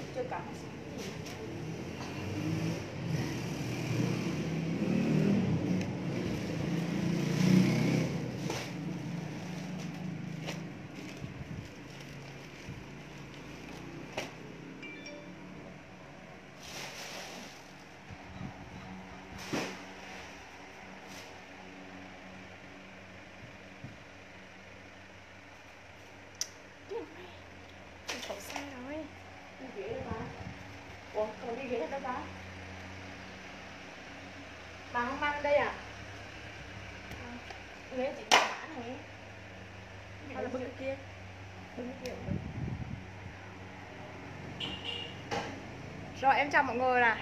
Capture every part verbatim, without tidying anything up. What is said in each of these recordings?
chưa cắm. Khẩu xa rồi. Đi ghế đâu ta? Ủa, còn đi ghế đâu ta? Bà không mang đây à? Ghế chị đặt mã này. Hay là bưng cái kia? Bưng cái kia cũng được. Rồi em chào mọi người nè.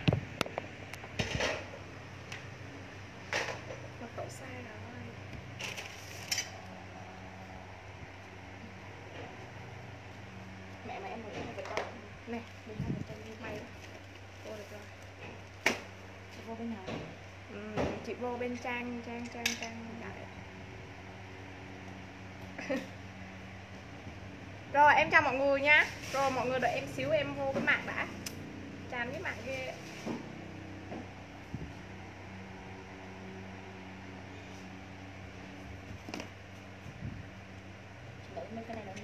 Mặc khẩu xa rồi. Mẹ mẹ em một cái con. Nè, Mình hai cái chân mày vô được rồi. Chị vô bên nào? Ừ, chị vô bên trang trang trang trang đại. Rồi em chào mọi người nhá. Rồi mọi người đợi em xíu, em vô cái mạng đã. Chán cái mạng ghê. Đợi mấy cái này đâu.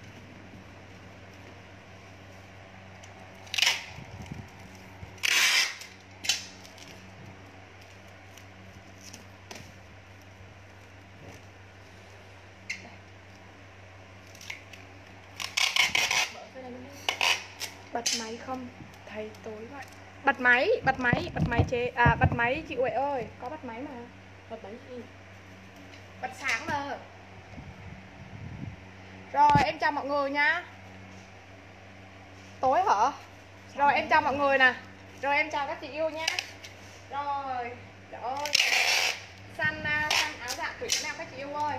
Bật máy không? Thầy tối vậy. Bật máy, bật máy, bật máy chế à bật máy chị Huệ ơi, có bật máy mà. Bật bánh gì? Bật sáng mà. Rồi em chào mọi người nhá. Tối hả? Rồi em chào mọi người nè. Rồi em chào các chị yêu nhá. Rồi, trời ơi. Săn săn áo dạ tuyển nào các chị yêu ơi.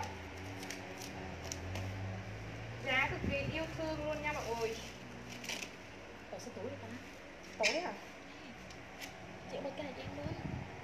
Giá cực kỳ yêu thương luôn nha mọi người. Ở sao tối được ta? Tối hả? Chị bật cái này cho em với.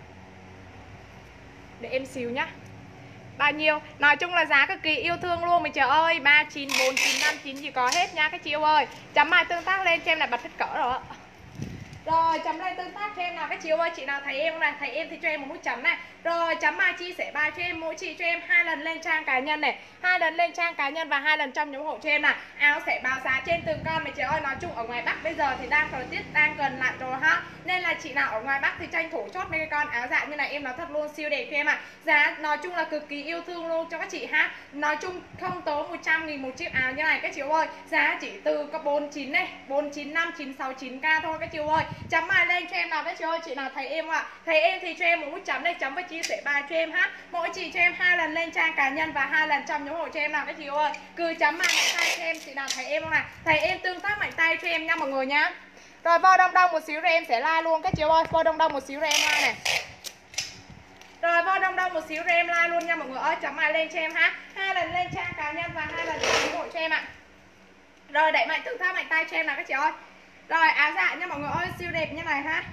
Để em xíu nhá. Bao nhiêu? Nói chung là giá cực kỳ yêu thương luôn mình trời ơi. Ba chín bốn chín năm chín chỉ có hết nha các chị yêu ơi. Chấm mai tương tác lên cho em là bật hết cỡ rồi ạ. Rồi chấm lên tương tác cho em nào các chị ơi. Chị nào thấy em này, thấy em thì cho em một nút chấm này. Rồi chấm mai chia sẻ bài cho em, mỗi chị cho em hai lần lên trang cá nhân này, hai lần lên trang cá nhân và hai lần trong nhóm hộ cho em này. Áo sẽ báo giá trên từng con này chị ơi. Nói chung ở ngoài Bắc bây giờ thì đang thời tiết đang gần lại rồi ha, nên là chị nào ở ngoài Bắc thì tranh thủ chốt mấy cái con áo dạ như này em nói thật luôn siêu đẹp cho em ạ. À. Giá nói chung là cực kỳ yêu thương luôn cho các chị ha. Nói chung không tốn một trăm nghìn một chiếc áo như này các chị ơi. Giá chỉ từ có bốn chín này, bốn chín năm chín sáu chín k thôi các chị ơi. Chấm bài lên cho em nào các chị ơi. Chị nào thấy em ạ, à. Thấy em thì cho em một nút chấm đây, chấm và chia sẻ bài cho em ha. Mỗi chị cho em hai lần lên trang cá nhân và hai lần trong nhóm hộ cho em nào các chị ơi. Cứ chấm bài mạnh tay cho em. Chị nào thấy em không này, thấy em tương tác mạnh tay cho em nha mọi người nhá. Rồi vô đông đông một xíu rồi em sẽ like luôn các chị ơi. Vô đông đông một xíu rồi em like này. Rồi vô đông đông một xíu rồi em like luôn nha mọi người ơi. Chấm bài lên cho em ha. Hai lần lên trang cá nhân và hai lần trong nhóm hộ cho em ạ. À. Rồi đẩy mạnh tương tác mạnh tay cho em nào các chị ơi. Rồi áo dạ nha mọi người ơi, siêu đẹp như này ha.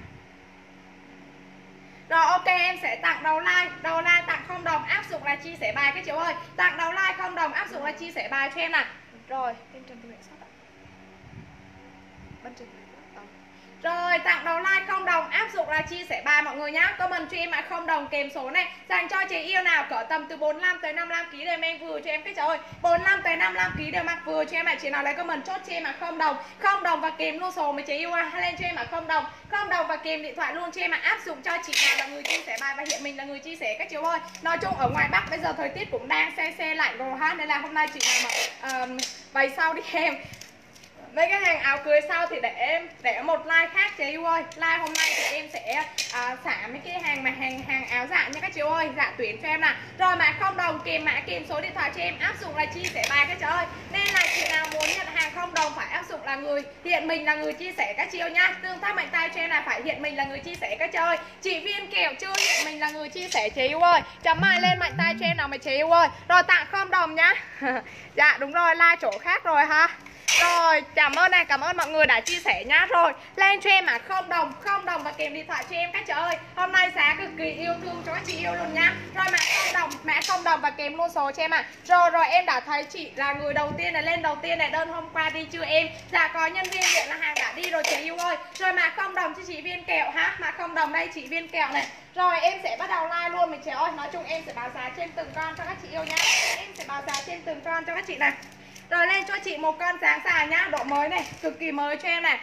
Rồi ok em sẽ tặng đầu like, đầu like tặng không đồng áp dụng là chia sẻ bài các chị ơi. Tặng đầu like không đồng áp dụng là chia sẻ bài cho em nè. Rồi, em Trần Thị sắp ạ. Bên Trần Rồi tặng đầu like không đồng áp dụng là chia sẻ bài mọi người nhá. Comment cho em ạ, không đồng kèm số này dành cho chị yêu nào cỡ tầm từ bốn mươi lăm tới năm mươi lăm ki lô gam em vừa cho em cái trời ơi. bốn mươi lăm tới năm mươi lăm ki lô gam đều mặc vừa cho em ạ. Chị nào lấy comment chốt cho em ạ, không đồng, không đồng và kèm luôn số mấy chị yêu à. Lên cho em ạ, không đồng, không đồng và kèm điện thoại luôn cho em ạ. Áp dụng cho chị nào là người chia sẻ bài và hiện mình là người chia sẻ các chị ơi. Nói chung ở ngoài Bắc bây giờ thời tiết cũng đang se se lạnh rồi ha, nên là hôm nay chị nào mà uh, bày sau đi em. Mấy cái hàng áo cưới sau thì để em để một like khác chị yêu ơi. Like hôm nay thì em sẽ à, xả mấy cái hàng mà hàng hàng áo dạ nha các chị ơi, dạ tuyển cho em nè. Rồi mã không đồng kèm mã kèm số điện thoại cho em, áp dụng là chia sẻ bài các chị ơi. Nên là chị nào muốn nhận hàng không đồng phải áp dụng là người hiện mình là người chia sẻ các chị ơi nha. Tương tác mạnh tay cho em là phải hiện mình là người chia sẻ các chị ơi. Chị Viên kẹo chưa hiện mình là người chia sẻ chị yêu ơi. Chấm mai lên mạnh tay cho em nào mà chị yêu ơi. Rồi tặng không đồng nhá. Dạ đúng rồi, like chỗ khác rồi ha. Rồi, cảm ơn này, cảm ơn mọi người đã chia sẻ nhá. Rồi, lên cho em mà không đồng, không đồng và kèm điện thoại cho em các chị ơi. Hôm nay giá cực kỳ yêu thương cho các chị yêu luôn nhá. Rồi mã không đồng, mã không đồng và kèm luôn số cho em ạ. À. Rồi rồi em đã thấy chị là người đầu tiên này, lên đầu tiên này, đơn hôm qua đi chưa em? Dạ có nhân viên điện là hàng đã đi rồi chị yêu ơi. Rồi mã không đồng cho chị viên kẹo ha. Mã không đồng đây chị viên kẹo này. Rồi em sẽ bắt đầu like luôn mình chị ơi. Nói chung em sẽ báo giá trên từng con cho các chị yêu nhá. Em sẽ báo giá trên từng con cho các chị này. Rồi lên cho chị một con dáng dài nhá, độ mới này, cực kỳ mới cho em này.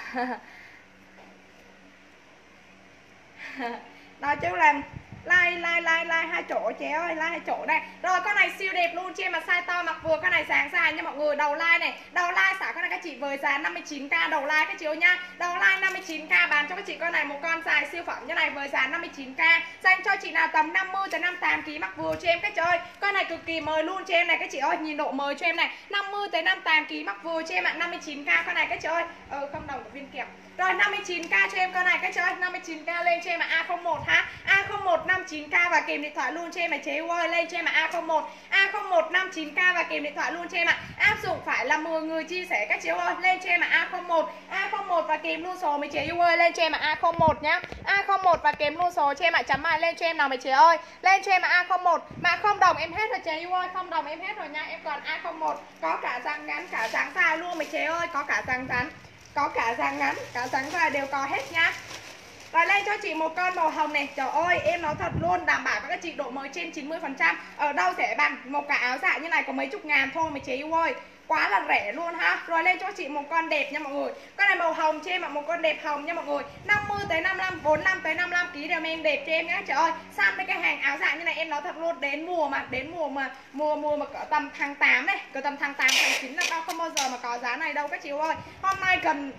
Nói chung là like like like like hai chỗ chế ơi, like hai chỗ này. Rồi con này siêu đẹp luôn cho em mà size to mặc vừa, con này dáng dài nha mọi người. Đầu like này, đầu like xả con này các chị với giá năm mươi chín k đầu like các chị ơi nha. Đầu like năm mươi chín k bán cho các chị con này một con dài siêu phẩm như này với giá năm mươi chín k. Dành cho chị nào tầm năm mươi tới năm mươi tám ki lô gam mặc vừa cho em các chị ơi. Con này cực kỳ mới luôn cho em này các chị ơi, nhìn độ mới cho em này. năm mươi tới năm mươi tám ki lô gam mặc vừa cho em ạ, năm mươi chín k con này các chị ơi. Ờ không đồng của viên kẹo. Rồi năm mươi chín k cho em con này các chị ơi, năm mươi chín k lên cho em là A không một ha. A không một năm mươi chín k và kèm điện thoại luôn cho em là chế ơi, lên cho em là A không một. A không một năm mươi chín k và kèm điện thoại luôn cho em ạ. Áp dụng phải là mười người chia sẻ các chị ơi, lên cho em là A không một. A không một và kèm luôn số mấy chế ơi, lên cho em là A không một nhá. A không một và kèm luôn số cho em ạ, chấm bài lên cho em nào mấy chế ơi. Lên cho em là A không một. Mà không đồng em hết rồi chế ơi, không đồng em hết rồi nha. Em còn A không một, có cả dáng ngắn cả dáng dài luôn mấy chế ơi, có cả dáng ngắn, có cả dáng ngắn, cả dáng dài đều có hết nhá. Rồi lên cho chị một con màu hồng này. Trời ơi em nói thật luôn, đảm bảo các chị độ mới trên chín mươi phần trăm. Ở đâu rẻ bằng một cái áo dạ như này có mấy chục ngàn thôi mấy chế yêu ơi, quá là rẻ luôn ha. Rồi lên cho chị một con đẹp nha mọi người. Con này màu hồng cho em ạ, một con đẹp hồng nha mọi người. năm mươi tới năm mươi lăm, bốn mươi lăm tới năm mươi lăm ký đều em đẹp cho em nhá. Trời ơi, săn mấy cái hàng áo dạ như này em nói thật luôn, đến mùa mà, đến mùa mà mùa mùa mà cỡ tầm tháng tám này, cỡ tầm tháng tám tháng chín là đâu không bao giờ mà có giá này đâu các chị ơi. Hôm nay cần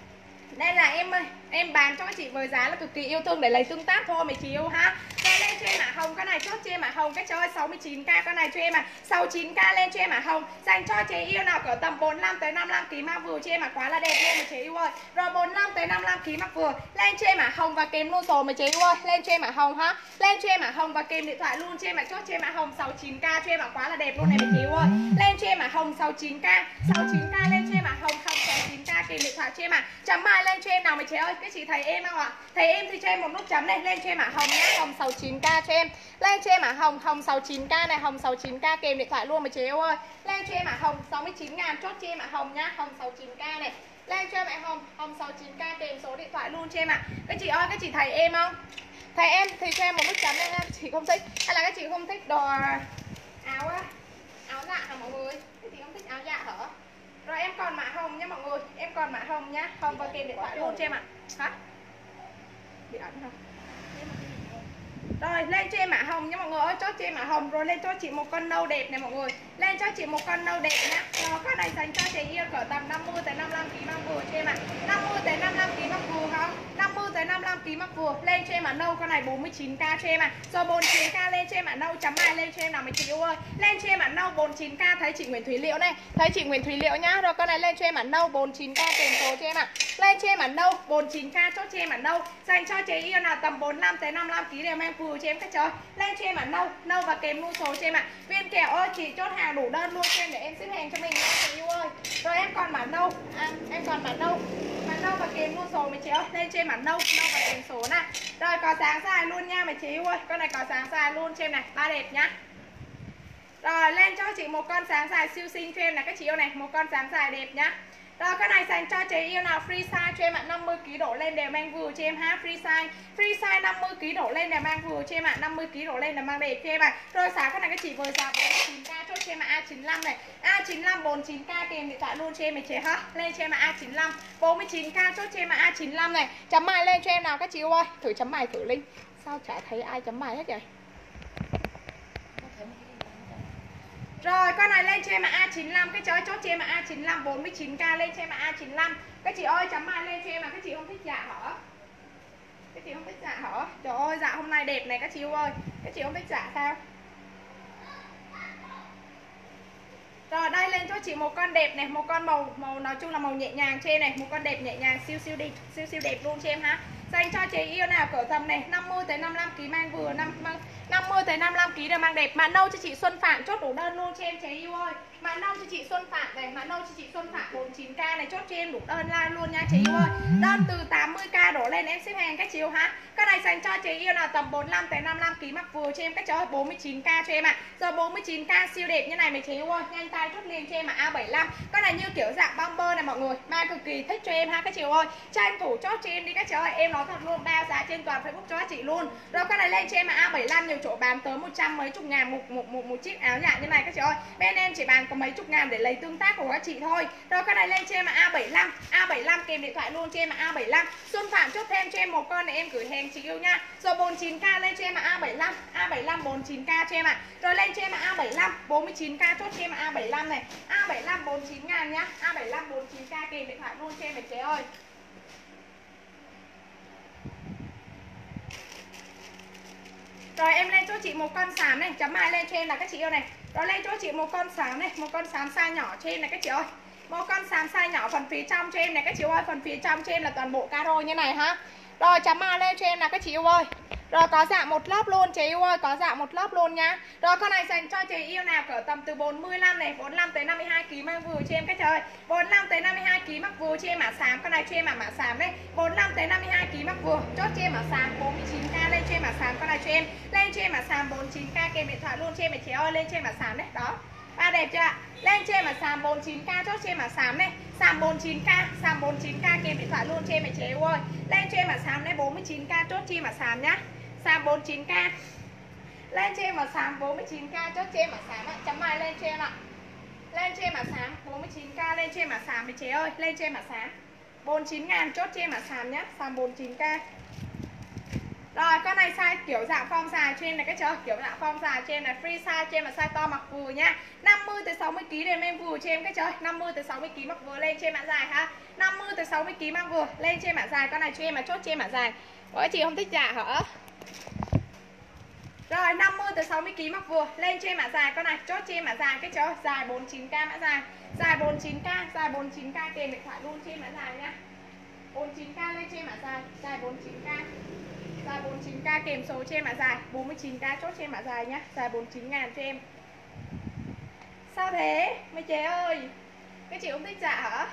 nên là em ơi, em bán cho các chị với giá là cực kỳ yêu thương để lấy tương tác thôi mấy chị yêu ha. Rồi lên cho em mã hồng, cái này chốt cho em mã hồng các chị ơi, sáu mươi chín k cái này cho em à, sáu mươi chín k lên cho em mã hồng. Dành cho chị yêu nào cỡ tầm bốn mươi lăm tới năm mươi lăm ký mặc vừa cho em mà quá là đẹp luôn mấy chị yêu ơi. Rồi bốn mươi lăm tới năm mươi lăm ký mặc vừa, lên cho em mã hồng và kèm luôn số mấy chị yêu ơi, lên cho em mã hồng ha. Lên cho em mã hồng và kèm điện thoại luôn cho em mã, chốt cho em mã hồng sáu mươi chín k cho em mà quá là đẹp luôn này mấy chị yêu ơi. Lên cho em mã hồng sáu mươi chín k, sáu mươi chín k lên cho em mã hồng sáu mươi chín k kèm điện thoại cho em à. Chấm bài lên cho em nào mấy chị ơi, các chị thấy em không ạ? Thấy em thì cho em một nút chấm này, lên cho em mã hồng nhá, hồng sáu mươi chín k cho em. Lên cho em mã hồng, hồng sáu mươi chín k này, hồng sáu mươi chín k kèm điện thoại luôn mấy chị ơi. Lên cho em mã hồng sáu mươi chín ngàn, chốt cho em mã hồng nhá, hồng sáu mươi chín k này. Lên cho em mã hồng, hồng sáu mươi chín k kèm số điện thoại luôn cho em ạ. Các chị ơi, các chị thấy em không? Thấy em thì cho em một nút chấm đây nha, chị không thích hay là các chị không thích đồ áo á, áo dạ hả mọi người? Các chị không thích áo dạ hả? Rồi em còn mã hồng nha mọi người, em còn mã hồng nhá, hồng và kèm điện thoại luôn cho em ạ. Hả? Bị ẩn không? Rồi lên cho em mã hồng nha mọi người ơi, chốt cho em mã hồng. Rồi lên cho chị một con nâu đẹp này mọi người. Lên cho chị một con nâu đẹp nhá. Rồi con này dành cho chị yêu cỡ tầm năm mươi tới năm mươi lăm ký mặc vừa cho em ạ. năm mươi tới năm mươi lăm ký mặc vừa không? năm mươi tới năm mươi lăm ký mặc vừa. Lên cho em mã nâu, con này bốn mươi chín k cho em ạ. Rồi bốn mươi chín k lên cho em mã nâu, chấm bài lên cho em nào mấy chị yêu ơi. Lên cho em mã nâu bốn mươi chín k, thấy chị Nguyễn Thúy Liễu này, thấy chị Nguyễn Thúy Liễu nhá. Rồi con này lên cho em mã nâu bốn mươi chín k kèm số cho em ạ. Lên cho em mã nâu bốn mươi chín k, chốt cho em mã nâu. Dành cho chị yêu nào tầm bốn mươi lăm tới năm mươi lăm ký đều em vừa cho em các trời. Lên cho em mã nâu, nâu và kèm luôn số cho em ạ. Viên kẹo ơi, chị chốt hàng đủ đơn luôn cho em để em ship hàng cho mình nha chị yêu ơi. Rồi em còn mã nâu, à, em còn mã nâu, mã nâu và kèm luôn số mấy chị ơi. Lên cho em mã nâu, nâu và kèm số nè. Rồi có dáng dài luôn nha mấy chị yêu ơi. Con này có dáng dài luôn cho em này, ba đẹp nhá. Rồi lên cho chị một con dáng dài siêu xinh cho em này các chị yêu này, một con dáng dài đẹp nhá. Rồi cái này dành cho chị yêu nào free size cho em ạ, năm mươi ký đổ lên đều mang vừa cho em ha, free size. Free size năm mươi ký đổ lên đều mang vừa cho em ạ, năm mươi ký đổ lên là mang đẹp cho em ạ. Rồi giá cái này các chị với giá bốn mươi chín k chốt cho em ạ, A chín mươi lăm này. A chín mươi lăm bốn mươi chín k kèm điện thoại luôn cho em này chị ha. Lên cho em ạ, A chín mươi lăm bốn mươi chín k chốt cho em ạ, A chín mươi lăm này. Chấm bài lên cho em nào các chị ơi. Thử chấm bài thử Linh. Sao chả thấy ai chấm bài hết vậy? Rồi con này lên cho em là A chín mươi lăm, cái chớ chốt cho em là A chín mươi lăm bốn mươi chín k lên cho em là A chín mươi lăm. Các chị ơi chấm bài lên cho em là các chị không thích dạ hả? Các chị không thích dạ hả? Trời ơi dạ hôm nay đẹp này các chị ơi. Các chị không thích dạ sao? Rồi đây lên cho chị một con đẹp này, một con màu màu nói chung là màu nhẹ nhàng trên này, một con đẹp nhẹ nhàng siêu siêu đi, siêu siêu đẹp luôn cho em ha. Dành cho chị yêu nào cỡ tầm này năm mươi tới năm mươi lăm ký mang vừa năm năm mươi tới năm mươi lăm ki lô gam đều mang đẹp. Mã nâu cho chị Xuân Phạm chốt đủ đơn luôn cho em chế yêu ơi. Mã nâu cho chị Xuân Phạm này, mã nâu cho chị Xuân Phạm bốn mươi chín k này chốt cho em đủ đơn like luôn nha chị yêu ơi. Đơn từ tám mươi k đổ lên em xếp hàng các chị yêu ha. Cái này dành cho chị yêu nào tầm bốn mươi lăm tới năm mươi lăm ki lô gam mặc vừa cho em các chị ơi, bốn mươi chín k cho em ạ. À. Rồi bốn mươi chín k siêu đẹp như này mấy chị yêu ơi, nhanh tay chốt liền cho em mà A bảy mươi lăm. Cái này như kiểu dạng bomber này mọi người, ma cực kỳ thích cho em ha các chị ơi. Tranh thủ chốt cho em đi các chị ơi, em nói thật luôn, bao giá trên toàn Facebook cho các chị luôn. Rồi cái này lên cho em mà A bảy mươi lăm, nhiều chỗ bán tới một trăm mấy chục ngàn một một một, một chiếc áo nhạn như này các chị ơi. Bên em chỉ bán có mấy chục ngàn để lấy tương tác của các chị thôi. Rồi cái này lên cho em mà A bảy mươi lăm, A bảy mươi lăm kèm điện thoại luôn cho em mà A bảy mươi lăm. Xuân Phạm chốt thêm cho em một con này em gửi hàng chị yêu nha. Rồi bốn mươi chín k lên cho em mà A bảy mươi lăm, A bảy mươi lăm bốn mươi chín k cho em ạ. À. Rồi lên cho em mà A bảy mươi lăm, bốn mươi chín k chốt cho em mà A bảy mươi lăm này. A bảy mươi lăm bốn mươi chín ngàn nhá. A bảy mươi lăm bốn mươi chín k kèm điện thoại luôn cho em mấy chế ơi. Rồi em lên cho chị một con xám này, chấm mai lên cho em là các chị yêu này. Rồi lên cho chị một con xám này, một con xám size nhỏ cho em này các chị ơi. Một con xám size nhỏ phần phía trong cho em này các chị ơi, phần phía trong cho em là toàn bộ caro như này ha. Rồi chấm mai lên cho em là các chị yêu ơi. Rồi có dạng một lớp luôn chị yêu ơi, có dạng một lớp luôn nhá. Rồi con này dành cho chị yêu nào cỡ tầm từ bốn mươi lăm này, bốn mươi lăm tới năm mươi hai ki lô gam mang vừa cho em các chị ơi. bốn mươi lăm tới năm mươi hai ki lô gam mắc vừa cho em mã xám, con này cho em mã mã xám đấy. bốn mươi lăm tới năm mươi hai ki lô gam mắc vừa, chốt cho em mã xám bốn mươi chín k lên cho em mã xám, con này cho em. Lên cho em mã xám bốn mươi chín k kèm điện thoại luôn cho em chị ơi, lên cho em mã xám đấy. Đó. Ba đẹp chưa ạ? Lên cho em mã xám bốn mươi chín k chốt cho em mã xám này. Xám bốn mươi chín k, xám bốn mươi chín k kèm điện thoại luôn cho em chị ơi. Lên cho em mã xám này bốn mươi chín k chốt cho em mã xám nhá. Xám bốn mươi chín k. Lên cho em mà xám bốn mươi chín k chốt cho em mà xám ạ. Chấm mai lên cho em ạ. Lên cho em mà xám bốn mươi chín k lên cho em mà xám mấy chế ơi, lên cho em mà xám. bốn mươi chín ngàn chốt cho em mà xám nhá, xám bốn mươi chín k. Rồi con này size kiểu dạng form dài cho em này các chị ơi, kiểu dạng form dài cho em này, free size cho em là size to mặc vừa nhá. năm mươi tới sáu mươi ki lô gam em vừa cho em các chị ơi, năm mươi tới sáu mươi ki lô gam mặc vừa lên cho em mã dài ha. năm mươi tới sáu mươi ki lô gam mặc vừa lên cho em mã dài, con này cho em mà chốt cho em mã dài. Ủa chị không thích dạ hả? Rồi năm mươi tới sáu mươi ki lô gam mặc vừa lên cho em mã dài, con này chốt cho em mã dài cái chỗ dài bốn mươi chín k mã dài. Dài bốn mươi chín k, dài bốn mươi chín k kèm điện thoại luôn cho em mã dài nha. bốn mươi chín k lên cho em mã dài, dài bốn mươi chín k. Dài bốn mươi chín k kèm số cho em mã dài, bốn mươi chín k chốt cho em mã dài nhá, dài bốn mươi chín ngàn cho em. Sao thế? Mấy chế ơi. Cái chị không thích dạ hả?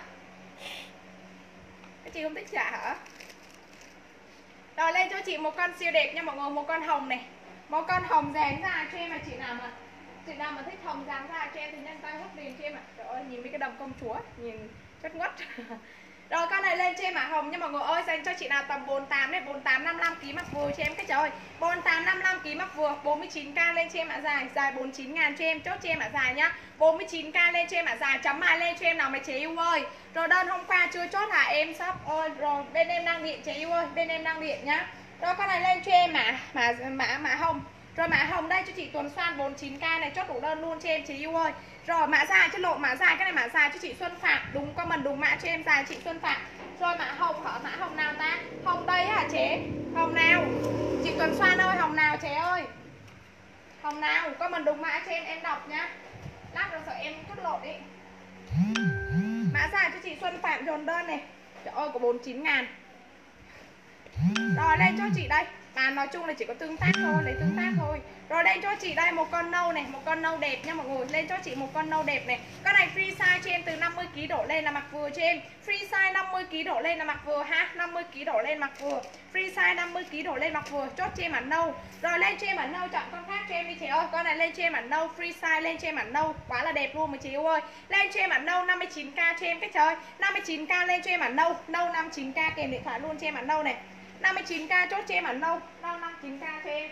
Cái chị không thích dạ hả? Rồi lên cho chị một con siêu đẹp nha mọi người, một con hồng này. Một con hồng dáng dài cho em mà chị nào mà chị nào mà thích hồng dáng dài cho em thì nhanh tay hút liền cho em ạ. Trời ơi nhìn mấy cái đầm công chúa, nhìn chất ngất. Rồi con này lên cho em mã hồng nha mọi người ơi, dành cho chị nào tầm bốn mươi tám này, bốn mươi tám năm mươi lăm ki lô gam mặc vừa cho em cái trời ơi. bốn mươi tám năm mươi lăm ki lô gam mặc vừa, bốn mươi chín k lên cho em mã dài, dài bốn mươi chín ngàn cho em, chốt cho em mã dài nhá. bốn mươi chín k lên cho em mã dài, chấm mai lên cho em nào mấy chế yêu ơi. Rồi đơn hôm qua chưa chốt hả em sắp ơi, rồi bên em đang điện chế yêu ơi, bên em đang điện nhá. Rồi con này lên cho em mã mã mã mã hồng. Rồi mã hồng đây cho chị Tuần Soan bốn mươi chín k này, chốt đủ đơn luôn cho em chị yêu ơi. Rồi mã dài chất lộ mã dài, cái này mã dài cho chị Xuân Phạm, đúng comment đúng mã cho em dài chị Xuân Phạm. Rồi mã hồng hả? Mã hồng nào ta? Hồng đây hả chế? Hồng nào? Chị Tuần Soan ơi, hồng nào chế ơi? Hồng nào? Comment đúng mã cho em em đọc nhá. Lát rồi sợ em chất lộn đi. Mã dài cho chị Xuân Phạm dồn đơn này. Trời ơi có bốn mươi chín ngàn. Rồi lên cho chị đây. À, nói chung là chỉ có tương tác thôi, lấy tương tác thôi. Rồi lên cho chị đây một con nâu này, một con nâu đẹp nha mọi người. Lên cho chị một con nâu đẹp này. Con này free size cho em từ năm mươi ki lô gam đổ lên là mặc vừa cho em. Free size năm mươi ki lô gam đổ lên là mặc vừa ha, năm mươi ki lô gam đổ lên mặc vừa. Free size năm mươi ki lô gam đổ lên mặc vừa, chốt cho em bản nâu. Rồi lên cho em bản nâu, chọn con khác cho em đi chị ơi. Con này lên cho em bản nâu, free size lên cho em bản nâu, quá là đẹp luôn mà chị ơi. Lên cho em bản nâu năm mươi chín k cho em cái trời. năm mươi chín k lên cho em bản nâu, nâu năm mươi chín k kèm điện thoại luôn cho em bản nâu này. năm mươi chín k chốt cho em bản nâu, nâu năm mươi chín k cho em.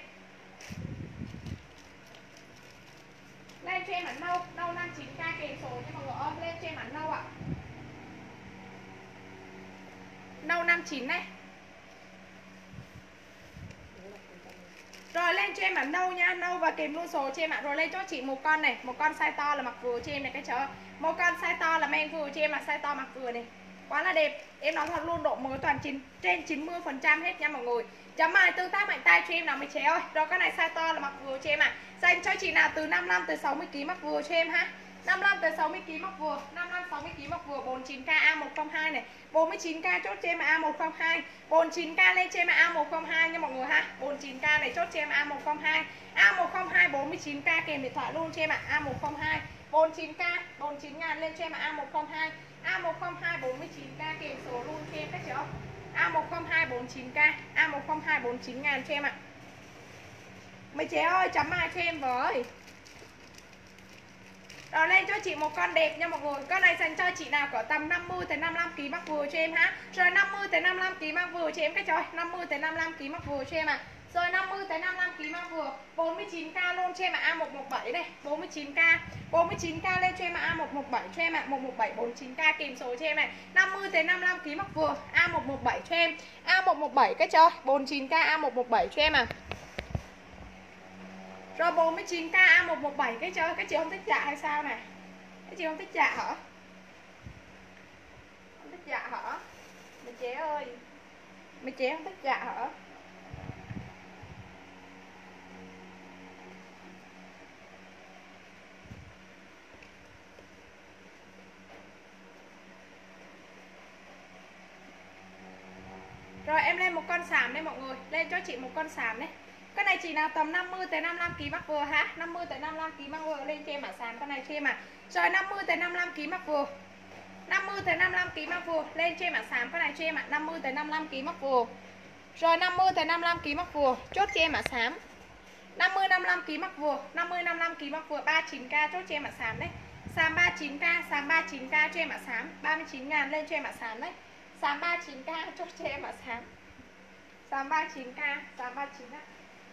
Lên cho em bản nâu, nâu năm mươi chín k kèm số cho mọi người ơi, lên cho em bản nâu ạ. Nâu năm mươi chín này. Rồi lên cho em bản nâu nha, nâu và kèm luôn số cho em ạ. Rồi lên cho chị một con này, một con size to là mặc vừa cho em này cái chớ. Một con size to là men vừa cho em là size to mặc vừa này. Quá là đẹp, em nói thật luôn độ mới toàn chín, trên chín mươi phần trăm hết nha mọi người. Chấm mài tương tác mạnh tay cho em nào mấy chế ơi. Rồi cái này size to là mặc vừa cho em ạ. À. Dành cho chị nào từ năm mươi lăm tới sáu mươi ki lô gam mặc vừa cho em ha. năm mươi lăm tới sáu mươi ki lô gam mắc vừa, năm mươi lăm sáu mươi ki lô gam mắc vừa, bốn mươi chín k A một không hai này, bốn mươi chín k chốt cho em A một không hai, bốn mươi chín k lên cho em A một không hai nha mọi người ha. bốn mươi chín k này chốt cho em A một không hai, A một không hai bốn mươi chín k kèm điện thoại luôn cho em ạ. A một không hai bốn mươi chín k, bốn mươi chín ngàn lên cho em A một không hai, A một không hai bốn mươi chín k kèm số luôn cho em các chị không? A một không hai bốn mươi chín k, A một không hai bốn mươi chín ngàn cho em ạ. Mấy chế ơi chấm ai cho em với. Rồi lên cho chị một con đẹp nha mọi người. Con này dành cho chị nào có tầm năm mươi tới năm mươi lăm ki lô gam mắc vừa cho em ha. Rồi năm mươi tới năm mươi lăm ki lô gam mắc vừa cho em cái trời. năm mươi tới năm mươi lăm ki lô gam mắc vừa cho em ạ. À. Rồi năm mươi tới năm mươi lăm ki lô gam mắc vừa, bốn mươi chín k luôn cho em ạ. À. A một một bảy đây, bốn mươi chín k. bốn mươi chín k lên cho em ạ. À. A một một bảy cho em ạ. À. một một bảy bốn mươi chín k kèm số cho em này. năm mươi tới năm mươi lăm ki lô gam mắc vừa, A một một bảy cho em. A một một bảy cái trời. bốn mươi chín k A một một bảy cho em à. Rồi bốn mươi chín k A một một bảy cái chơi. Cái chị không thích dạ hay sao này? Cái chị không thích dạ hả? Không thích dạ hả? Mày chế ơi, mày chế không thích dạ hả? Rồi em lên một con xàm đây mọi người. Lên cho chị một con xàm đấy. Cái này chỉ nào tầm năm mươi tới năm mươi lăm ki lô gam mắc vừa ha. năm mươi tới năm mươi lăm ki lô gam mắc vừa lên cho em mã xàm con này cho em à. Rồi năm mươi tới năm mươi lăm ki lô gam mắc vừa, năm mươi tới năm mươi lăm ki lô gam mắc vừa lên cho em mã xàm con này cho em ạ. À. năm mươi tới năm mươi lăm ki lô gam mắc vừa. Rồi năm mươi tới năm mươi lăm ki lô gam mắc vừa chốt cho em mã xám. năm mươi năm mươi lăm ki lô gam mắc vừa, năm mươi năm mươi lăm ki lô gam mắc vừa, ba mươi chín k chốt cho em mã xám đấy. Xám ba mươi chín k, xám ba mươi chín k cho em mã xám, ba mươi chín ngàn lên cho em mã xám đấy. Xám ba mươi chín k chốt cho em mã xám. Xám ba mươi chín k, xám ba mươi chín á.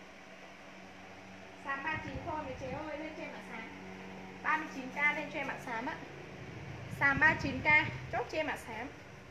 Xám ba mươi chín thôi mấy chế ơi, lên cho em mã xám. ba mươi chín k lên cho em mã xám á. Xám ba mươi chín k chốt cho em mã xám.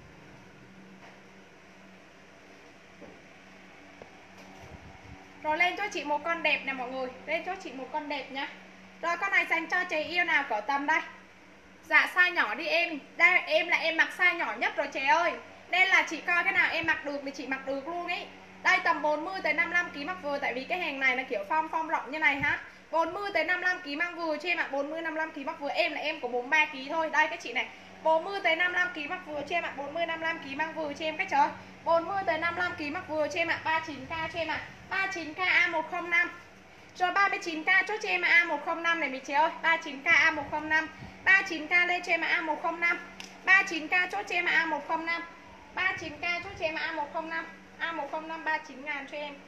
Rồi lên cho chị một con đẹp nè mọi người. Lên cho chị một con đẹp nha. Rồi con này dành cho chị yêu nào cỡ tầm đây. Dạ size nhỏ đi em. Đây em là em mặc size nhỏ nhất rồi chị ơi. Nên là chị coi cái nào em mặc được thì chị mặc được luôn ấy. Đây tầm bốn mươi tới năm mươi lăm ki lô gam mắc vừa. Tại vì cái hàng này là kiểu form form rộng như này ha. bốn mươi tới năm mươi lăm ki lô gam mắc vừa cho em ạ. bốn mươi năm mươi lăm ki lô gam mắc vừa. Em là em của bốn mươi ba ki lô gam thôi. Đây các chị này. bốn mươi tới năm mươi lăm ki lô gam mắc vừa cho em ạ. bốn mươi năm mươi lăm ki lô gam mắc vừa cho em các trời. bốn mươi tới năm mươi lăm ki lô gam mắc vừa cho em ạ. ba mươi chín k cho em ạ. ba mươi chín k A một không năm. Rồi ba mươi chín k chốt cho em A một không năm này mấy chị ơi. ba mươi chín k A một không năm. ba mươi chín k lên cho em A một không năm. ba mươi chín k chốt cho em A một không năm. ba mươi chín k chốt cho em A một không năm. A một không năm ba mươi chín ngàn cho em.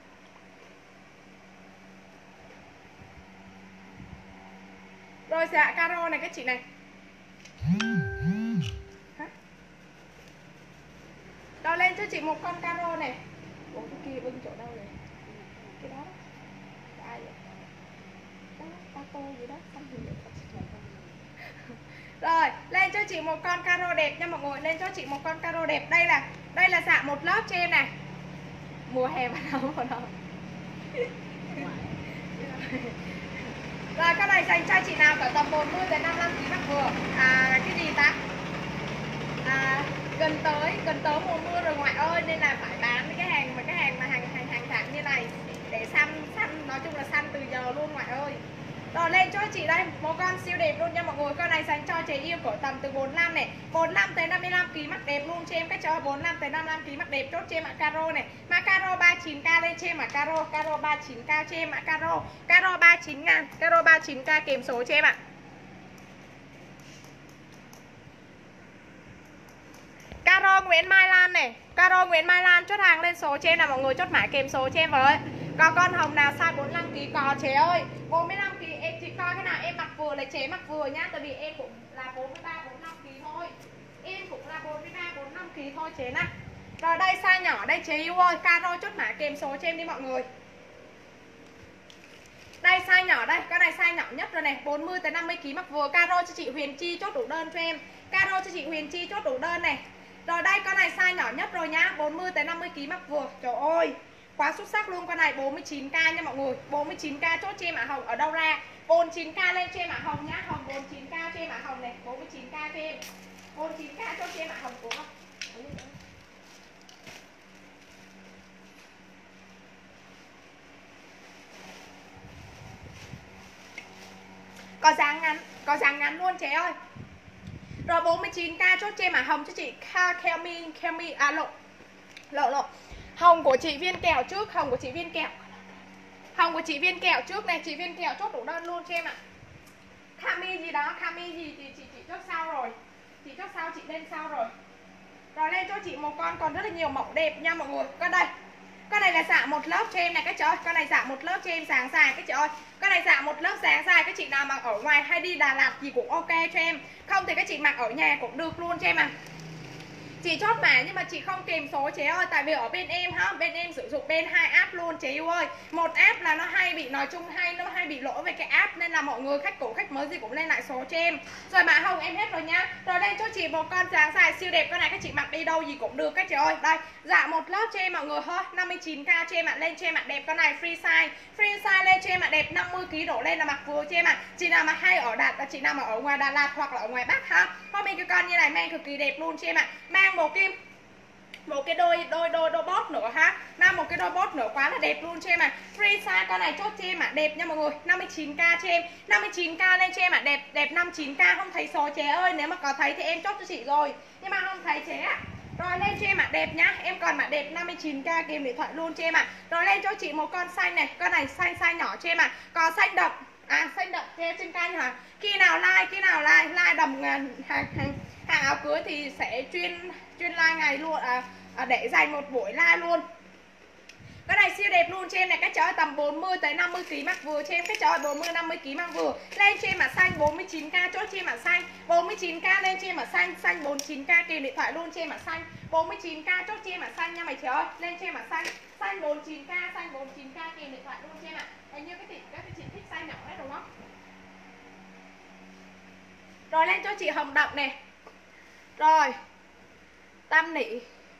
Rồi dạ caro này các chị này. Hả? Rồi lên cho chị một con caro này. Ủa cái kia bưng chỗ đâu rồi? Cái đó. Ai vậy? Đó, tato gì đó, xanh gì vậy? Rồi, lên cho chị một con caro đẹp nha mọi người. Lên cho chị một con caro đẹp. Đây là đây là dạ một lớp cho em này. Mùa hè bắt đầu rồi đó. Rồi con này dành cho chị nào cỡ tầm bốn mươi tới năm mươi lăm ki lô gam mắc vừa. À cái gì ta? À gần tới gần tới mùa mưa rồi ngoại ơi, nên là phải bán cái hàng mà cái hàng mà hàng hàng hàng thẳng như này để săn săn nói chung là săn từ giờ luôn ngoại ơi. Rồi lên cho chị đây một con siêu đẹp luôn nha mọi người. Con này dành cho chị yêu của tầm từ bốn mươi lăm này, bốn mươi lăm tới năm mươi lăm ki lô gam mắc đẹp luôn cho em các cho bốn mươi lăm tới năm mươi lăm ki lô gam mắc đẹp chốt cho em ạ. Caro này, mà caro ba mươi chín k lên cho em ạ. Caro caro ba mươi chín k cho em ạ. Caro caro ba mươi chín ngàn, caro ba mươi chín k kèm số cho em ạ. Caro Nguyễn Mai Lan này, Caro Nguyễn Mai Lan chốt hàng lên số cho em là mọi người, chốt mã kèm số cho em với. Có con hồng nào size bốn mươi lăm ki lô gam có chế ơi. bốn mươi lăm ki lô gam em chỉ coi cái nào em mặc vừa là chế mặc vừa nhá, tại vì em cũng là bốn mươi ba bốn mươi lăm ki lô gam thôi. Em cũng là bốn mươi ba bốn mươi lăm ki lô gam thôi chế nè. Rồi đây size nhỏ đây chế yêu ơi, Caro chốt mã kèm số cho em đi mọi người. Đây size nhỏ đây, cái này size nhỏ nhất rồi này, bốn mươi tới năm mươi ki lô gam mắc vừa. Caro cho chị Huyền Chi chốt đủ đơn cho em. Caro cho chị Huyền Chi chốt đủ đơn này. Rồi đây con này size nhỏ nhất rồi nhá, bốn mươi tới năm mươi ki lô gam mắc vừa. Trời ơi, quá xuất sắc luôn. Con này bốn mươi chín k nha mọi người. bốn mươi chín k chốt cho em ạ. Hồng ở đâu ra? bốn mươi chín k lên cho em ạ. Hồng nhá. Hồng bốn mươi chín k cho em ạ. Hồng này, bốn mươi chín k cho em. bốn mươi chín k chốt cho em ạ. Hồng của không? Có dáng ngắn, có dáng ngắn chế ơi. Rồi bốn mươi chín k chốt cho em mã hồng cho chị Kelmi Kelmi à lộ lộ lộ hồng của chị viên kẹo trước, hồng của chị viên kẹo, hồng của chị viên kẹo trước này, chị viên kẹo chốt đủ đơn luôn cho em ạ. Kami gì đó, Kami gì thì chị chị chốt sau rồi, chị chốt sau, chị lên sau rồi. Rồi lên cho chị một con còn rất là nhiều mẫu đẹp nha mọi người. Con đây, con này là dạ một lớp cho em này các chị ơi, con này dạ một lớp cho em sáng dài các chị ơi. Con này dạ một lớp sáng dài, các chị nào mặc ở ngoài hay đi Đà Lạt gì cũng ok cho em. Không thì các chị mặc ở nhà cũng được luôn cho em à. Chị chốt mã nhưng mà chị không kèm số chế ơi, tại vì ở bên em ha, bên em sử dụng bên hai app luôn chế yêu ơi. Một app là nó hay bị, nói chung hay nó hay bị lỗi về cái app, nên là mọi người khách cũ khách mới gì cũng lên lại số cho em. Rồi mã hồng em hết rồi nhá. Rồi lên cho chị một con dáng dài siêu đẹp, con này các chị mặc đi đâu gì cũng được các chị ơi. Đây, dạ một lớp cho em mọi người thôi, năm mươi chín k cho em ạ. Lên cho em ạ đẹp con này free size. Free size lên cho em ạ đẹp, năm mươi ki lô gam đổ lên là mặc vừa cho em ạ. Chị nào mà hay ở Đà, chị nào mà ở ngoài Đà Lạt hoặc là ở ngoài Bắc ha. Hôm nay cái con như này mang cực kỳ đẹp luôn cho em ạ. Mang một kim một cái đôi đôi đôi đôi bót nữa ha, mang một cái đôi bót nữa quá là đẹp luôn cho em ạ. Free size con này chốt cho em ạ đẹp nha mọi người, năm mươi chín k cho em, năm mươi chín k lên cho em ạ đẹp đẹp năm mươi chín k. Không thấy số chế ơi, nếu mà có thấy thì em chốt cho chị rồi, nhưng mà không thấy chế ạ. Rồi lên cho em ạ đẹp nhá, em còn mã đẹp năm mươi chín k kèm điện thoại luôn cho em ạ. Rồi lên cho chị một con xanh này, con này xanh size nhỏ cho em ạ. Có xanh đậm, à xanh đậm theo trên kênh hả? Khi nào like, khi nào like, like đầm hàng hàng hàng áo cưới thì sẽ chuyên chuyên like ngày luôn à, à, để dành một buổi like luôn. Cái này siêu đẹp luôn cho em này các cháu, tầm bốn mươi tới năm mươi ki lô gam mặc vừa cho em các cháu, bốn mươi năm mươi ki lô gam mặc vừa. Lên cho em mã xanh bốn mươi chín k chốt cho em mã xanh, bốn mươi chín k lên cho em mã xanh, xanh bốn mươi chín k kèm điện thoại luôn cho em mã xanh, bốn mươi chín k chốt cho em mã xanh nha mày chị ơi. Lên cho em mã xanh, xanh bốn mươi chín k, xanh bốn mươi chín k kèm điện thoại luôn cho em ạ. Hình như cái chị các chị thích size nhỏ đấy đúng không? Rồi lên cho chị hồng đậm nè. Rồi. Tam nỉ.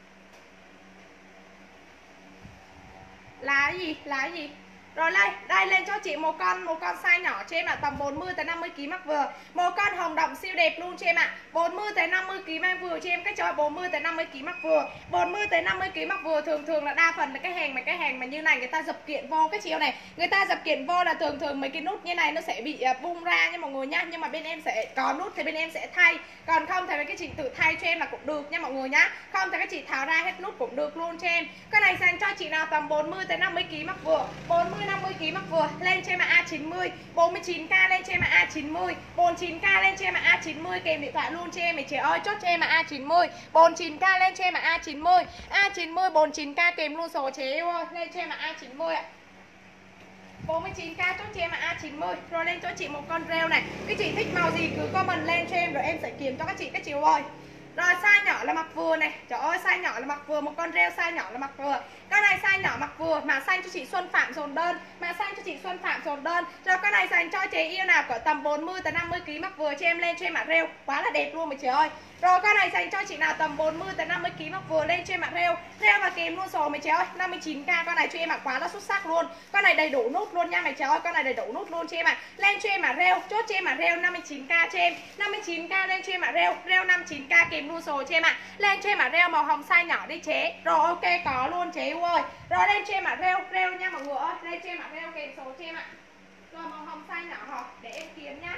Là cái gì? Là cái gì? Rồi đây, đây lên cho chị một con một con size nhỏ cho em ạ, tầm bốn mươi tới năm mươi ki lô gam mặc vừa. Một con hồng đậm siêu đẹp luôn cho em ạ. bốn mươi tới năm mươi ki lô gam mặc vừa cho em các cháu, bốn mươi tới năm mươi ki lô gam mặc vừa. bốn mươi tới năm mươi ki lô gam mặc vừa, thường thường là đa phần là cái hàng mà cái hàng mà như này người ta dập kiện vô cái chiều này. Người ta dập kiện vô là thường thường mấy cái nút như này nó sẽ bị bung ra nha mọi người nhá, nhưng mà bên em sẽ có nút thì bên em sẽ thay. Còn không thì mấy cái chị tự thay cho em là cũng được nha mọi người nhá. Không thì các chị tháo ra hết nút cũng được luôn cho em. Cái này dành cho chị nào tầm bốn mươi tới năm mươi ki lô gam mặc vừa, bốn mươi năm mươi ki lô gam mặc vừa. Lên cho em A chín mươi, bốn mươi chín k lên cho em A chín mươi, bốn mươi chín k lên cho em A chín mươi kèm điện thoại luôn cho em. Mày chị ơi chốt cho em A chín mươi, bốn mươi chín k lên cho em A chín mươi, A chín mươi bốn mươi chín k kèm luôn số chế yêu ơi. Lên cho em A chín mươi ạ. bốn mươi chín k chốt cho em A chín mươi. Rồi lên cho chị một con rêu này. Cái chị thích màu gì cứ comment lên cho em rồi em sẽ kiếm cho các chị các chị ơi. Rồi size nhỏ là mặc vừa này. Trời ơi size nhỏ là mặc vừa, một con rêu size nhỏ là mặc vừa. Con này size nhỏ mặc vừa, mã xanh cho chị Xuân Phạm dồn đơn, mã xanh cho chị Xuân Phạm dồn đơn. Rồi con này dành cho chị yêu nào cỡ tầm bốn mươi tới năm mươi ki lô gam mặc vừa cho em. Lên cho em mã rêu, quá là đẹp luôn mọi chị ơi. Rồi con này dành cho chị nào tầm bốn mươi tới năm mươi ki lô gam mặc vừa, lên cho em mã rêu, rêu và kèm luôn số mọi chị ơi. năm mươi chín k con này cho em mặc quá là xuất sắc luôn. Con này đầy đủ nút luôn nha mày chị ơi, con này đầy đủ nút luôn cho em ạ. Lên cho em mã rêu, chốt cho em mã rêu năm mươi chín k cho em, năm mươi chín k lên cho em mã rêu, rêu năm mươi chín k kèm luôn số cho em ạ. Lên cho em mã rêu màu hồng size nhỏ đi chế. Rồi ok có luôn chế yêu ơi. Rồi lên cho em mã rêu, rêu nha mọi người ơi, lên cho em mã rêu kèm số cho em ạ. Rồi màu hồng size nhỏ hả? Để em kiếm nhá.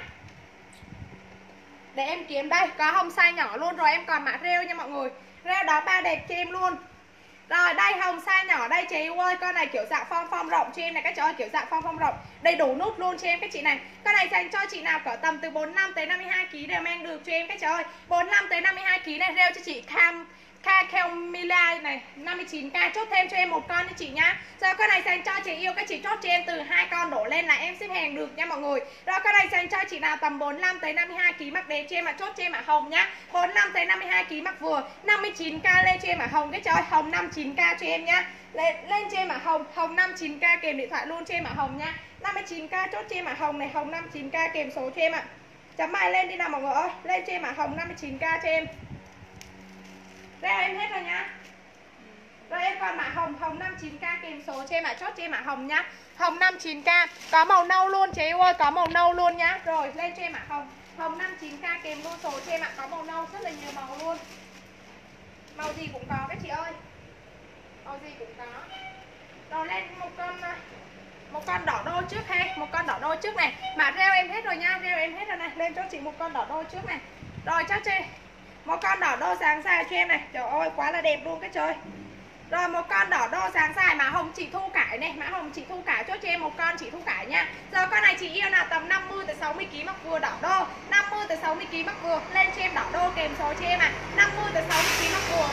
Để em kiếm đây, có hồng size nhỏ luôn. Rồi em còn mã rêu nha mọi người. Rêu đó ba đẹp cho em luôn. Rồi đây hồng size nhỏ đây chị yêu ơi, con này kiểu dạng phong phong rộng cho em này các chị ơi, kiểu dạng phong phong rộng, đầy đủ nút luôn cho em các chị này. Con này dành cho chị nào cỡ tầm từ bốn mươi lăm tới năm mươi hai ki lô gam đều mang được cho em các chị ơi. bốn mươi lăm tới năm mươi hai ki lô gam này rêu cho chị Cam Kelmila này năm mươi chín k, chốt thêm cho em một con cho chị nhá. Rồi con này dành cho chị yêu các chị chốt cho em từ hai con đổ lên là em ship hàng được nha mọi người. Rồi con này dành cho chị nào tầm bốn mươi lăm tới năm mươi hai ki lô gam mặc đẹp cho em mà chốt cho em mã hồng nhá. bốn mươi lăm tới năm mươi hai ki lô gam mặc vừa, năm mươi chín k lên cho em mã hồng cái trời, hồng năm mươi chín k cho em nhá. Lên lên cho em mã hồng, hồng năm mươi chín k kèm điện thoại luôn cho em mã hồng nhá. năm mươi chín k chốt cho em mã hồng này, hồng năm mươi chín k kèm số cho em ạ. Chấm bài lên đi nào mọi người ơi, lên cho em mã hồng năm mươi chín k cho em. Rêu em hết rồi nhá. Rồi em còn mã hồng, hồng năm mươi chín k kèm số cho em ạ, chốt cho em mã hồng nhá. Hồng năm mươi chín k, có màu nâu luôn chị yêu ơi, có màu nâu luôn nhá. Rồi lên cho em mã hồng, hồng năm mươi chín k kèm luôn số cho em ạ, có màu nâu rất là nhiều màu luôn. Màu gì cũng có các chị ơi. Màu gì cũng có. Rồi lên một con Một con đỏ đô trước hay, một con đỏ đô trước này. Mà rêu em hết rồi nha, rêu em hết rồi này. Lên cho chị một con đỏ đô trước này. Rồi cho chị một con đỏ đô sáng dài cho em này. Trời ơi quá là đẹp luôn cái trời. Rồi một con đỏ đô sáng dài mã hồng chị thu cải này, mã hồng chị thu cải cho cho em một con chị thu cải nha. Giờ con này chị yêu nào tầm năm mươi tới sáu mươi ki lô gam mặc vừa đỏ đô, năm mươi tới sáu mươi ki lô gam mặc vừa. Lên cho em đỏ đô kèm số cho em à, năm mươi tới sáu mươi ki lô gam mặc vừa.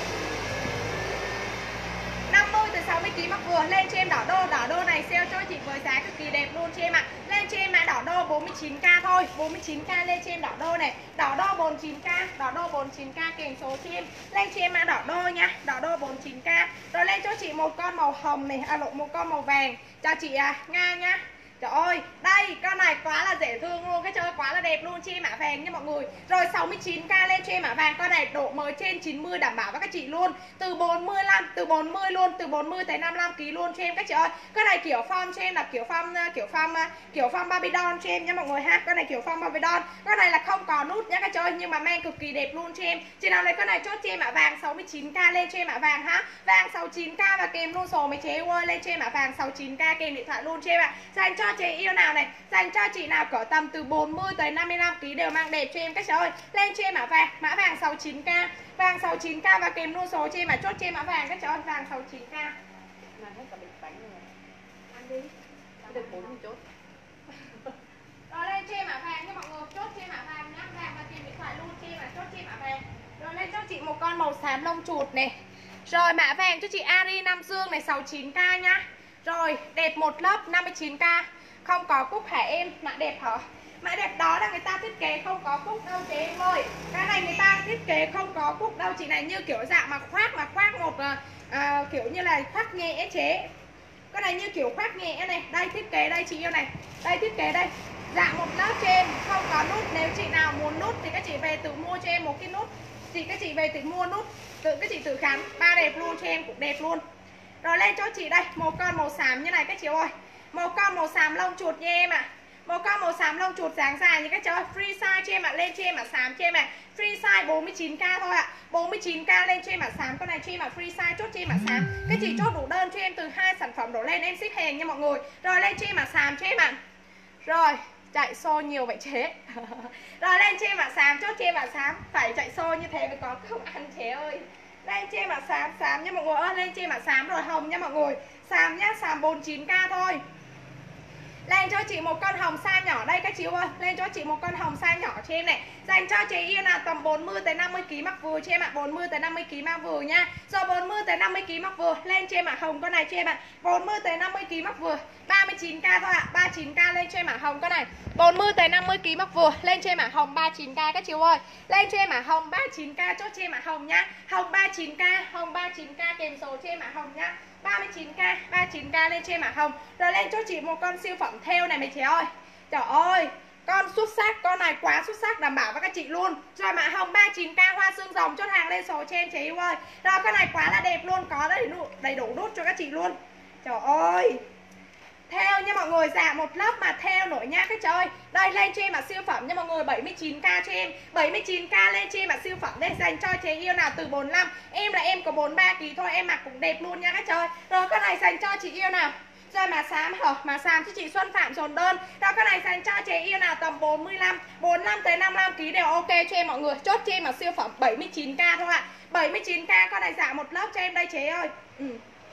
năm mươi tới sáu mươi ki lô gam mặc vừa. Lên cho em đỏ đô, đỏ đô này sale cho chị với giá cực kỳ đẹp luôn cho em ạ. À. Lên cho em mã đỏ đô bốn mươi chín k thôi, bốn mươi chín k lên cho em đỏ đô này. Đỏ đô bốn mươi chín k, đỏ đô bốn mươi chín k kèm số cho em. Lên cho em mã đỏ đô nha, đỏ đô bốn mươi chín k. Rồi lên cho chị một con màu hồng này, à lộn một con màu vàng cho chị à, Nga nha. Trời ơi, đây con này quá là dễ thương luôn, cái chơi quá là đẹp luôn cho em mã vàng nha mọi người. Rồi sáu mươi chín k lên cho em mã vàng, con này độ mới trên chín mươi đảm bảo với các chị luôn. Từ bốn mươi lăm, từ bốn mươi luôn, từ bốn mươi tới năm mươi lăm ki lô gam luôn cho em các chị ơi. Con này kiểu form cho em là kiểu form kiểu form kiểu form Barbie doll cho em nha mọi người ha. Con này kiểu form Barbie doll. Con này là không có nút nha các chị ơi, nhưng mà mang cực kỳ đẹp luôn cho em. Chị nào lấy con này chốt cho em mã vàng sáu mươi chín k lên cho em mã vàng ha. Vàng sáu mươi chín k và kèm luôn số mấy chế ơi, lên cho em mã vàng sáu mươi chín k kèm điện thoại luôn cho em ạ. À. Dành cho chị yêu nào này, dành cho chị nào cỡ tầm từ bốn mươi tới năm mươi lăm ki lô gam đều mang đẹp cho em các chị ơi. Lên cho em mã vàng, mã vàng sáu mươi chín k, vàng sáu mươi chín k và kèm luôn số cho em mà chốt cho em mã vàng các chị ơi, vàng sáu mươi chín k. Mà hết cả bịch bánh rồi. Ăn đi. Ăn được bốn mươi chốt. Rồi lên cho em mã vàng nha mọi người, chốt cho em mã vàng nhá, vàng và kèm điện thoại luôn cho em mà chốt cho em mã vàng. Rồi lên cho chị một con màu xám lông chuột này. Rồi mã vàng cho chị Ari Nam Dương này sáu mươi chín k nhá. Rồi đẹp một lớp năm mươi chín k. Không có cúc hả em? Mã đẹp hả? Mã đẹp đó là người ta thiết kế không có cúc đâu chị em ơi. Cái này người ta thiết kế không có cúc đâu. Chị này như kiểu dạng mà khoác mà khoác một à, kiểu như là khoác nhẹ chế. Cái này như kiểu khoác nhẹ này. Đây thiết kế đây chị yêu này. Đây thiết kế đây. Dạng một lớp cho em, không có nút. Nếu chị nào muốn nút thì các chị về tự mua cho em một cái nút. Thì các chị về tự mua nút. Tự các chị tự khám. Ba đẹp luôn cho em, cũng đẹp luôn. Rồi lên cho chị đây, một con màu xám như này các chị ơi. Một con màu xám lông chuột nha em ạ. À. Một con màu xám lông chuột dáng dài như các chị ơi. Free size cho em ạ, à. Lên cho em ạ, à. Xám cho em ạ. À. Free size bốn mươi chín k thôi ạ. À. bốn mươi chín k lên cho em ạ, à. Xám con này cho em ạ, à. Free size chốt cho em ạ, à. Xám. Các chị chốt đủ đơn cho em từ hai sản phẩm đổ lên em ship hàng nha mọi người. Rồi lên cho em ạ, à. Xám cho em ạ. À. Rồi, chạy xô nhiều vậy chế. Rồi lên cho em ạ, à. Xám chốt cho em ạ, à. Xám. Phải chạy xô như thế mới có công ăn chế ơi. Lên cho em ạ, à. Xám xám nha mọi người ơi, lên cho em ạ, à. Xám rồi hồng nha mọi người. Xám nhá, xám bốn mươi chín k thôi. Lên cho chị một con hồng size nhỏ đây các chị ơi. Lên cho chị một con hồng size nhỏ cho em này. Dành cho chị yêu nào tầm bốn mươi tới năm mươi ki lô gam mặc vừa cho em ạ, à. bốn mươi tới năm mươi ki lô gam mặc vừa nha. Rồi bốn mươi tới năm mươi ki lô gam mặc vừa. Lên cho em ạ, à. Hồng con này cho em ạ. À. bốn mươi tới năm mươi ki lô gam mặc vừa. ba mươi chín k thôi ạ, à. ba mươi chín k lên cho em ạ, à. Hồng con này. bốn mươi tới năm mươi ki lô gam mặc vừa. Lên cho em ạ, à. Hồng ba mươi chín k các chị ơi. Lên cho em ạ, à. Hồng ba mươi chín k chốt cho em ạ, à. Hồng nhá. Hồng ba mươi chín k, hồng ba mươi chín k kèm số cho em ạ, à. Hồng nhá. ba mươi chín k, ba mươi chín k lên cho em ạ, à. Hồng. Rồi lên cho chị một con siêu phẩm thêu này mấy chị ơi. Trời ơi, con xuất sắc, con này quá xuất sắc, đảm bảo với các chị luôn. Rồi mã hồng ba mươi chín k hoa xương rồng, chốt hàng lên số cho em chị yêu ơi. Rồi con này quá là đẹp luôn, có đầy đủ, đầy đủ nút cho các chị luôn. Trời ơi, theo nha mọi người, dạ một lớp mà theo nổi nha các chị ơi. Đây lên cho em mà siêu phẩm nha mọi người, bảy mươi chín k cho em, bảy mươi chín k lên cho em mà siêu phẩm đây, dành cho chị yêu nào từ bốn mươi lăm. Em là em có bốn mươi ba ki lô gam thôi, em mặc cũng đẹp luôn nha các chị ơi. Rồi con này dành cho chị yêu nào. Rồi mà xám hả? Mà xám cho chị Xuân Phạm dồn đơn. Rồi cái này dành cho chị yêu nào tầm bốn mươi lăm, bốn mươi lăm tới năm mươi lăm ki lô gam đều ok cho em mọi người. Chốt cho em mà siêu phẩm bảy mươi chín k thôi ạ. À. bảy mươi chín k con này dạ một lớp cho em đây chế ơi. Ừ.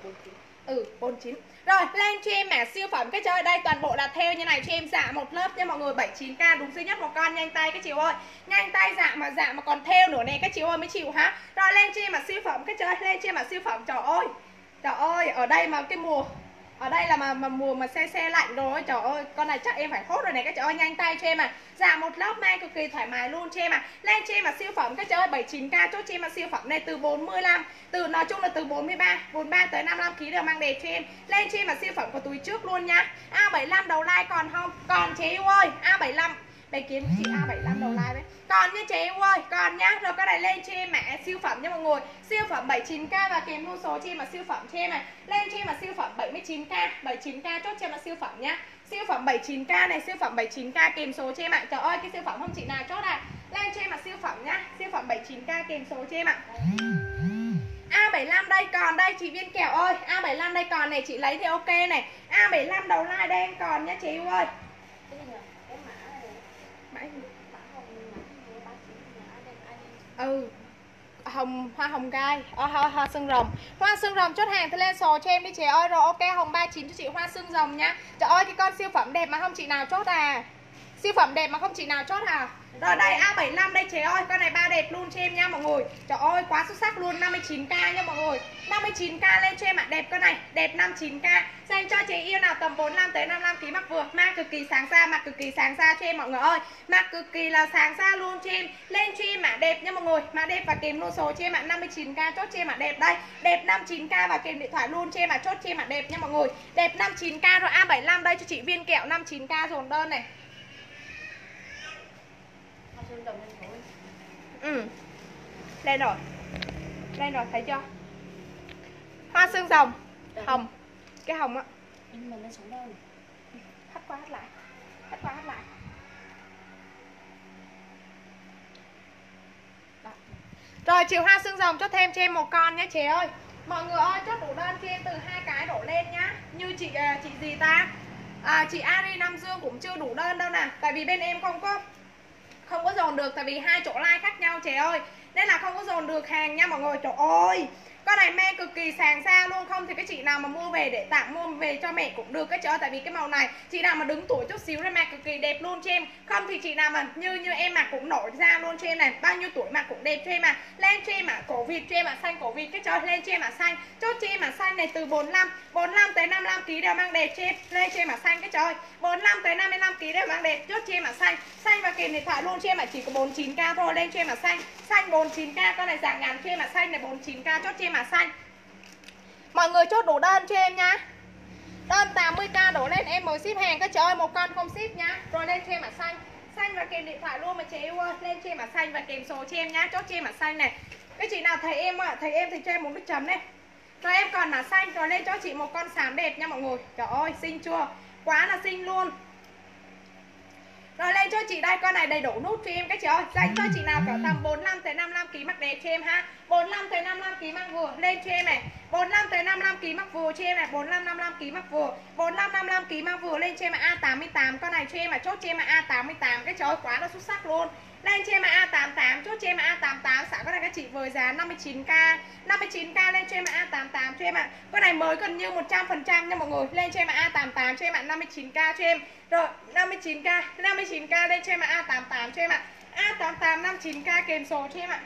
Ừ, bốn mươi chín. Rồi lên cho em mã siêu phẩm cái chơi đây, toàn bộ là theo như này cho em dạ một lớp nha mọi người, bảy mươi chín k đúng duy nhất một con, nhanh tay các chị ơi. Nhanh tay dạ mà dạ mà còn theo nữa này các chị ơi mới chịu hả? Rồi lên cho em mã siêu phẩm cái chơi, lên cho em mã siêu phẩm. Trời ơi. Trời ơi, ở đây mà cái mùa ở đây là mà, mà mùa mà xe xe lạnh rồi. Trời ơi, con này chắc em phải hốt rồi này các chị ơi, nhanh tay cho em à. Dạ một lớp mang cực kỳ thoải mái luôn cho em à. Lên cho em mà siêu phẩm các chị ơi, bảy mươi chín k chốt cho em mà siêu phẩm này từ bốn mươi lăm, từ nói chung là từ bốn mươi ba, bốn mươi ba tới năm mươi lăm ki lô gam đều mang đẹp cho em. Lên cho em mà siêu phẩm của túi trước luôn nha. A bảy mươi lăm đầu like còn không? Còn chế yêu ơi, A bảy mươi lăm. Đây kiếm chị A bảy mươi lăm đầu like đấy. Còn nha chị yêu ơi, còn nhá. Rồi cái này lên cho em mã siêu phẩm nha mọi người. Siêu phẩm bảy mươi chín k và kèm luôn số cho em mà siêu phẩm cho em này. Lên cho em mà siêu phẩm bảy mươi chín k, bảy mươi chín k chốt cho em là siêu phẩm nhá. Siêu phẩm bảy mươi chín k này, siêu phẩm bảy mươi chín k kèm số cho em ạ. Trời ơi, cái siêu phẩm không chị nào chốt à. Lên cho em mà siêu phẩm nhá. Siêu phẩm bảy mươi chín k kèm số cho em ạ. A bảy mươi lăm đây. đây còn đây chị Viên Kẹo ơi, A bảy lăm đây còn này, chị lấy thì ok này. A bảy lăm đầu like đây em còn nhá chị yêu ơi. Ừ, hồng hoa hồng gai, à, hoa, hoa xương rồng. Hoa xương rồng chốt hàng thì lên sò cho em đi chị ơi. Rồi ok, hồng ba chín cho chị hoa xương rồng nhá. Trời ơi cái con siêu phẩm đẹp mà không chị nào chốt à. Siêu phẩm đẹp mà không chị nào chốt à. Rồi đây A bảy lăm đây chị ơi, con này ba đẹp luôn cho em nha mọi người. Trời ơi quá xuất sắc luôn, năm mươi chín k nha mọi người. năm mươi chín k lên cho em ạ, à. Đẹp con này, đẹp năm mươi chín k. Dành cho chị yêu nào tầm bốn mươi lăm tới năm mươi lăm ký mặc vừa, mang cực kỳ sáng xa, mặc cực kỳ sáng xa cho em mọi người ơi. Mặc cực kỳ là sáng xa luôn cho em. Lên cho em ạ, à. Đẹp nha mọi người. Mà đẹp và kèm luôn số cho em ạ, à. năm mươi chín k chốt cho em ạ, à. Đẹp đây. Đẹp năm mươi chín k và kèm điện thoại luôn cho em ạ, à. Chốt cho em ạ, à. Đẹp nha mọi người. Đẹp năm mươi chín k rồi. A bảy lăm đây cho chị Viên Kẹo năm mươi chín k dồn đơn này. Ừ. Lên rồi. Lên rồi, thấy chưa? Hoa xương rồng, hồng. Cái hồng á. Nhưng mà nó sống đâu? Hắt qua hắt lại. Hắt qua hắt lại. Đó. Rồi chiều hoa xương rồng chốt thêm cho em một con nhé chị ơi. Mọi người ơi chốt đủ đơn cho em từ hai cái đổ lên nhá. Như chị chị gì ta? À, chị Ari Nam Dương cũng chưa đủ đơn đâu nè. Tại vì bên em không có Không có dồn được, tại vì hai chỗ like khác nhau chị ơi. Nên là không có dồn được hàng nha mọi người. Trời ơi, con này men cực kỳ sàng xa luôn. Không thì cái chị nào mà mua về để tặng, mua về cho mẹ cũng được cái trời. Tại vì cái màu này chị nào mà đứng tuổi chút xíu ra mặc cực kỳ đẹp luôn cho em. Không thì chị nào mà như như em mặc cũng nổi ra luôn cho em này. Bao nhiêu tuổi mặc cũng đẹp cho em à. Lên cho em à, cổ vịt cho em à, xanh cổ vịt cái trời. Lên cho em à xanh, chốt cho em à xanh này từ bốn mươi lăm bốn mươi lăm tới năm mươi lăm ký đều mang đẹp cho em. Lên cho em à xanh cái trời. bốn mươi lăm tới năm mươi lăm ký đều mang đẹp, chốt cho em à xanh. Xanh và kèm điện thoại luôn cho em à, chỉ có bốn mươi chín k thôi. Lên cho em à xanh. Xanh bốn mươi chín k, con này dạng ngắn cho em à xanh này bốn mươi chín k, chốt cho em à xanh. Mọi người chốt đủ đơn cho em nha. Đơn tám mươi k đổ lên em mới ship hàng các chị ơi, một con không ship nhá. Rồi lên cho em à xanh. Xanh và kèm điện thoại luôn mà chị yêu ơi. Lên cho em à xanh và kèm số cho em nhá, chốt cho em à xanh này. Cái chị nào thấy em ạ, thấy em thì cho em một cái chấm này. Rồi em còn là xanh, rồi lên cho chị một con xám đẹp nha mọi người. Trời ơi xinh chưa, quá là xinh luôn. Rồi lên cho chị đây, con này đầy đủ nút cho em các chị ơi. Dành cho chị nào cỡ tầm bốn mươi lăm tới năm mươi lăm ký mặc đẹp cho em ha. bốn mươi lăm tới năm mươi lăm ký mặc vừa lên cho em này. bốn mươi lăm tới năm mươi lăm ký mặc vừa cho em này, bốn mươi lăm năm mươi lăm ký mặc vừa. bốn mươi lăm năm mươi lăm ký mặc vừa lên cho em là A tám mươi tám, con này cho em là chốt cho em là A tám mươi tám cái trời ơi, quá là xuất sắc luôn. Lên cho em là A tám mươi tám, chốt cho em là A tám mươi tám, xả con này các chị với giá năm mươi chín k. năm mươi chín k lên cho em là A tám mươi tám cho em ạ. À. Con này mới gần như một trăm phần trăm nha mọi người. Lên cho em là A tám mươi tám cho em ạ, à. năm mươi chín k cho em. Rồi, năm mươi chín k, năm mươi chín k lên cho em là A tám mươi tám cho em ạ. À. A tám mươi tám năm mươi chín k kèm số cho em ạ.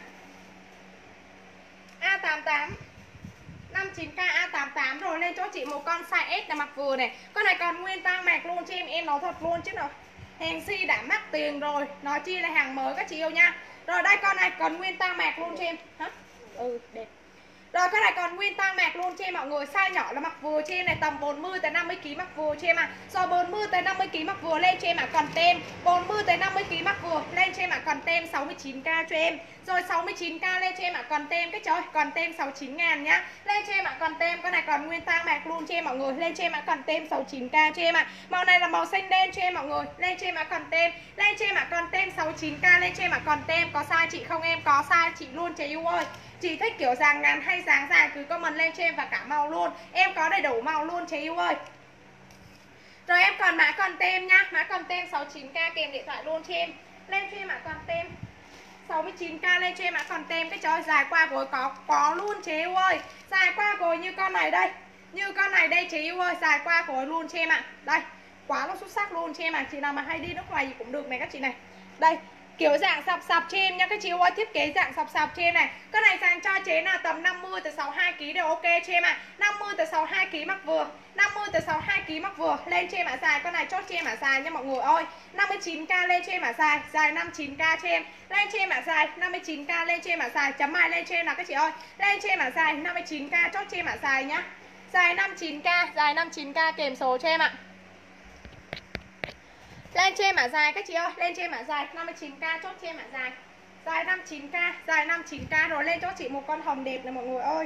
À. A tám mươi tám năm mươi chín k A tám mươi tám rồi lên cho chị một con size S là mặc vừa này. Con này còn nguyên tang mạc luôn cho em, em nói thật luôn chứ nào. Hàng si đã mắc tiền rồi, nói chi là hàng mới các chị yêu nha. Rồi đây con này còn nguyên tang mạc luôn cho em. Hả? Ừ đẹp. Rồi cái này còn nguyên tang mạc luôn cho em mọi người. Size nhỏ là mặc vừa cho em này, tầm bốn mươi tới năm mươi ký mặc vừa cho em à. Rồi bốn mươi tới năm mươi ký mặc vừa lên cho em à, còn tem. bốn mươi tới năm mươi ký mặc vừa lên cho em à, còn tem sáu mươi chín k cho em. Rồi sáu mươi chín k lên cho em à, còn tem cái trời, còn tem sáu mươi chín ngàn nhá. Lên cho em à, còn tem, con này còn nguyên tang mạc luôn cho em mọi người. Lên cho em à, còn tem sáu mươi chín k cho em à. Màu này là màu xanh đen cho em mọi người. Lên cho em à, còn tem. Lên cho em à, còn tem sáu mươi chín k, lên cho em à, còn tem. Có size chị không em? Có size chị luôn chị yêu ơi. Chị thích kiểu dáng ngắn hay dáng dài cứ comment lên cho em và cả màu luôn. Em có đầy đủ màu luôn chị yêu ơi. Rồi em còn mã còn tem nhá. Mã còn tem sáu mươi chín k kèm điện thoại luôn cho em. Lên cho em mã còn tem sáu mươi chín k lên cho em mã còn tem. Cái trời dài qua gối có có luôn chị yêu ơi. Dài qua gối như con này đây. Như con này đây chị yêu ơi. Dài qua gối luôn cho em ạ. Đây quá là xuất sắc luôn cho em ạ. Chị nào mà hay đi nước ngoài gì cũng được này các chị này. Đây kiểu dạng sọc sọc cho em nha các chị ơi, thiết kế dạng sọc sọc cho em này. Cái này dành cho chế là tầm năm mươi tới sáu mươi hai ký đều ok cho em ạ. À. năm mươi tới sáu mươi hai ký mặc vừa, năm mươi tới sáu mươi hai ký mặc vừa lên cho em ạ. Dài con này chốt cho em ạ, dài nha mọi người ơi. năm mươi chín k lên cho em ạ, dài, dài năm mươi chín k cho em. Lên cho em ạ, dài năm mươi chín k lên cho em ạ, dài, chấm mài lên cho em nào các chị ơi. Lên cho em ạ, dài năm mươi chín k chốt cho em ạ, dài nhá. Dài năm mươi chín k, dài năm mươi chín k kèm số cho em ạ. Lên cho em mã dài các chị ơi, lên cho em mã dài năm mươi chín k chốt cho em mã dài. Dài năm mươi chín k, dài năm mươi chín k rồi lên cho chị một con hồng đẹp này mọi người ơi.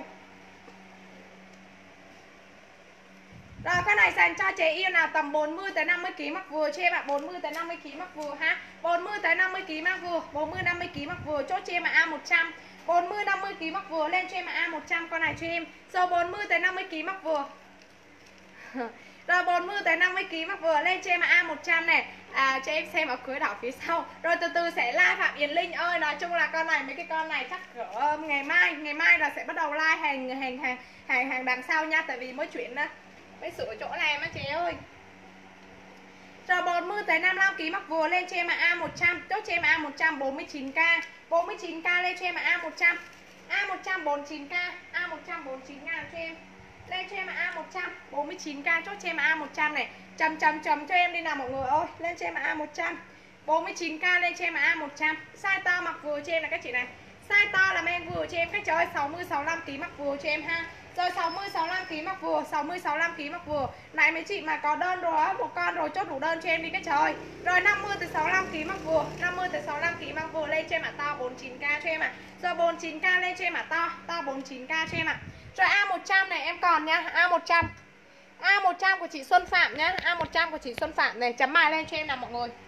Rồi con này dành cho trẻ yêu nào tầm bốn mươi tới năm mươi ký mặc vừa cho em ạ, bốn mươi tới năm mươi ký mặc vừa ha. bốn mươi tới năm mươi ký mặc vừa, bốn mươi năm mươi ký mặc vừa chốt cho em là A một trăm. bốn mươi năm mươi ký mặc vừa lên cho em A một trăm con này cho em. Rồi bốn mươi tới năm mươi ký mặc vừa. Rồi bốn mươi tới năm mươi ký mặc vừa lên cho em A một trăm này. À, cho em xem ở cưới đỏ phía sau. Rồi từ từ sẽ like Phạm Yến Linh ơi. Nói chung là con này, mấy cái con này chắc cỡ ngày mai, ngày mai là sẽ bắt đầu like hàng hàng hàng hàng hàng đằng sau nha, tại vì mới chuyển đó. Mới sửa chỗ làm á chị ơi. Rồi bốn mươi tới năm mươi lăm ký mặc vừa lên cho em A một trăm, chốt cho em A một trăm bốn mươi chín k. bốn mươi chín k lên cho em A một trăm. A một trăm bốn mươi chín k, A một trăm bốn mươi chín ngàn cho em. Lên cho em A một trăm bốn mươi chín k, chốt cho em A một trăm này. Chấm chấm chấm cho em đi nào mọi người ơi. Lên cho em A một trăm bốn mươi chín k lên cho em A một trăm. Size to mặc vừa cho em là các chị này. Size to là men vừa cho em các chị ơi, sáu mươi sáu mươi lăm ký mặc vừa cho em ha. Rồi sáu mươi sáu mươi lăm ký mặc vừa, sáu mươi sáu mươi lăm ký mặc vừa. Này mấy chị mà có đơn rồi á, một con rồi chốt đủ đơn cho em đi các chị ơi. Rồi năm mươi tới sáu mươi lăm ký mặc vừa, năm mươi tới sáu mươi lăm ký mặc vừa lên cho em ạ, to bốn mươi chín k cho em ạ. Rồi bốn mươi chín k lên cho em ạ, to, to bốn mươi chín k cho em ạ. Rồi A một trăm này em còn nha, A một trăm. A một trăm của chị Xuân Phạm nhá, A một trăm của chị Xuân Phạm này, chấm mài lên cho em nào mọi người.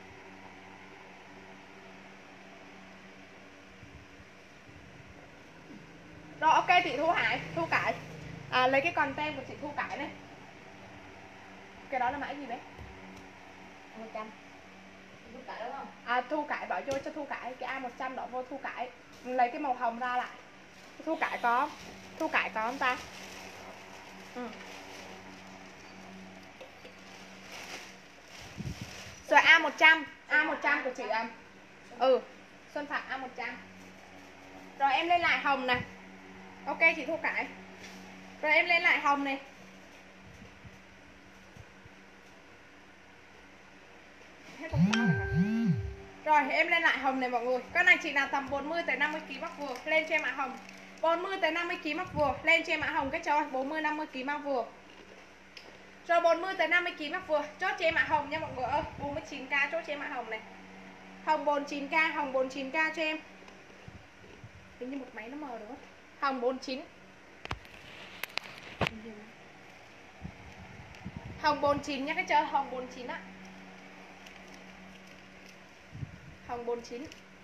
Rồi ok chị Thu Hải, Thu Cải. À, lấy cái content của chị Thu Cải này. Cái đó là mã gì đấy? một trăm. Thu Cải đúng không? À, Thu Cải bỏ vô cho Thu Cải, cái A một trăm đó vô Thu Cải. Lấy cái màu hồng ra lại. Thu Cải có, Thu Cải có không ta? Ừ. Rồi A một trăm, A một trăm của chị um, ừ, Xuân Phạm A một trăm. Rồi em lên lại hồng này. Ok chị Thu Cải. Rồi em lên lại hồng này. Hết con này. Rồi em lên lại hồng này mọi người. Con này chị nào tầm bốn mươi tới năm mươi ký mắc vừa lên cho em mã hồng. bốn mươi tới năm mươi ký mắc vừa lên cho em mã hồng cái trời, bốn mươi năm mươi ký mắc vừa. Rồi bốn mươi tới năm mươi ký mắc vừa, chốt cho em mã hồng nha mọi người ơi, bốn mươi chín k chốt cho em mã hồng này. Hồng bốn mươi chín k, hồng bốn mươi chín k cho em. Hình như một máy nó mờ đúng không? Hồng bốn mươi chín. Hồng bốn mươi chín nhá các chơi, hồng bốn mươi chín á. Hồng bốn mươi chín.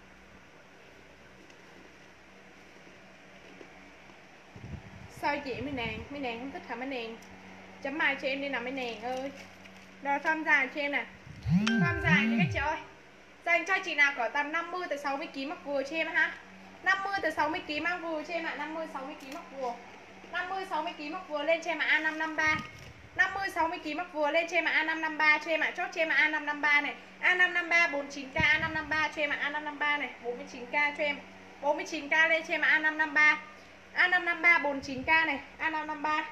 Sao chị mấy nàng, mấy nàng không thích hả mấy nàng? Chấm mai cho em đi nào mấy nàng ơi. Rồi form dài cho em nè. Form dài cho các chị ơi. Dành cho chị nào cỡ tầm năm mươi tới sáu mươi ký mắc vừa cho em ha. năm mươi tới sáu mươi ký mắc vừa cho em ạ, năm mươi sáu mươi ký mắc vừa. năm mươi sáu mươi ký mắc vừa lên cho em ạ A năm năm ba. năm mươi sáu mươi ký mắc vừa lên cho em ạ A năm năm ba cho em ạ, chốt cho em ạ A năm năm ba này. A năm năm ba bốn mươi chín k, A năm năm ba cho em ạ, A năm năm ba này, bốn mươi chín k cho em. bốn mươi chín k lên cho em ạ A năm năm ba. A năm năm ba bốn mươi chín k này, A năm năm ba.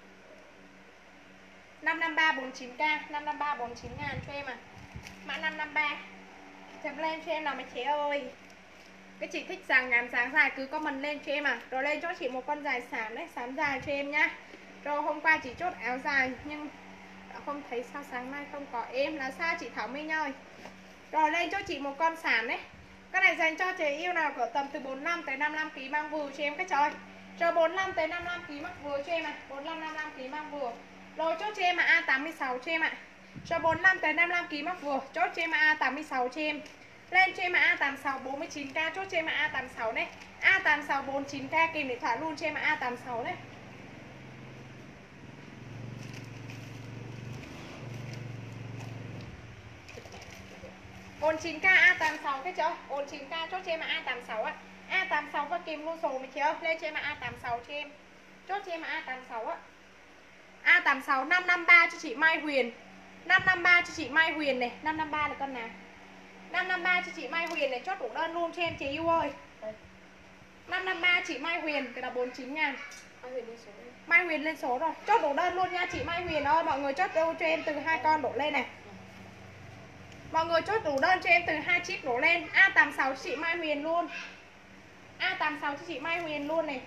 năm năm ba bốn mươi chín k, năm năm ba bốn mươi chín ngàn cho em à. Mã năm năm ba. Chấm lên cho em nào mấy chị ơi. Cái chị thích rằng ngắn sáng dài cứ comment lên cho em à. Rồi lên cho chị một con dài xám đấy, xám dài cho em nhá. Rồi hôm qua chị chốt áo dài nhưng không thấy sao sáng nay không có em, là sao chị Thảo Minh ơi. Rồi lên cho chị một con xám đấy. Cái này dành cho chị yêu nào cỡ tầm từ bốn mươi lăm tới năm mươi lăm ký mang vừa cho em các trời. Rồi bốn mươi lăm tới năm mươi lăm ký mắc vừa cho em à, bốn mươi lăm năm mươi lăm ký mang vừa. Rồi chốt cho em là A tám mươi sáu cho em ạ. Rồi bốn mươi lăm tới năm mươi lăm ký mắc vừa, chốt cho em A tám mươi sáu cho em. Lên cho em A tám mươi sáu bốn mươi chín k, chốt cho em A tám mươi sáu đấy. A tám mươi sáu bốn mươi chín k kìm điện thoại luôn cho em A tám mươi sáu đấy. bốn mươi chín k A tám mươi sáu cái chưa? bốn mươi chín k chốt cho em A tám mươi sáu á. A tám mươi sáu và kìm luôn sổ mày chưa? Lên cho em A tám mươi sáu cho em. Chốt cho em A tám mươi sáu á. A tám mươi sáu năm năm ba cho chị Mai Huyền. năm năm ba cho chị Mai Huyền này, năm năm ba là con nào? năm năm ba cho chị Mai Huyền này, chốt đủ đơn luôn cho em chị yêu ơi. năm năm ba chị Mai Huyền, cái là bốn mươi chín ngàn. Mai Huyền lên số. Mai Huyền lên số rồi. Chốt đủ đơn luôn nha chị Mai Huyền ơi, mọi người chốt đâu cho em từ hai con đổ lên này. Mọi người chốt đủ đơn cho em từ hai chiếc đổ lên. A tám mươi sáu cho chị Mai Huyền luôn. A tám mươi sáu cho chị Mai Huyền luôn này.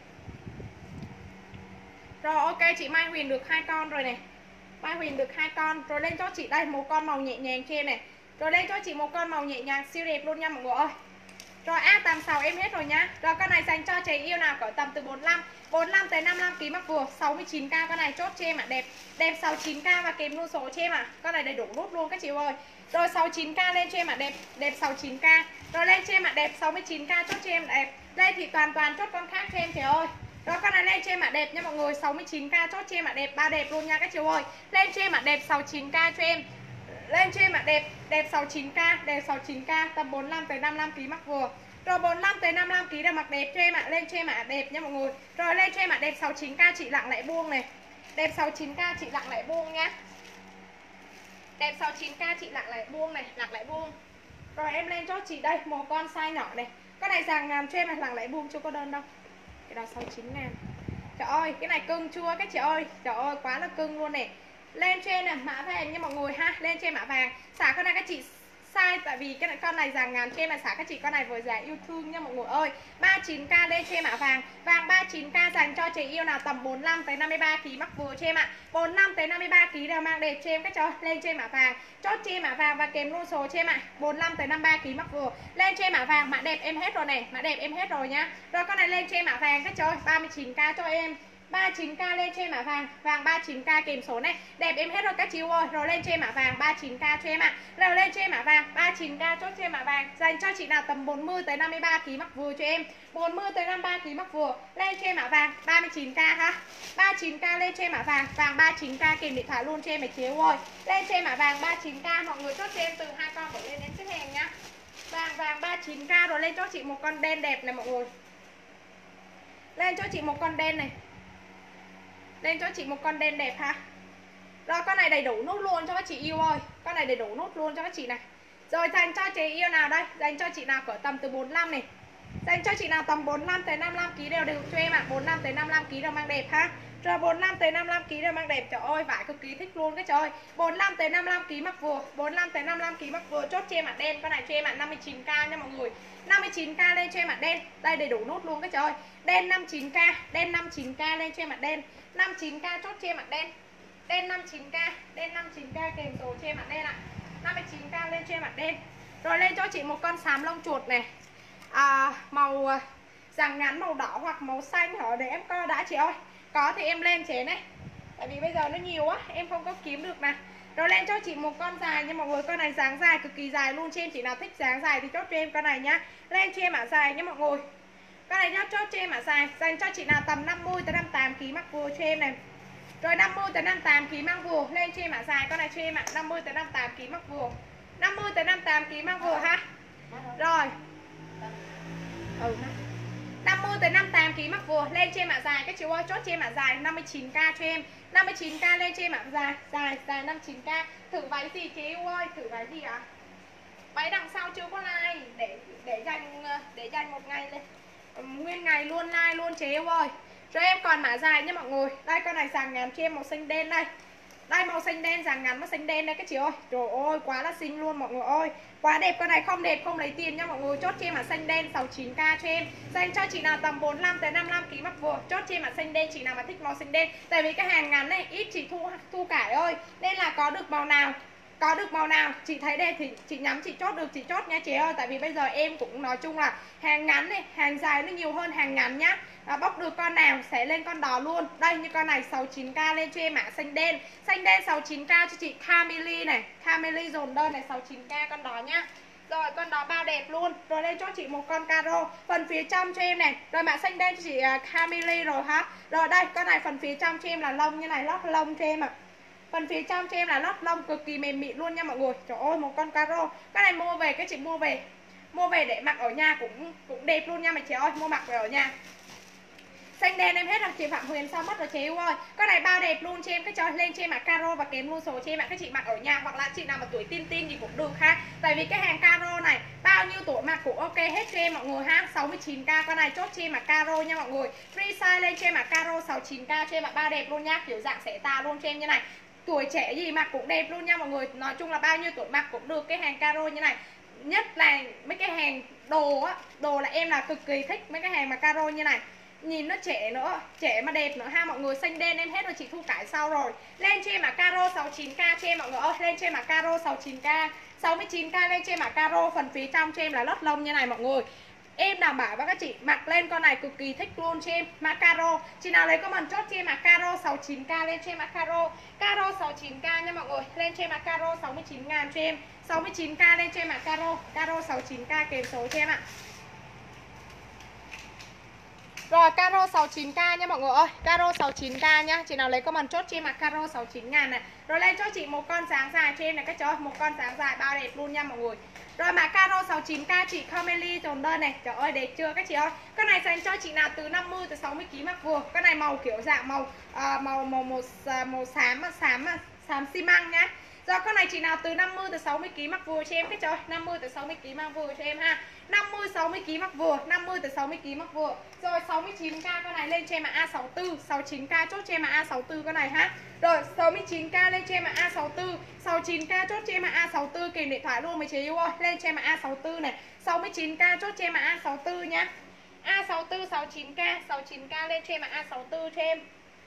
Rồi ok chị Mai Huyền được hai con rồi này. Mai Huyền được hai con. Rồi lên cho chị đây một con màu nhẹ nhàng cho em này. Rồi lên cho chị một con màu nhẹ nhàng siêu đẹp luôn nha mọi người ơi. Rồi A tám mươi sáu em hết rồi nhá. Rồi con này dành cho chị yêu nào cỡ tầm từ bốn mươi lăm bốn mươi lăm tới năm mươi lăm ký mắc vừa, sáu mươi chín k con này chốt cho em ạ, à. Đẹp. Đẹp sáu mươi chín k và kèm luôn số cho em ạ. À. Con này đầy đủ nút luôn các chị ơi. Rồi sáu mươi chín k lên cho em ạ, à. Đẹp. Đẹp sáu mươi chín k. Rồi lên cho em ạ, à. Đẹp sáu mươi chín k chốt cho em đẹp. Đây thì toàn toàn chốt con khác cho em chị ơi. Rồi con này lên cho em mã đẹp nha mọi người, sáu mươi chín k chốt cho em mã đẹp, ba đẹp luôn nha các chị ơi. Lên cho em mã đẹp sáu mươi chín k cho em. Lên cho em mã đẹp, đẹp sáu mươi chín k, đẹp sáu mươi chín k tầm bốn mươi lăm tới năm mươi lăm kg mặc vừa. Rồi bốn mươi lăm tới năm mươi lăm kg là mặc đẹp cho em ạ. Lên cho em mã đẹp nha mọi người. Rồi lên cho em mã đẹp sáu mươi chín k chị lặng lẽ buông này. Đẹp sáu mươi chín k chị lặng lẽ buông nha. Đẹp sáu mươi chín k chị lặng lẽ buông này, lặng lẽ buông. Rồi em lên cho chị đây một con size nhỏ này. Con này dàn ngàm cho em là lặng lẽ buông, chưa có đơn đâu. Cái đó sáu mươi chín ngàn. Trời ơi, cái này cưng chua các chị ơi. Trời ơi, quá là cưng luôn nè. Lên trên nè, mã vàng nha mọi người ha. Lên trên mã vàng. Xả con này các chị sai, tại vì cái con này dàn ngàn trên là xả các chị con này với giá yêu thương nha mọi người ơi. ba mươi chín k lên trên mã vàng. Vàng ba mươi chín k dành cho chị yêu nào tầm bốn mươi lăm tới năm mươi ba kg mắc vừa cho em ạ. bốn mươi lăm tới năm mươi ba kg đều mang đẹp cho em các cháu. Lên trên mã vàng. Chốt trên mã vàng và kèm luôn số cho em ạ. bốn mươi lăm tới năm mươi ba kg mắc vừa. Lên trên mã vàng, mã đẹp em hết rồi này, mã đẹp em hết rồi nhá. Rồi con này lên trên mã vàng các cháu, ba mươi chín k cho em. ba mươi chín k lên trên mã vàng, vàng ba mươi chín k kèm số này. Đẹp em hết rồi các chị ơi. Rồi lên trên mã vàng ba mươi chín k cho em ạ. Rồi lên trên mã vàng ba mươi chín k chốt trên mã vàng dành cho chị nào tầm bốn mươi tới năm mươi ba kg mắc vừa cho em. bốn mươi tới năm mươi ba kg mắc vừa. Lên trên mã vàng ba mươi chín k ha. ba mươi chín k lên trên mã vàng, vàng ba mươi chín k kèm điện thoại luôn cho em này chiếu ơi. Lên trên mã vàng ba mươi chín k mọi người chốt cho em từ hai con trở lên đến xếp hàng nhá. Vàng vàng ba mươi chín k rồi lên cho chị một con đen đẹp này mọi người. Lên cho chị một con đen này. Lên cho chị một con đen đẹp ha. Rồi con này đầy đủ nút luôn cho các chị yêu ơi. Con này đầy đủ nút luôn cho các chị này. Rồi dành cho chị yêu nào đây? Dành cho chị nào cỡ tầm từ bốn mươi lăm này. Dành cho chị nào tầm bốn mươi lăm tới năm mươi lăm kg đều được cho em ạ. À. bốn mươi lăm tới năm mươi lăm kg đều mang đẹp ha. Rồi bốn mươi lăm tới năm mươi lăm kg đều mang đẹp. Trời ơi, vải cực kỳ thích luôn cái trời ơi. bốn mươi lăm tới năm mươi lăm kg mặc vừa, bốn mươi lăm tới năm mươi lăm kg mặc vừa chốt cho em ạ. À. Đen con này cho em ạ, à. năm mươi chín k nha mọi người. năm mươi chín k lên cho em ạ. À. Đen. Đây đầy đủ nút luôn cái trời ơi. Đen năm mươi chín k, đen năm mươi chín k lên cho em ạ. À. Đen năm mươi chín k chốt cho em ạ. À. Đen. Đen năm mươi chín k, đen năm mươi chín k kèm số cho em ạ. À. Đen ạ. À. năm mươi chín k lên cho em ạ. À. Đen. Rồi lên cho chị một con xám lông chuột này. À, màu dàn ngắn màu đỏ hoặc màu xanh hả, để em coi đã chị ơi. Có thì em lên chế này. Tại vì bây giờ nó nhiều quá, em không có kiếm được nè. Rồi lên cho chị một con dài nha mọi người. Con này dáng dài cực kỳ dài luôn. Cho em chị nào thích dáng dài thì chốt cho em con này nhá. Lên cho em mã dài nha mọi người. Con này nhá, chốt cho em mã dài. Dành cho chị nào tầm năm mươi tới năm mươi tám kg mắc vừa cho em này. Rồi năm mươi tới năm mươi tám kg mang vừa. Lên cho em mã dài. Con này cho em ạ, năm mươi tới năm mươi tám kg mắc vừa. năm mươi tới năm mươi tám kg mang vừa ha. Rồi. Ừ ha. năm mươi tới năm mươi tám kg mắc vừa. Lên trên mã dài các chị ơi, chốt trên mã dài năm mươi chín k cho em. năm mươi chín k lên trên mã dài, dài dài năm mươi chín k. Thử váy gì chị yêu ơi, thử váy gì ạ? À? Váy đằng sau chưa có like, để để dành để dành một ngày lên. Nguyên ngày luôn like luôn chị yêu ơi. Rồi em còn mã dài nha mọi người. Đây con này dàn ngắn cho em màu xanh đen đây. Đây màu xanh đen, dàn ngắn màu xanh đen đây các chị ơi. Trời ơi, quá là xinh luôn mọi người ơi. Quá đẹp, con này không đẹp không lấy tiền nha mọi người. Chốt cho em mã xanh đen sáu mươi chín k cho em. Dành cho chị nào tầm bốn mươi lăm tới năm mươi lăm kg mặc vừa. Chốt cho em mã xanh đen, chị nào mà thích màu xanh đen. Tại vì cái hàng ngắn này ít chị thu thu cải ơi. Nên là có được màu nào có được màu nào chị thấy đẹp thì chị nhắm chị chốt được chị chốt nha chị ơi. Tại vì bây giờ em cũng nói chung là hàng ngắn này, hàng dài nó nhiều hơn hàng ngắn nhá. À, bóc được con nào sẽ lên con đó luôn. Đây như con này sáu mươi chín k lên cho em mã xanh đen. Xanh đen sáu mươi chín k cho chị Camille này. Camille dồn đơn này sáu mươi chín k con đó nhá. Rồi con đó bao đẹp luôn. Rồi lên cho chị một con caro. Phần phía trong cho em này. Rồi mã xanh đen cho chị uh, Camille rồi ha. Rồi đây con này phần phía trong cho em là lông như này, lót lông cho em ạ. À. Phần phía trong cho em là lót lông cực kỳ mềm mịn luôn nha mọi người. Trời ơi, một con caro. Cái này mua về các chị mua về. Mua về để mặc ở nhà cũng cũng đẹp luôn nha mà chị ơi, mua mặc về ở nhà. Xanh đen em hết rồi, chị Phạm Huyền sao mất rồi chị yêu ơi. Con này bao đẹp luôn cho em, cái cho lên cho em mặc caro và kèm luôn số cho em ạ. Các chị mặc ở nhà hoặc là chị nào mà tuổi tin tin gì cũng được ha. Tại vì cái hàng caro này bao nhiêu tuổi mặc cũng ok hết cho em mọi người ha. sáu mươi chín k con này chốt cho em mặc caro nha mọi người. Free size lên cho em mặc caro sáu mươi chín k cho em mặc bao đẹp luôn nha. Kiểu dạng xẻ tà luôn cho em như này. Tuổi trẻ gì mặc cũng đẹp luôn nha mọi người. Nói chung là bao nhiêu tuổi mặc cũng được cái hàng caro như này. Nhất là mấy cái hàng đồ á, đồ là em là cực kỳ thích mấy cái hàng mà caro như này. Nhìn nó trẻ nữa, trẻ mà đẹp nữa ha mọi người. Xanh đen em hết rồi, chị thu cải sau rồi. Lên cho em mà caro sáu mươi chín k cho em mọi người ơi. Lên cho em mà caro sáu mươi chín k, sáu mươi chín k lên cho em mà caro. Phần phía trong cho em là lót lông như này mọi người. Em đảm bảo với các chị mặc lên con này cực kỳ thích luôn cho em. Mã caro, chị nào lấy comment chốt cho em mà caro sáu mươi chín k lên cho em mà caro. Caro sáu mươi chín k nha mọi người. Lên cho em mà caro sáu mươi chín ngàn cho em. sáu mươi chín k lên cho em mà caro. Caro sáu mươi chín k kèm số cho em ạ. Rồi caro sáu mươi chín k nha mọi người ơi. Caro sáu mươi chín k nhá. Chị nào lấy comment chốt cho em mặc caro sáu mươi chín ngàn này. Rồi lên cho chị một con dáng dài cho em này các cháu, một con dáng dài bao đẹp luôn nha mọi người. Rồi mã caro sáu mươi chín k chị Comely tồn đơn này. Trời ơi đẹp chưa các chị ơi. Con này dành cho chị nào từ năm mươi tới sáu mươi ki lô gam mặc vừa. Con này màu kiểu dạng màu à, màu màu màu màu xám xám xám xi măng nhá. Rồi con này chị nào từ năm mươi tới sáu mươi ki lô gam mặc vừa cho em các cháu, năm mươi tới sáu mươi ki lô gam mặc vừa cho em ha. năm mươi sáu mươi ki lô gam mặc vừa, năm mươi tới sáu mươi ki lô gam mặc vừa. Rồi sáu mươi chín k con này lên cho em là A sáu mươi tư, sáu mươi chín k chốt cho em là A sáu mươi tư con này ha. Rồi sáu mươi chín k lên cho em là A sáu mươi tư, sáu mươi chín k chốt cho em là A sáu mươi tư kèm điện thoại luôn mấy chị yêu ơi. Lên cho em là A sáu mươi tư này, sáu mươi chín k chốt cho em là A sáu mươi tư nhá. A sáu mươi tư sáu mươi chín k, sáu mươi chín k lên cho em là A sáu mươi tư cho em.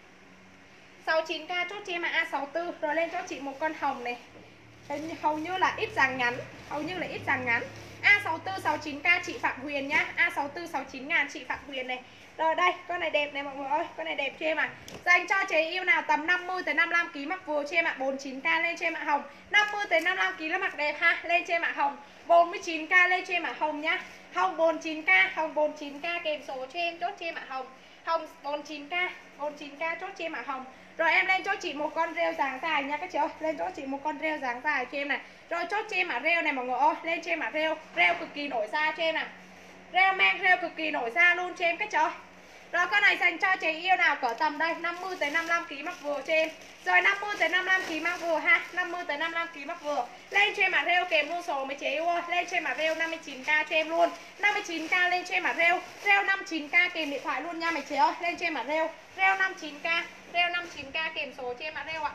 sáu mươi chín k chốt cho em là A sáu mươi tư. Rồi lên cho chị một con hồng này. Hầu như là ít dáng ngắn, hầu như là ít dáng ngắn. A sáu mươi tư sáu mươi chín k chị Phạm Huyền nhá. A sáu mươi tư sáu mươi chín ngàn chị Phạm Huyền này. Rồi đây, con này đẹp này mọi người ơi, con này đẹp cho em à. Dành cho chế yêu nào tầm năm mươi tới năm mươi lăm ki lô gam mặc vừa cho em ạ, bốn mươi chín k lên cho em ạ hồng. năm mươi tới năm mươi lăm ki lô gam mặc đẹp ha, lên cho em ạ hồng. bốn mươi chín k lên cho em ạ hồng nhá. Hồng bốn mươi chín k, hồng bốn mươi chín k kèm số cho em, chốt cho em ạ hồng. Hồng bốn mươi chín k, bốn mươi chín k chốt cho em ạ hồng. Rồi em lên cho chị một con rêu dáng dài nha các chị ơi. Lên cho chị một con rêu dáng dài cho em này. Rồi chốt cho em ạ rêu này mọi người ơi. Lên cho em ạ rêu. Rêu cực kỳ nổi da cho em này. Rêu mang rêu cực kỳ nổi da luôn cho em các chị ơi. Rồi con này dành cho chị yêu nào cỡ tầm đây năm mươi tới năm mươi lăm ki lô gam mặc vừa cho em. Rồi năm mươi tới năm mươi lăm ki lô gam mặc vừa ha. năm mươi tới năm mươi lăm ki lô gam mặc vừa. Lên cho em ạ rêu kèm luôn số mấy chị yêu ơi. Lên cho em ạ rêu năm mươi chín k cho em luôn. năm mươi chín k lên cho em ạ rêu. Rêu năm mươi chín k kèm điện thoại luôn nha mấy chị ơi. Lên cho em ạ rêu. Rêu năm mươi chín k. Rêu năm mươi chín k kèm số cho em ạ rêu ạ.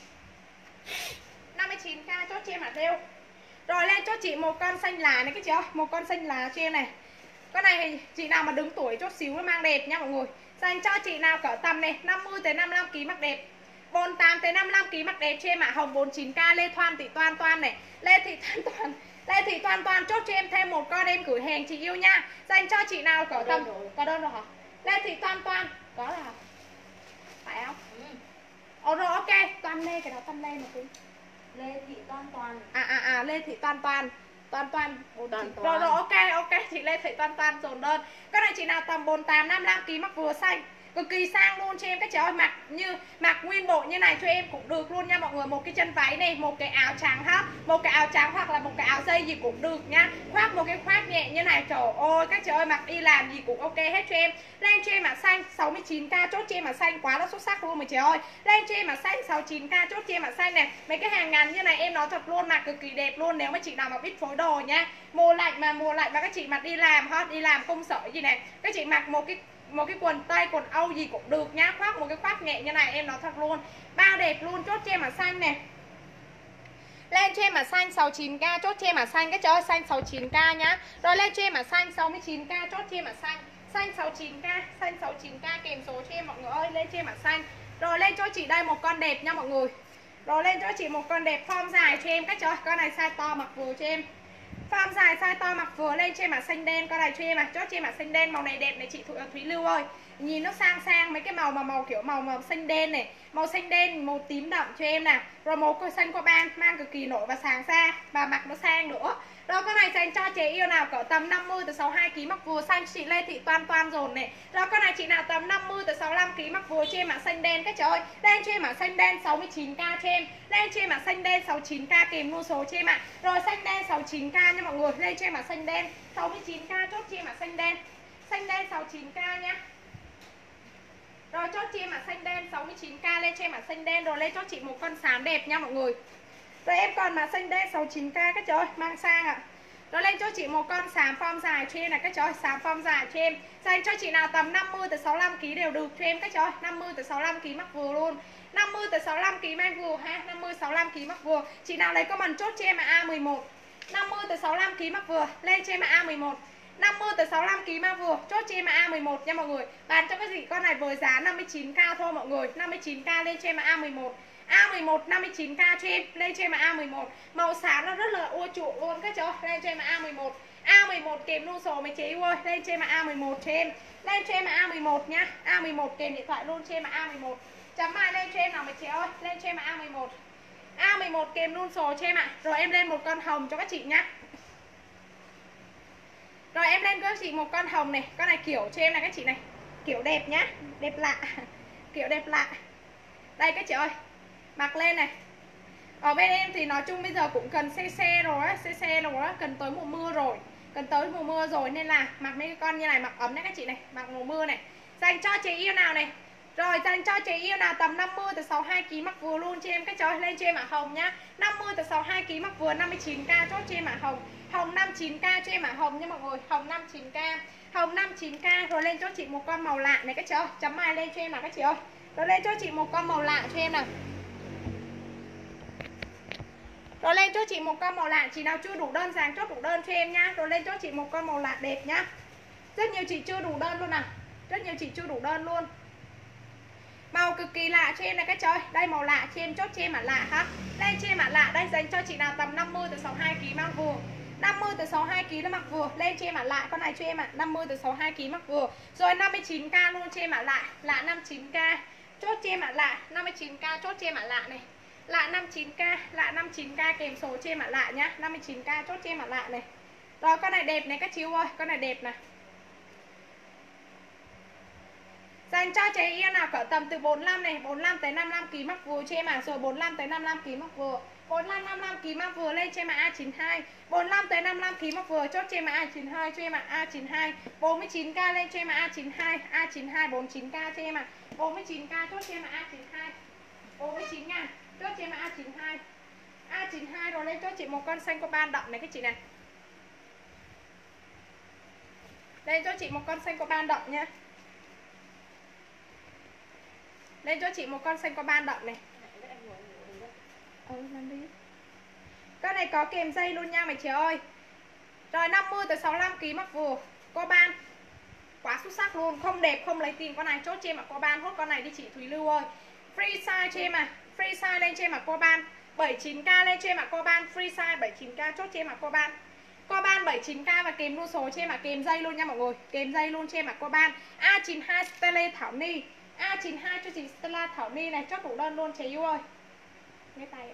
năm mươi chín k chốt cho em ạ rêu. Rồi lên cho chị một con xanh lá này các chị ơi. Một con xanh lá cho em này. Con này thì chị nào mà đứng tuổi chốt xíu nó mang đẹp nha mọi người. Dành cho chị nào cỡ tầm này năm mươi tới năm mươi lăm ki lô gam mặc đẹp. bốn mươi tám tới năm mươi lăm ki lô gam mặc đẹp cho em ạ. Hồng bốn mươi chín k Lê Thoan Thị Toan Toan này. Lê Thị Toan Toan. Lê Thị Toan Toan chốt cho em thêm một con em gửi hàng chị yêu nha. Dành cho chị nào cỡ tầm có đơn rồi hả? Lê Thị Toan Toan có là hả? Phải không? Ừ. Ồ rồi ok, Toan Lê cái đó Toan Lê một tí. Lê Thị Toan Toan. À à à Lê Thị Toan Toan. Toan Toan, Toan rồi rồi ok ok chị Lê Thị Toan Toan dồn đơn. Cái này chị nào tầm bốn mươi tám năm mươi lăm ki lô gam mặc vừa xanh, cực kỳ sang luôn cho em các chị ơi. Mặc như mặc nguyên bộ như này cho em cũng được luôn nha mọi người. Một cái chân váy này, một cái áo trắng ha, một cái áo trắng hoặc là một cái áo dây gì cũng được nha. Khoác một cái khoác nhẹ như này, trời ơi các chị ơi, mặc đi làm gì cũng ok hết cho em. Lên cho em mà xanh sáu mươi chín k chốt cho em mà xanh quá là xuất sắc luôn mọi chị ơi. Lên cho em mà xanh sáu mươi chín k chốt cho em mà xanh này. Mấy cái hàng ngắn như này em nói thật luôn, mặc cực kỳ đẹp luôn nếu mà chị nào mà biết phối đồ nha. Mùa lạnh mà mùa lạnh mà các chị mặc đi làm hot, đi làm công sở gì này, các chị mặc một cái một cái quần tây, quần âu gì cũng được nhá. Khoác một cái khoác nhẹ như này em nói thật luôn, bao đẹp luôn. Chốt cho em mà xanh này. Lên cho em mà xanh sáu mươi chín k chốt cho em mà xanh, cái trời ơi xanh sáu mươi chín k nhá. Rồi lên cho em mà xanh sáu mươi chín k chốt cho em mà xanh, xanh sáu mươi chín k, xanh sáu mươi chín k kèm số cho em mọi người ơi. Lên cho em mà xanh. Rồi lên cho chị đây một con đẹp nha mọi người. Rồi lên cho chị một con đẹp form dài cho em các trời ơi. Con này size to mặc vừa cho em. Form dài size to mặc vừa. Lên cho em mà xanh đen con này cho em à. Chốt cho em mà xanh đen, màu này đẹp này chị Thủy, Thúy Lưu ơi. Nhìn nó sang sang mấy cái màu mà màu kiểu màu màu xanh đen này, màu xanh đen, màu tím đậm cho em nè. Rồi màu xanh qua ban mang cực kỳ nổi và sáng xa và mặc nó sang nữa. Rồi con này dành cho chị yêu nào cỡ tầm năm mươi tới sáu mươi hai ki lô gam mặc vừa xanh chị Lê Thị Toan Toan dồn này. Rồi con này chị nào tầm năm mươi tới sáu mươi lăm ki lô gam mặc vừa cho em mã xanh đen các trời ơi. Lên cho em mã xanh đen sáu mươi chín k cho em. Lên cho em mã xanh đen sáu mươi chín k kèm luôn số cho em ạ. Rồi xanh đen sáu mươi chín k nha mọi người. Lên cho em mã xanh đen sáu mươi chín k chốt cho em mã xanh đen. Xanh đen sáu mươi chín k nha. Rồi chốt cho em mã xanh đen sáu mươi chín k, lên cho em mã xanh đen. Rồi lên cho chị một con xám đẹp nha mọi người. Rồi em còn mã xanh đen sáu mươi chín k các trời ơi, mang sang ạ. Rồi lên cho chị một con xám form dài cho em này các trời ơi, xám form dài cho em. Dành cho chị nào tầm năm mươi tới sáu mươi lăm ki lô gam đều được cho em các trời ơi, năm mươi tới sáu mươi lăm ki lô gam mắc vừa luôn. năm mươi tới sáu mươi lăm ki lô gam mang vừa ha, năm mươi sáu mươi lăm ki lô gam mắc vừa. Chị nào lấy comment chốt cho em là A mười một. năm mươi tới sáu mươi lăm ki lô gam mắc vừa, lên cho em là A mười một. năm mươi tới sáu mươi lăm ki lô gam mang vừa, chốt cho em là A mười một nha mọi người. Bán cho cái gì con này với giá năm mươi chín k thôi mọi người, năm mươi chín k lên cho em là A mười một. A mười một năm mươi chín k cho em, lên cho em là A mười một. Màu xám nó rất là ưa chuộng luôn các cháu, lên cho em là A mười một. A mười một kèm luôn số mấy chị ơi, lên cho em là A mười một cho em. Lên cho em là A mười một nhá. A mười một kèm điện thoại luôn cho em là A mười một. Chấm mai lên cho em nào mấy chị ơi, lên cho em là A mười một. A mười một kèm luôn số cho em ạ. Rồi em lên một con hồng cho các chị nhá. Rồi em lên cho chị một con hồng này, con này kiểu cho em này các chị này. Kiểu đẹp nhá, đẹp lạ. Kiểu đẹp lạ. Đây các chị ơi, mặc lên này. Ở bên em thì nói chung bây giờ cũng cần xe xe rồi á, xe xe rồi á, cần tới mùa mưa rồi. Cần tới mùa mưa rồi nên là mặc mấy cái con như này mặc ấm đấy các chị này, mặc mùa mưa này. Dành cho chị yêu nào này. Rồi dành cho chị yêu nào tầm năm mươi tới sáu mươi hai ki lô gam mặc vừa luôn cho em các chị ơi, lên cho em mã hồng nhá. năm mươi tới sáu mươi hai ki lô gam mặc vừa năm mươi chín k chốt cho em mã hồng. Hồng năm mươi chín k cho em mã hồng nha mọi người, hồng năm mươi chín k. Hồng năm mươi chín k rồi lên cho chị một con màu lạ này các chị ơi, chấm mai lên cho em nào các chị ơi. Rồi lên cho chị một con màu lạ cho em nào. Rồi lên cho chị một con màu lạ, chị nào chưa đủ đơn dáng chốt đủ đơn cho em nhá. Rồi lên cho chị một con màu lạ đẹp nhá. Rất nhiều chị chưa đủ đơn luôn à. Rất nhiều chị chưa đủ đơn luôn. Màu cực kỳ lạ cho em này các chị ơi. Đây màu lạ cho em, chốt cho em mã lạ ha. Lên cho em mã lạ, đây dành cho chị nào tầm năm mươi tới sáu mươi hai ki lô gam mang vừa. năm mươi tới sáu mươi hai ki lô gam mặc vừa. Lên cho em mã lạ con này cho em ạ, à. năm mươi tới sáu mươi hai ki lô gam mặc vừa. Rồi năm mươi chín k luôn cho em mã lạ, lạ năm mươi chín k. Chốt cho em mã lạ, năm mươi chín k chốt cho em mã lạ này. Lạ năm mươi chín k, lạ năm mươi chín k kèm số cho em mã lạ nhá. năm mươi chín k chốt cho em mã lạ này. Rồi con này đẹp này các chị ơi, con này đẹp này. Dành cho chị yêu nào cỡ tầm từ bốn mươi lăm này, bốn mươi lăm tới năm mươi lăm ki lô gam mắc vừa cho em à. Rồi bốn mươi lăm tới năm mươi lăm ki lô gam mắc vừa. bốn mươi lăm năm mươi lăm ki lô gam mắc vừa lên cho em à A chín hai. bốn mươi lăm tới năm mươi lăm ki lô gam mắc vừa chốt cho em à A chín hai cho em à A chín hai. bốn mươi chín k lên cho em à A chín hai, A chín hai bốn mươi chín k cho em à. bốn mươi chín k chốt cho em à A chín hai. bốn mươi chín ngàn chốt cho em à A chín hai. A chín hai rồi lên cho chị một con xanh coban đậm này các chị này. Lên cho chị một con xanh coban đậm nha. Lên cho chị một con xanh coban đậm này. Ừ, làm đi. Con này có kèm dây luôn nha mày chị ơi. Rồi năm mươi tới sáu mươi lăm ki lô gam mắc vừa. Coban quá xuất sắc luôn, không đẹp không lấy tiền con này, chốt cho em ạ. Coban hốt con này đi chị Thúy Lưu ơi. Free size cho em à. Free size lên cho em ạ. Coban bảy mươi chín k lên cho em ạ. Coban free size bảy mươi chín k chốt cho em ạ. Coban Coban bảy mươi chín k và kèm luôn số cho em ạ, kèm dây luôn nha mọi người. Kèm dây luôn cho em ạ. Coban A chín hai Stella Thảo Ni. A chín hai cho chị Stella Thảo Ni này, chốt đủ đơn luôn chị yêu ơi. Nghe tay.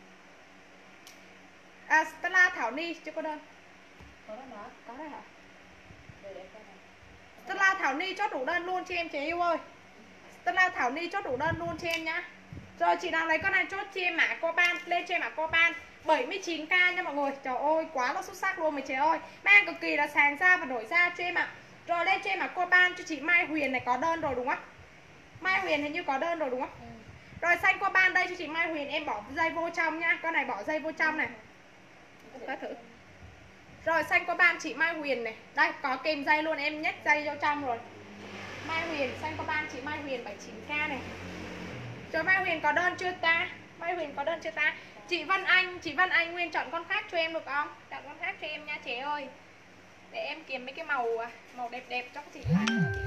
À Stella Thảo Ni chưa có đơn. Có đó hả? Có đây hả? Để để coi này. Stella Thảo Ni chốt đủ đơn luôn cho em chị yêu ơi. Stella Thảo Ni chốt đủ đơn luôn cho em nhá. Rồi chị nào lấy con này chốt cho em mã Coban, lên cho em mã Coban bảy mươi chín k nha mọi người. Trời ơi quá là xuất sắc luôn mày chị ơi. Mang cực kỳ là sàng da và nổi da cho em ạ. Rồi lên cho em mã Coban cho chị Mai Huyền này, có đơn rồi đúng không? Mai Huyền hình như có đơn rồi đúng không? Ừ. Rồi xanh Coban đây cho chị Mai Huyền, em bỏ dây vô trong nha. Con này bỏ dây vô trong này. Có thử. Rồi xanh Coban chị Mai Huyền này. Đây có kèm dây luôn, em nhét dây vô trong rồi. Mai Huyền xanh Coban chị Mai Huyền bảy mươi chín k này. Rồi Mai Huyền có đơn chưa ta? Mai Huyền có đơn chưa ta? Chị Văn Anh, chị Văn Anh Nguyên chọn con khác cho em được không? Chọn con khác cho em nha chị ơi. Để em kiếm mấy cái màu màu đẹp đẹp cho chị lại.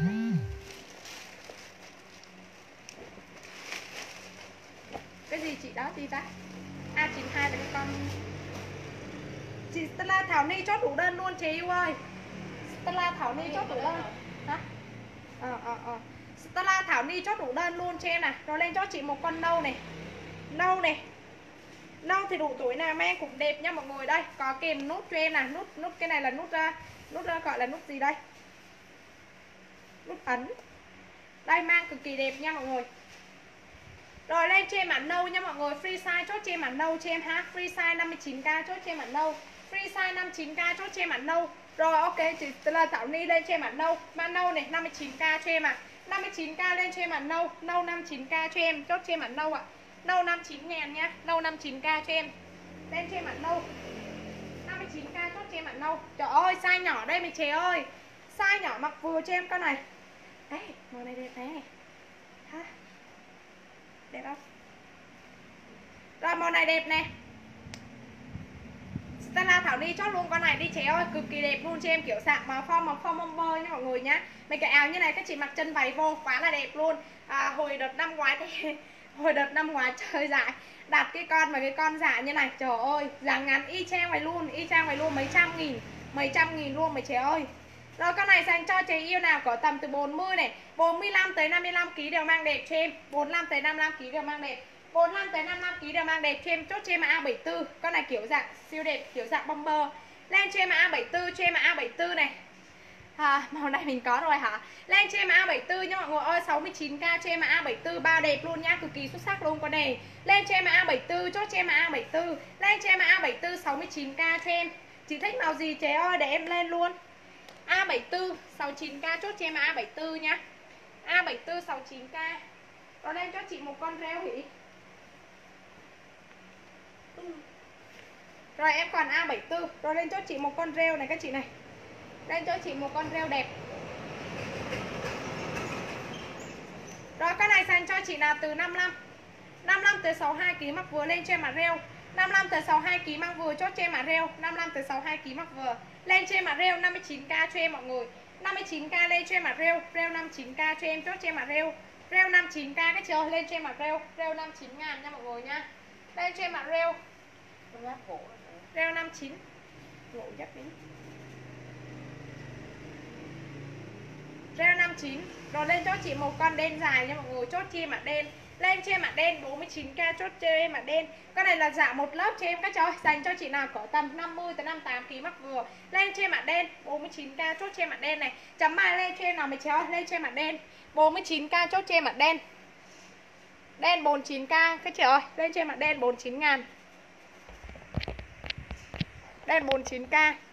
Cái gì chị đó gì ta? A chín hai là cái con. Chị Stella Thảo Ni chốt đủ đơn luôn chị yêu ơi. Stella Thảo Ni chốt đủ đơn. Hả? Ờ ờ ờ. Stella Thảo Ni chốt đủ đơn luôn cho em nè. Rồi lên cho chị một con nâu này. Nâu này. Nâu thì đủ tuổi nào mang cũng đẹp nha mọi người. Đây có kèm nút cho em nè. Nút nút cái này là nút nút gọi là nút gì đây? Nút ấn. Đây mang cực kỳ đẹp nha mọi người. Rồi lên cho em mã nâu nha mọi người. Free size chốt cho em mã nâu cho em ha. Free size năm mươi chín k chốt cho em mã nâu. Free size năm mươi chín k chốt cho em mã nâu. Rồi ok chị là Thảo Ni lên cho em mã nâu. Mã nâu này năm mươi chín k cho em ạ. À. năm mươi chín k lên cho em mã nâu. Nâu năm mươi chín k cho em, chốt cho em mã nâu ạ. À. Nâu năm mươi chín ngàn nha. Nâu năm mươi chín k cho em. Lên cho em mã nâu. năm mươi chín k chốt cho em mã nâu. Trời ơi size nhỏ đây mày chị ơi. Size nhỏ mặc vừa cho em con này. Đấy, màu này đẹp này. Ha. Đẹp không? Rồi màu này đẹp nè. Stella Thảo Ni chốt luôn con này đi chị ơi, cực kỳ đẹp luôn cho em, kiểu sạc màu form màu form bomber nha mọi người nhá. Mấy cái áo như này các chị mặc chân váy vô quá là đẹp luôn. À, hồi đợt năm ngoái thì hồi đợt năm ngoái chơi giải đặt cái con mà cái con giả như này, trời ơi, dáng ngắn y chang vậy luôn, y chang vậy luôn, mấy trăm nghìn, mấy trăm nghìn luôn mấy chị ơi. Rồi con này dành cho chị yêu nào có tầm từ bốn mươi này, bốn mươi lăm tới năm mươi lăm ki lô gam đều mang đẹp cho em, bốn mươi lăm tới năm mươi lăm ki lô gam đều mang đẹp. bốn mươi lăm tới năm mươi lăm ki lô gam đều mang đẹp cho em, chốt cho em A bảy mươi tư. Con này kiểu dạng siêu đẹp, kiểu dạng bomber. Lên cho em A bảy mươi tư, cho em A bảy mươi tư này. À, màu này mình có rồi hả? Lên cho em A bảy tư nha mọi người ơi, sáu mươi chín k cho em A bảy tư, bao đẹp luôn nha, cực kỳ xuất sắc luôn con này. Lên cho em A bảy tư, chốt cho em A bảy tư. Lên cho em A bảy tư sáu mươi chín k cho em. Chị thích màu gì chế ơi để em lên luôn. A bảy tư sáu mươi chín k chốt cho em A bảy tư nha. A bảy tư sáu mươi chín k. Rồi lên cho chị một con rêu hỉ. Rồi em còn A bảy tư. Rồi lên cho chị một con rêu này các chị này. Lên cho chị một con rêu đẹp. Rồi cái này dành cho chị nào từ năm mươi lăm năm mươi lăm tới sáu mươi hai ki lô gam mặc vừa lên cho em mặt rêu. năm mươi lăm tới sáu mươi hai ki lô gam mặc vừa chốt cho em mặt rêu. năm mươi lăm tới sáu mươi hai ki lô gam mặc vừa lên cho em mặt rêu. Năm mươi chín k cho em mọi người. Năm mươi chín k lên cho em mặt rêu. Rêu năm mươi chín k cho em, chốt cho em mặt rêu. Rêu năm mươi chín k các chị ơi, lên cho em mặt rêu. Rêu năm mươi chín ngàn nha mọi người nha. Lên cho em mặt rêu. Rêu năm mươi chín. Ngộ dắt đi. Rêu năm mươi chín. Rồi lên cho chị một con đen dài nha mọi người, chốt cho em mặt đen. Lên cho em mặt đen bốn mươi chín k chốt cho em mặt đen. Con này là dạ một lớp cho em các cháu, dành cho chị nào cỡ tầm năm mươi tới năm mươi tám ki lô gam mặc vừa. Lên cho em mặt đen bốn mươi chín k chốt cho em mặt đen này. Chấm bài lên cho em nào mày chéo, lên cho em mặt đen bốn mươi chín k chốt cho em mặt đen. Đen bốn mươi chín k các chị ơi, lên cho em mặt đen bốn mươi chín ngàn. Đen bốn mươi chín k.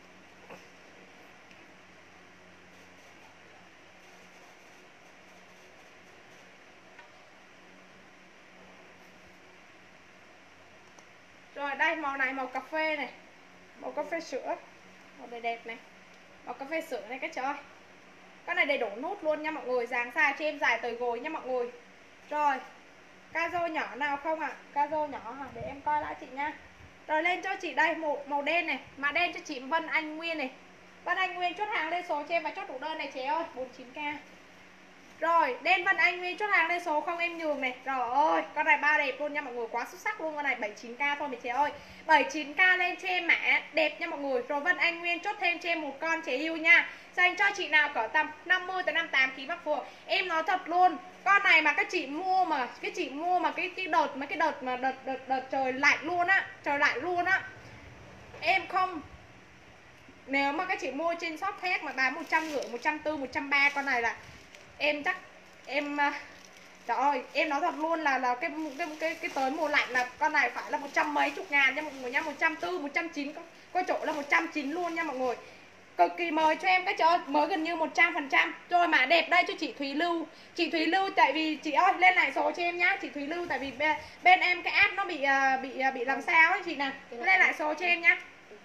Rồi đây màu này màu cà phê này. Màu cà phê sữa. Màu này đẹp này. Màu cà phê sữa này các chị ơi. Cái này đầy đủ nút luôn nha mọi người, dáng dài cho em dài tới gối nha mọi người. Rồi. Cazo nhỏ nào không ạ? À? Cazo nhỏ hả? Để em coi lại chị nha. Rồi lên cho chị đây một màu đen này, mà đen cho chị Vân Anh Nguyên này. Vân Anh Nguyên chốt hàng lên số cho em và chốt đủ đơn này chế ơi, bốn mươi chín k. Rồi, đen Vân Anh Nguyên chốt hàng lên số không em nhường này. Rồi ơi, con này bao đẹp luôn nha mọi người, quá xuất sắc luôn con này, bảy mươi chín k thôi mấy chế ơi. bảy mươi chín k lên cho em mã đẹp nha mọi người. Rồi Vân Anh Nguyên chốt thêm cho em một con chế yêu nha. Dành cho chị nào cỡ tầm năm mươi tới năm mươi tám ki lô gam mặc vừa. Em nói thật luôn, con này mà các chị mua mà cái chị mua mà cái cái đợt mà cái đợt mà đợt đợt đợt trời lạnh luôn á, trời lạnh luôn á. Em không, nếu mà các chị mua trên shop thép mà bán một trăm rưỡi, một trăm tư, một trăm ba con này là em chắc em trời ơi, em nói thật luôn là là cái cái cái cái tới mùa lạnh là con này phải là một trăm mấy chục ngàn nha mọi người nha, một trăm tư, một trăm chín, có, có chỗ là một trăm chín luôn nha mọi người. Cực kỳ mời cho em các chị ơi, mới gần như một trăm phần trăm. Rồi mã đẹp đây cho chị Thúy Lưu. Chị Thúy Lưu tại vì chị ơi lên lại số cho em nhá, chị Thúy Lưu tại vì bên, bên em cái app nó bị bị bị làm sao ấy chị nè. Lên lại số cho em nhá.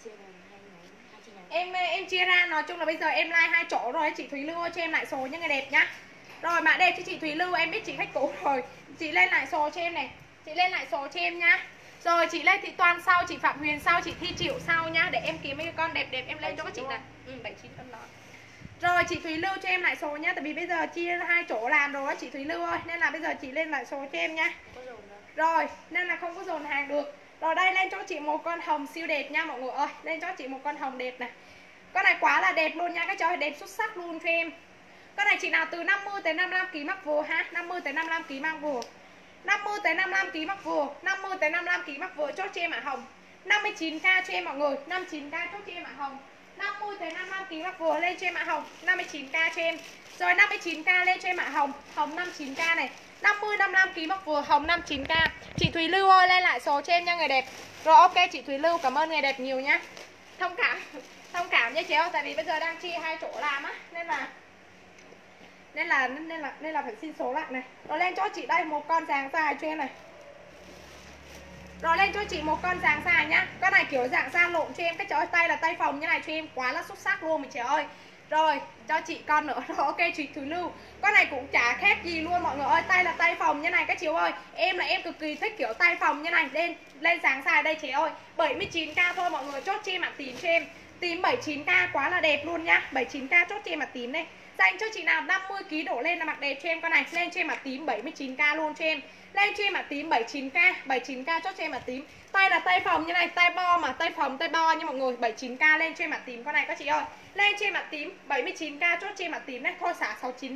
Em em chia ra, nói chung là bây giờ em like hai chỗ rồi, chị Thúy Lưu ơi cho em lại số những người đẹp nhá. Rồi mã đẹp cho chị Thúy Lưu, em biết chị khách cũ rồi. Chị lên lại số cho em này. Chị lên lại số cho em nhá. Rồi chị Lê Thị Toan sau, chị Phạm Huyền sau, chị Thi Triệu sau nhá, để em kiếm mấy con đẹp đẹp em lên cho các chị này. Ừ, bảy chín con đó. Rồi chị Thúy Lưu cho em lại số nhá, tại vì bây giờ chia hai chỗ làm rồi chị Thúy Lưu ơi, nên là bây giờ chị lên lại số cho em nhá. Rồi, nên là không có dồn hàng được. Rồi đây lên cho chị một con hồng siêu đẹp nha mọi người ơi, lên cho chị một con hồng đẹp này. Con này quá là đẹp luôn nha các cháu, đẹp xuất sắc luôn cho em. Con này chị nào từ năm mươi tới năm mươi lăm ki lô gam mặc vừa ha, năm mươi tới năm mươi lăm ki lô gam mặc vừa. năm mươi tới năm mươi lăm ki lô gam mặc vừa, năm mươi tới năm mươi lăm ki lô gam mặc vừa chốt cho em ạ hồng. năm mươi chín k cho em mọi người, năm mươi chín k chốt cho em ạ hồng. năm mươi tới năm mươi lăm ki lô gam mặc vừa lên cho em ạ hồng, năm mươi chín k cho em. Rồi năm mươi chín k lên cho em ạ hồng, hồng năm mươi chín k này. năm mươi năm mươi lăm ki lô gam mặc vừa, hồng năm mươi chín k. Chị Thúy Lưu ơi lên lại số cho em nha người đẹp. Rồi ok chị Thúy Lưu, cảm ơn người đẹp nhiều nhá. Thông cảm, thông cảm nha chị ơi, tại vì bây giờ đang chia hai chỗ làm á, nên là nên là nên là nên là phải xin số lại này. Rồi lên cho chị đây một con dáng dài cho em này. Rồi lên cho chị một con dáng dài nhá. Con này kiểu dạng da lộn cho em, các trời ơi, tay là tay phòng như này cho em, quá là xuất sắc luôn mình chị ơi. Rồi cho chị con nữa. Rồi ok chị Thúy Lưu, con này cũng chả khác gì luôn mọi người ơi, tay là tay phòng như này các chị ơi. Em là em cực kỳ thích kiểu tay phòng như này. Lên lên dáng dài đây chị ơi, bảy mươi chín k thôi mọi người, chốt cho em mặt tím cho em. Tím bảy mươi chín k quá là đẹp luôn nhá, bảy mươi chín k chốt cho em mặt tím đây. Dành cho chị nào năm mươi ki lô gam đổ lên là mặc đẹp cho em con này. Lên cho em mặt tím bảy mươi chín k luôn cho em. Lên cho em mặt tím bảy mươi chín k, bảy mươi chín k chốt cho em mặt tím. Tay là tay phòng như này, tay bo mà, tay phòng tay bo nha mọi người, bảy mươi chín k lên cho em mặt tím con này các chị ơi. Lên cho em mặt tím bảy mươi chín k chốt cho em mặt tím này, thôi xả sáu mươi chín đi.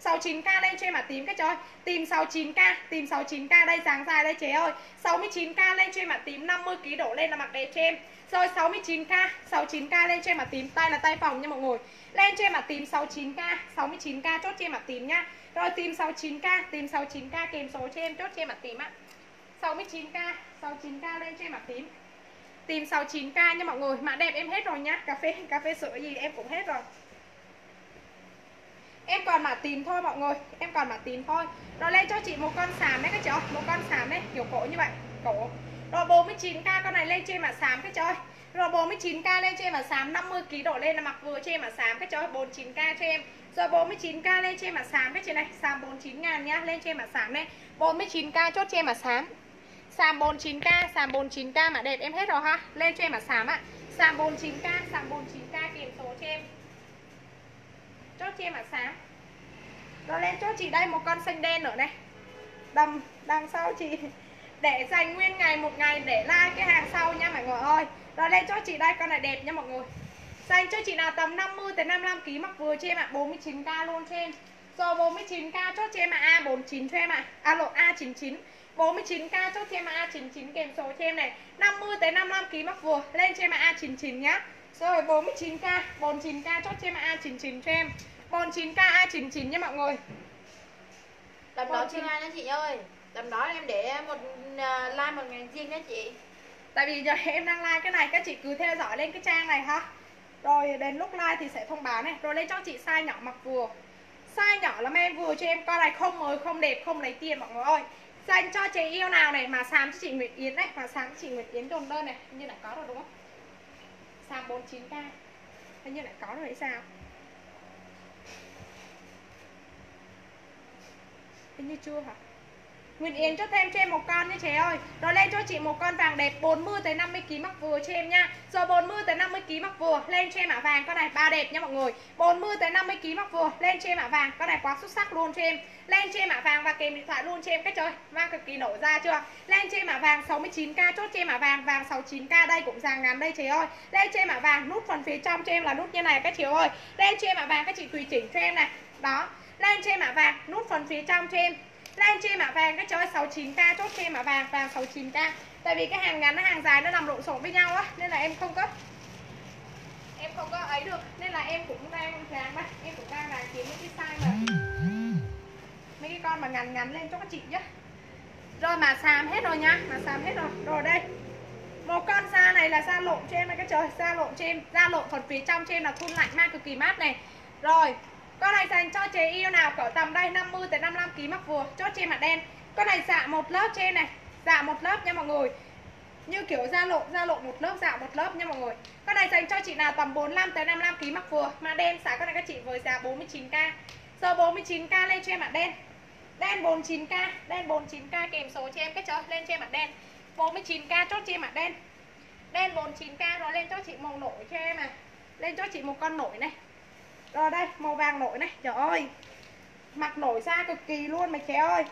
sáu mươi chín k lên cho em ạ tím các chị ơi. Tìm sáu mươi chín k, tìm sáu mươi chín k đây dáng dài đây chế ơi. sáu mươi chín k lên cho em ạ tím, năm mươi ki lô gam đổ lên là mặc đẹp cho em. Rồi sáu mươi chín k, sáu mươi chín k lên cho em ạ tím, tay là tay phòng nha mọi người. Lên cho em ạ tím sáu mươi chín k, sáu mươi chín k chốt cho em ạ tím nhá. Rồi tìm sáu mươi chín k, tìm sáu mươi chín k kèm số cho em chốt cho em ạ tím ạ. sáu mươi chín k, sáu mươi chín k lên cho em ạ tím. Tìm sáu mươi chín k nha mọi người, mã đẹp em hết rồi nhá. Cà phê cà phê sữa gì em cũng hết rồi. Em còn mã tím thôi mọi người, em còn mã tím thôi. Rồi lên cho chị một con xám đấy các chị ơi, một con xám đấy, kiểu cổ như vậy, cổ. Rồi bốn mươi chín k con này lên cho em mã xám các chị ơi. Rồi bốn mươi chín k lên cho em mã xám, năm mươi ki lô gam đổ lên là mặc vừa cho em mã xám các chị ơi, bốn mươi chín k cho em. Rồi bốn mươi chín k lên cho em mã xám các chị này, xám bốn mươi chín ngàn nhá, lên cho em mã xám này. bốn mươi chín k chốt cho em mã xám. Xám bốn mươi chín k, xám bốn mươi chín k mã đẹp em hết rồi ha. Lên cho em mã xám ạ. Xám bốn mươi chín k, xám bốn mươi chín k kèm số cho em. Chốt cho em mã xám. Rồi lên cho chị đây một con xanh đen nữa này. Đầm đằng sau chị để dành nguyên ngày một ngày để like cái hàng sau nha mọi người ơi. Rồi lên cho chị đây con này đẹp nha mọi người. Dành cho chị nào tầm năm mươi tới năm mươi lăm ki lô gam mặc vừa cho em ạ, bốn mươi chín k luôn cho em. Rồi bốn mươi chín k chốt cho em ạ, A bốn mươi chín cho em ạ. À lộ A chín mươi chín. bốn mươi chín k chốt cho em A chín mươi chín kèm số cho em này. năm mươi tới năm mươi lăm ki lô gam mặc vừa lên cho em A chín mươi chín nhá. Rồi bốn mươi chín k, bốn mươi chín k chốt cho em A chín mươi chín cho em. bốn mươi chín k A chín mươi chín nha mọi người. Tầm đó chưa like nha chị ơi. Tầm đó em để một uh, like một ngàn riêng nha chị. Tại vì giờ em đang like cái này, các chị cứ theo dõi lên cái trang này ha. Rồi đến lúc like thì sẽ thông báo này. Rồi lên cho chị size nhỏ mặc vừa. Size nhỏ là em vừa cho em, con này không mới, không đẹp, không lấy tiền mọi người ơi. Dành cho chị yêu nào này mà xám cho chị Nguyệt Yến này, mà xám cho chị Nguyệt Yến đồn đơn này, hình như là có rồi đúng không? Xám bốn mươi chín k. Hình như là có rồi hay sao? Hình như chưa hả? Nguyệt Yến cho thêm cho em một con nha chị ơi. Rồi lên cho chị một con vàng đẹp bốn mươi tới năm mươi ki lô gam mặc vừa cho em nha. Rồi bốn mươi tới năm mươi ki lô gam mặc vừa lên cho em mã vàng con này ba đẹp nha mọi người. bốn mươi tới năm mươi ki lô gam mặc vừa lên cho em mã vàng con này quá xuất sắc luôn cho em. Lên cho em mã vàng và kèm điện thoại luôn cho em các chơi. Mang cực kỳ nổi ra chưa? Lên cho em mã vàng sáu mươi chín k chốt cho em mã vàng, vàng sáu mươi chín k đây cũng dáng ngắn đây chị ơi. Lên cho em mã vàng, nút phần phía trong cho em là nút như này các chị ơi. Lên cho em mã vàng các chị tùy chỉnh cho em này. Đó. Lên cho em mã vàng, nút phần phía trong cho em. Lên cho em mã vàng các chơi sáu mươi chín k chốt cho em mã vàng, vàng sáu mươi chín k. Tại vì cái hàng ngắn nó hàng dài nó nằm lộn xộn với nhau á, nên là em không có em không có ấy được, nên là em cũng đang ráng đây, em cũng đang ráng kiếm những cái size mà mấy cái con mà ngắn ngắn lên cho các chị nhé. Rồi mà xàm hết rồi nha, mà xàm hết rồi. Rồi đây. Một con da này là da lộn cho em này các trời, da lộn cho em, da lộn phần phía trong cho em là thun lạnh mang cực kỳ mát này. Rồi, con này dành cho chị yêu nào cỡ tầm đây năm mươi tới năm mươi lăm ki lô gam mặc vừa, chốt cho em mặt đen. Con này dạ một lớp cho em này, dạ một lớp nha mọi người. Như kiểu da lộn, da lộn một lớp, dạ một lớp nha mọi người. Con này dành cho chị nào tầm bốn mươi lăm tới năm mươi lăm ki lô gam mặc vừa, mà đen xả con này các chị với giá bốn mươi chín k. Giờ bốn mươi chín k lên cho em mặt đen. Đen bốn mươi chín k, đen bốn mươi chín k kèm số cho em cái chó lên cho em mặt đen. bốn mươi chín k chốt cho em mặt đen. Đen bốn mươi chín k rồi lên cho chị màu nổi cho em à. Lên cho chị một con nổi này. Rồi đây, màu vàng nổi này. Trời ơi. Mặc nổi da cực kỳ luôn mày trẻ ơi.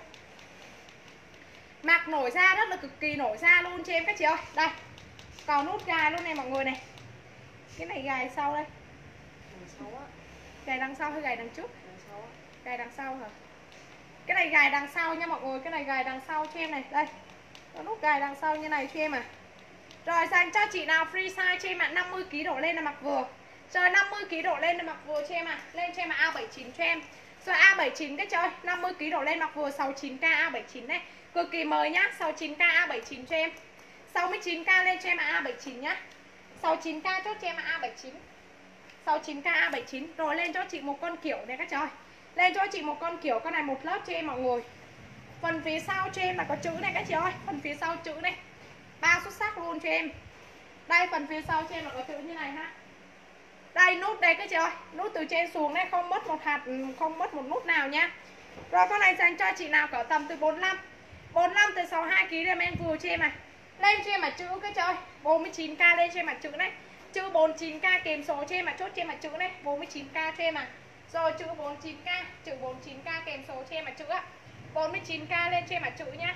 Mặc nổi da rất là cực kỳ nổi da luôn cho em các chị ơi. Đây. Còn nút gài luôn này mọi người này. Cái này gài sau đây. Gài đằng sau hay gài đằng trước? Gài đằng sau hả? Cái này gài đằng sau nha mọi người. Cái này gài đằng sau cho em này. Đây. Có nút gài đằng sau như này cho em à. Rồi dành cho chị nào free size cho em ạ, năm mươi ki lô gam đổ lên là mặc vừa. Rồi năm mươi ki lô gam đổ lên là mặc vừa cho em à. Lên cho em A bảy mươi chín cho em. Rồi A bảy mươi chín cái chơi, năm mươi ki lô gam đổ lên mặc vừa sáu mươi chín k A bảy mươi chín này. Cực kỳ mới nhá, sáu mươi chín k A bảy mươi chín cho em. sáu mươi chín k lên cho em A bảy mươi chín nhá. sáu mươi chín k chốt cho em A bảy mươi chín. sáu mươi chín k A bảy mươi chín. Rồi lên cho chị một con kiểu này các trời. Lên cho chị một con kiểu, con này một lớp cho em mọi người. Phần phía sau cho em là có chữ này các chị ơi. Phần phía sau chữ này bao xuất sắc luôn cho em. Đây phần phía sau cho em là có chữ như này ha. Đây nút đây các chị ơi. Nút từ trên xuống đây không mất một hạt, không mất một nút nào nha. Rồi con này dành cho chị nào cỡ tầm từ bốn mươi lăm bốn mươi lăm tới sáu mươi hai ki lô gam em vừa cho em à. Lên cho em mặt chữ các chị ơi. bốn mươi chín k lên cho em mặt chữ này. Chữ bốn mươi chín k kèm số cho em mà chốt cho em mặt chữ này, bốn mươi chín k cho em à. Rồi chữ bốn mươi chín k, chữ bốn mươi chín k kèm số cho em mặt chữ á. bốn mươi chín k lên cho em mặt chữ nhá.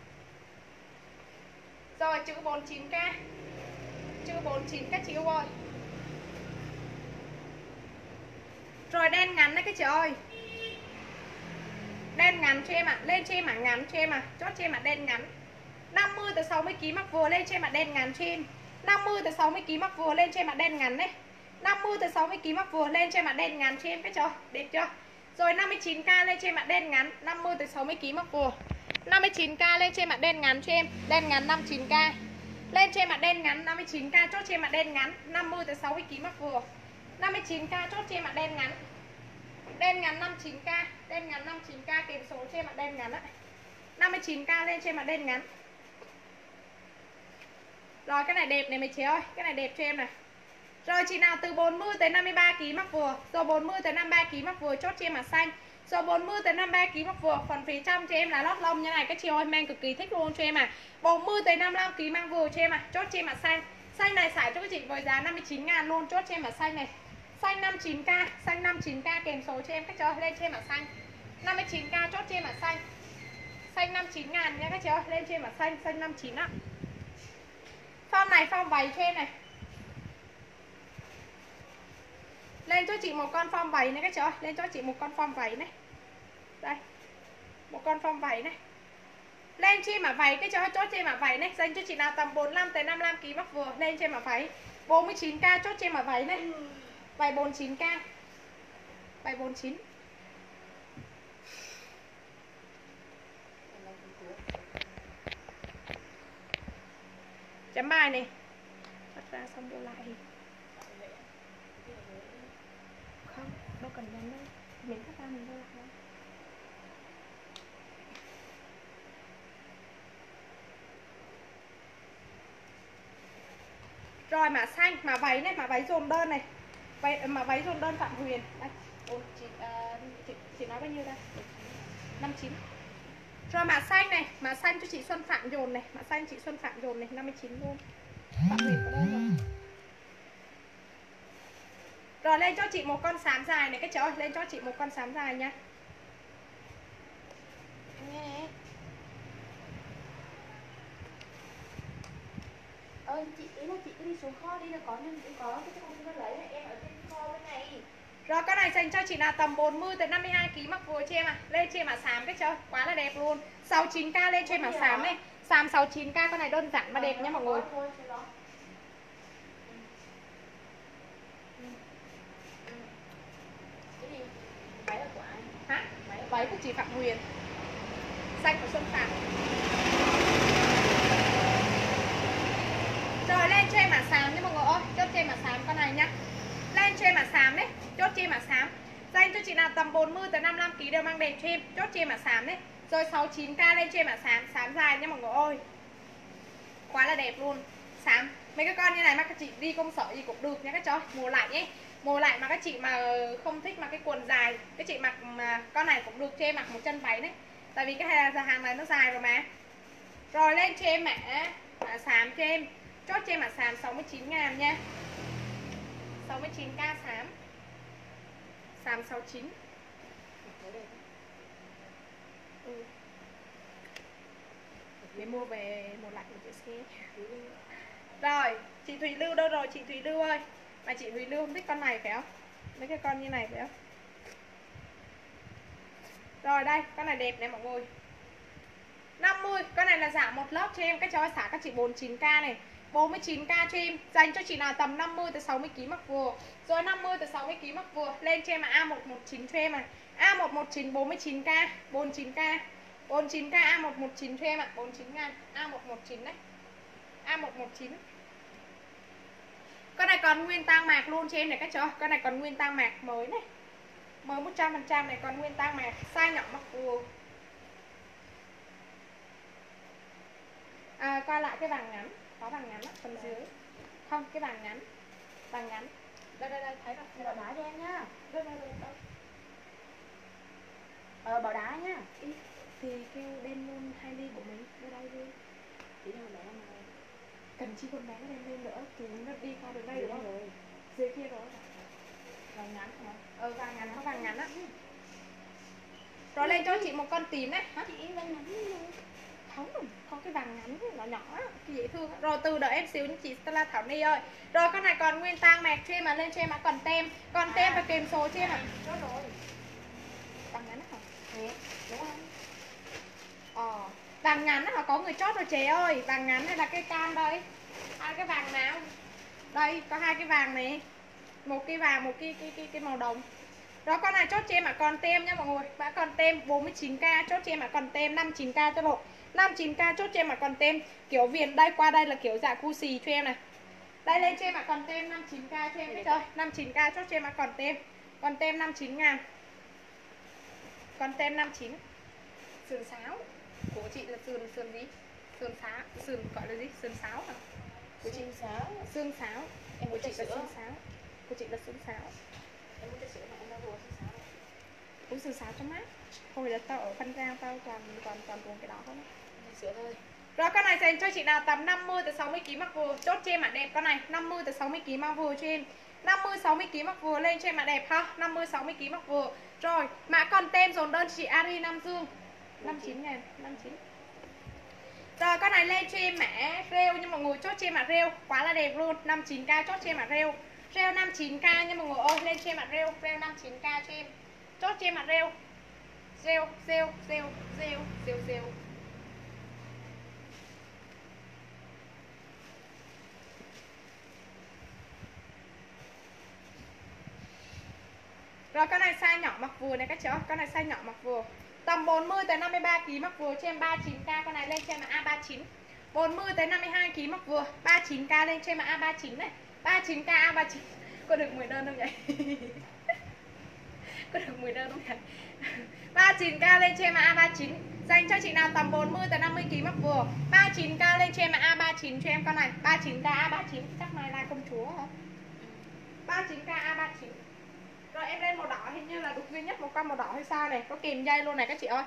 Rồi chữ bốn mươi chín k. Chữ bốn mươi chín các chị yêu ơi. Rồi đen ngắn đấy các chị ơi. Đen ngắn cho em ạ, à. Lên cho em ạ, à. Ngắn cho em ạ, à. Chốt cho em ạ, à. Đen ngắn năm mươi tới sáu mươi ki lô gam mắc vừa lên cho em ạ, à. Đen ngắn cho em năm mươi tới sáu mươi ki lô gam mắc vừa lên cho em ạ, à. Đen ngắn đấy năm mươi tới sáu mươi ki lô gam mắc vừa lên cho em ạ, à. Đen ngắn cho em cái chưa? Đẹp chưa? Rồi năm mươi chín k lên cho em ạ, à. Đen ngắn năm mươi tới sáu mươi ki lô gam mắc vừa năm mươi chín k lên cho em ạ, à. Đen ngắn cho em đen ngắn năm mươi chín k lên cho em ạ, à. Đen ngắn năm mươi chín k chốt cho em ạ, à. Đen ngắn năm mươi tới sáu mươi ki lô gam mắc vừa năm mươi chín k chốt cho em ạ, à. Đen ngắn đen ngắn năm mươi chín k đen ngắn năm mươi chín k kèm số cho em ạ, à. Đen ngắn ạ năm mươi chín k lên cho em ạ, à. Đen ngắn. Rồi cái này đẹp này mấy chị ơi, cái này đẹp cho em này. Rồi chị nào từ bốn mươi tới năm mươi ba ki lô gam mắc vừa, rồi bốn mươi tới năm mươi ba ki lô gam mắc vừa chốt cho em là xanh. Rồi bốn mươi tới năm mươi ba ki lô gam mắc vừa, phần phía trong cho em là lót lông như này, cái chị ơi mang cực kỳ thích luôn cho em à. bốn mươi tới năm mươi lăm ki lô gam mang vừa cho em à, chốt cho em là xanh. Xanh này xài cho các chị với giá năm mươi chín ngàn luôn, chốt cho em là xanh này. Xanh năm mươi chín k, xanh năm mươi chín k kèm số cho em các chị ơi, lên cho em là xanh. năm mươi chín k chốt cho em là xanh. Xanh năm mươi chín ngàn nha các chị ơi, lên cho em là xanh, xanh năm mươi chín á. Form này form váy cho em này. Lên cho chị một con form váy này các chị ơi, lên cho chị một con form váy này. Đây. Một con form váy này. Lên chi mà váy cái cho chốt trên mà váy này, dành cho chị nào tầm bốn mươi lăm tới năm mươi lăm ki lô gam mắc vừa, lên trên mà váy. bốn mươi chín k chốt trên mà váy này. Váy bốn mươi chín k. Váy bốn mươi chín. Chấm bài này. Bắt ra xong vô lại. Không, đâu cần nhấn đâu. Mình phát ra mình vô lại đâu. Rồi mã xanh, mã váy này, mã váy dồn đơn này. Váy, mã váy dồn đơn Phạm Huyền. Đây. Ồ, chị, uh, chị, chị nói bao nhiêu đây? năm mươi chín. Rồi mã xanh này, mã xanh cho chị Xuân Phạm dồn này, mã xanh chị Xuân Phạm dồn này, năm mươi chín luôn. Phạm Huyền có đơn rồi. Rồi lên cho chị một con xám dài này các chị ơi, lên cho chị một con xám dài nha. Nghe. Ơi chị ý là chị cứ đi xuống kho đi là có nhưng cũng có cái con nó lấy em ở trên kho bên này. Rồi con này dành cho chị nào tầm bốn mươi tới năm mươi hai ki lô gam mắc vừa cho em à. Lên cho em mã xám cái chơi, quá là đẹp luôn. sáu mươi chín k lên cho em mã xám này. Xám sáu mươi chín k con này đơn giản mà đẹp nha mọi người. Váy của ai? Hả? Váy của chị Phạm Huyền. Xanh của Xuân Phạm. Rồi lên cho em mã xám nha mọi người ơi, chốt cho em mã xám con này nhá. Lên cho em mã xám đấy, chốt cho em mã xám. Dành cho chị nào tầm bốn mươi tới năm mươi lăm ki lô gam đều mang đẹp cho em, chốt cho em mã xám đấy. Rồi sáu mươi chín k lên cho em mã xám, xám dài nha mọi người ơi. Quá là đẹp luôn. Xám, mấy cái con như này mà các chị đi công sở gì cũng được nha các cháu. Mùa lạnh ấy, mùa lạnh mà các chị mà không thích mặc cái quần dài, các chị mặc mà con này cũng được cho em mặc một chân váy đấy. Tại vì cái hàng này nó dài rồi mà. Rồi lên cho em mã mã xám cho em, chốt cho em mã xám sáu mươi chín ngàn nha. sáu mươi chín k xám. Xám sáu mươi chín. Ừ. Để mua về một lạnh một chiếc xe. Rồi, chị Thùy Lưu đâu rồi chị Thùy Lưu ơi? Mà chị Thùy Lưu không thích con này phải không? Mấy cái con như này phải không? Rồi đây, con này đẹp này mọi người. năm mươi, con này là giảm một lớp cho em, các cháu xả các chị bốn mươi chín k này. bốn mươi chín k cho em, dành cho chị nào tầm năm mươi tới sáu mươi ki lô gam mắc vừa. Rồi năm mươi tới sáu mươi ki lô gam mắc vừa, lên cho em là A một một chín cho em à. A một một chín bốn mươi chín k, bốn mươi chín k. bốn mươi chín k A một một chín cho em ạ, à. bốn mươi chín ngàn, A một một chín đấy. A một một chín. Con này còn nguyên tang mạc luôn cho em này các cháu. Con này còn nguyên tang mạc mới này. Mới một trăm phần trăm này còn nguyên tang mạc, size nhỏ mắc vừa. À, qua lại cái vàng ngắn, có vàng ngắn á, phần dưới. Không, cái vàng ngắn. Vàng ngắn. Đây đây đây, thấy rồi. Bảo đá cho em nhá. Đây đây đây. đây. Ờ bảo đá nhá. Ý, thì kêu đem luôn hai ly của mình đây đây đi. Tí nào bé mà. Cần chi con bé nó đem lên nữa thì nó đi qua được đây đúng không? Rồi. Dưới kia rồi. Vàng ngắn hả? Ờ vàng ngắn, có vàng ngắn á. Rồi lên cho chị một con tím này. Hả? Chị vàng ngắn rồi. Không, có cái vàng ngắn nó nhỏ á, cái dễ thương. Rồi từ đợi em xíu như chị Stella Thảo Ni ơi. Rồi con này còn nguyên tang mạc cho em mà lên cho em mà còn tem, còn à. Tem và kèm số cho em ạ. Rồi. Vàng ngắn hả? Thế. đúng không? Ờ, vàng ngắn họ có người chốt rồi chị ơi. Vàng ngắn này là cây cam đây. Hai cái vàng nào? Đây, có hai cái vàng này. Một cái vàng, một cái cái cái, cái màu đồng. Đó, con này chốt cho em ạ, còn tem nha mọi người. Mã còn tem bốn mươi chín k, chốt cho em ạ, còn tem năm mươi chín k cho lộ. năm mươi chín k chốt cho em ạ, còn tem. Kiểu viền đây qua đây là kiểu dạ cu xì cho em này. Đây lên cho em ạ, còn tem năm mươi chín k cho em hết rồi. năm mươi chín k chốt cho em ạ, còn tem. Còn tem năm mươi chín ngàn. Còn tem năm mươi chín. Sườn sáo. Của chị là sườn sườn gì? Sườn sáo, sườn gọi là gì? Sườn sáo hả? Của chị sáo. Sườn sáo. Em Của chị là sữa. sườn sáo. Của chị là sườn sáo. Em muốn sữa mà em đâu vừa sườn sáo. Uống sườn sáo cho mát. Hồi là tao ở Phan Rang tao toàn toàn toàn uống cái đó thôi. Sữa thôi. Rồi con này dành cho chị nào tầm năm mươi tới sáu mươi ki lô gam mặc vừa, chốt cho em ạ đẹp con này, năm mươi tới sáu mươi ki lô gam mặc vừa cho em. năm mươi sáu mươi ki lô gam mặc vừa lên cho em ạ đẹp ha, năm mươi sáu mươi ki lô gam mặc vừa. Rồi, mã còn tem dồn đơn chị Ari Nam Dương. năm mươi chín ngàn, năm mươi chín. Rồi con này lên cho em mã rêu nhưng mọi người chốt cho em mã rêu, quá là đẹp luôn, năm mươi chín k chốt cho em mã rêu. Rêu năm mươi chín k nha mọi người ơi, lên cho em mã rêu, rêu năm mươi chín k cho em. Chốt cho em mã rêu. Rêu, rêu, rêu, rêu, rêu, rêu. Rồi con này size nhỏ mặc vừa này các cháu, con này size nhỏ mặc vừa. Tầm bốn mươi tới năm mươi ba ki lô gam mặc vừa cho em ba mươi chín k, con này lên cho em là A ba mươi chín. bốn mươi tới năm mươi hai ki lô gam mặc vừa, ba mươi chín k lên cho em là A ba mươi chín này. ba mươi chín k A ba mươi chín. Có được mười đơn không vậy? Có được mười đơn không vậy? ba mươi chín k lên cho em là A ba mươi chín. Dành cho chị nào tầm bốn mươi tới năm mươi ki lô gam mặc vừa, ba mươi chín k lên cho em là A ba mươi chín cho em con này, ba mươi chín k A ba mươi chín. Chắc mai là công chúa hả? ba mươi chín k A ba mươi chín. Rồi em lên màu đỏ, hình như là được duy nhất một con màu đỏ hay sao này, có kèm dây luôn này các chị ơi.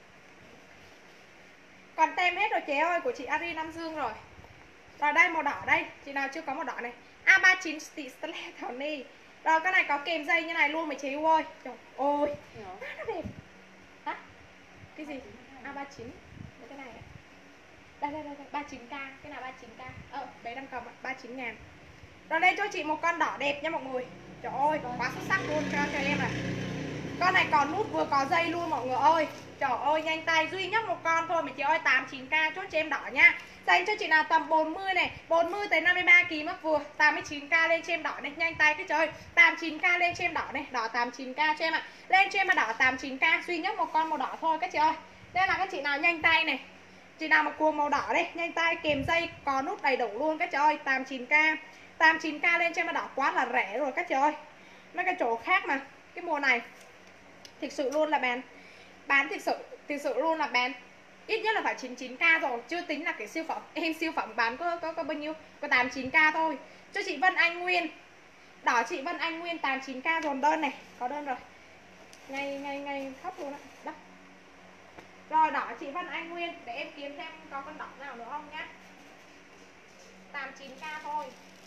Còn tem hết rồi chị ơi, của chị Ari Nam Dương rồi. Rồi đây màu đỏ đây, chị nào chưa có màu đỏ này, A ba mươi chín Stiletto Honey. Rồi cái này có kèm dây như này luôn mấy chị yêu ơi. Trời ơi, nó đẹp. Hả? Cái gì? A ba mươi chín. Cái này ạ. Đây đây đây, đây. ba mươi chín k, cái nào ba mươi chín k. Ờ, bé đang cầm ạ, ba mươi chín ngàn. Rồi đây cho chị một con đỏ đẹp nha mọi người. Trời ơi, quá xuất sắc luôn cho cho em này. Con này còn nút vừa có dây luôn mọi người ơi. Trời ơi, nhanh tay, duy nhất một con thôi mấy chị ơi, tám mươi chín k chốt cho em đỏ nha. Dành cho chị nào tầm bốn mươi này, bốn mươi tới năm mươi ba ki lô gam mặc vừa, tám mươi chín k lên cho em đỏ này, nhanh tay cái trời. tám mươi chín k lên cho em đỏ này, đỏ tám mươi chín k cho em ạ. Lên cho em mà đỏ tám mươi chín k, duy nhất một con màu đỏ thôi các chị ơi. Đây là các chị nào nhanh tay này. Chị nào mà cuồng màu đỏ đây, nhanh tay kèm dây có nút đầy đủ luôn các chị ơi, tám mươi chín k. tám mươi chín k lên cho em mà đỏ quá là rẻ rồi các chị ơi. Mấy cái chỗ khác mà cái mùa này thực sự luôn là bán bán thực sự thực sự luôn là bán ít nhất là phải chín mươi chín k rồi, chưa tính là cái siêu phẩm. Em siêu phẩm bán có có, có bao nhiêu, có tám mươi chín k thôi. Cho chị Vân Anh Nguyên, đỏ chị Vân Anh Nguyên tám mươi chín k dồn đơn này, có đơn rồi, ngay ngay ngay khóc luôn ạ. Đó. Rồi đỏ chị Vân Anh Nguyên, để em kiếm thêm có con đỏ nào nữa không nhá. tám mươi chín k thôi.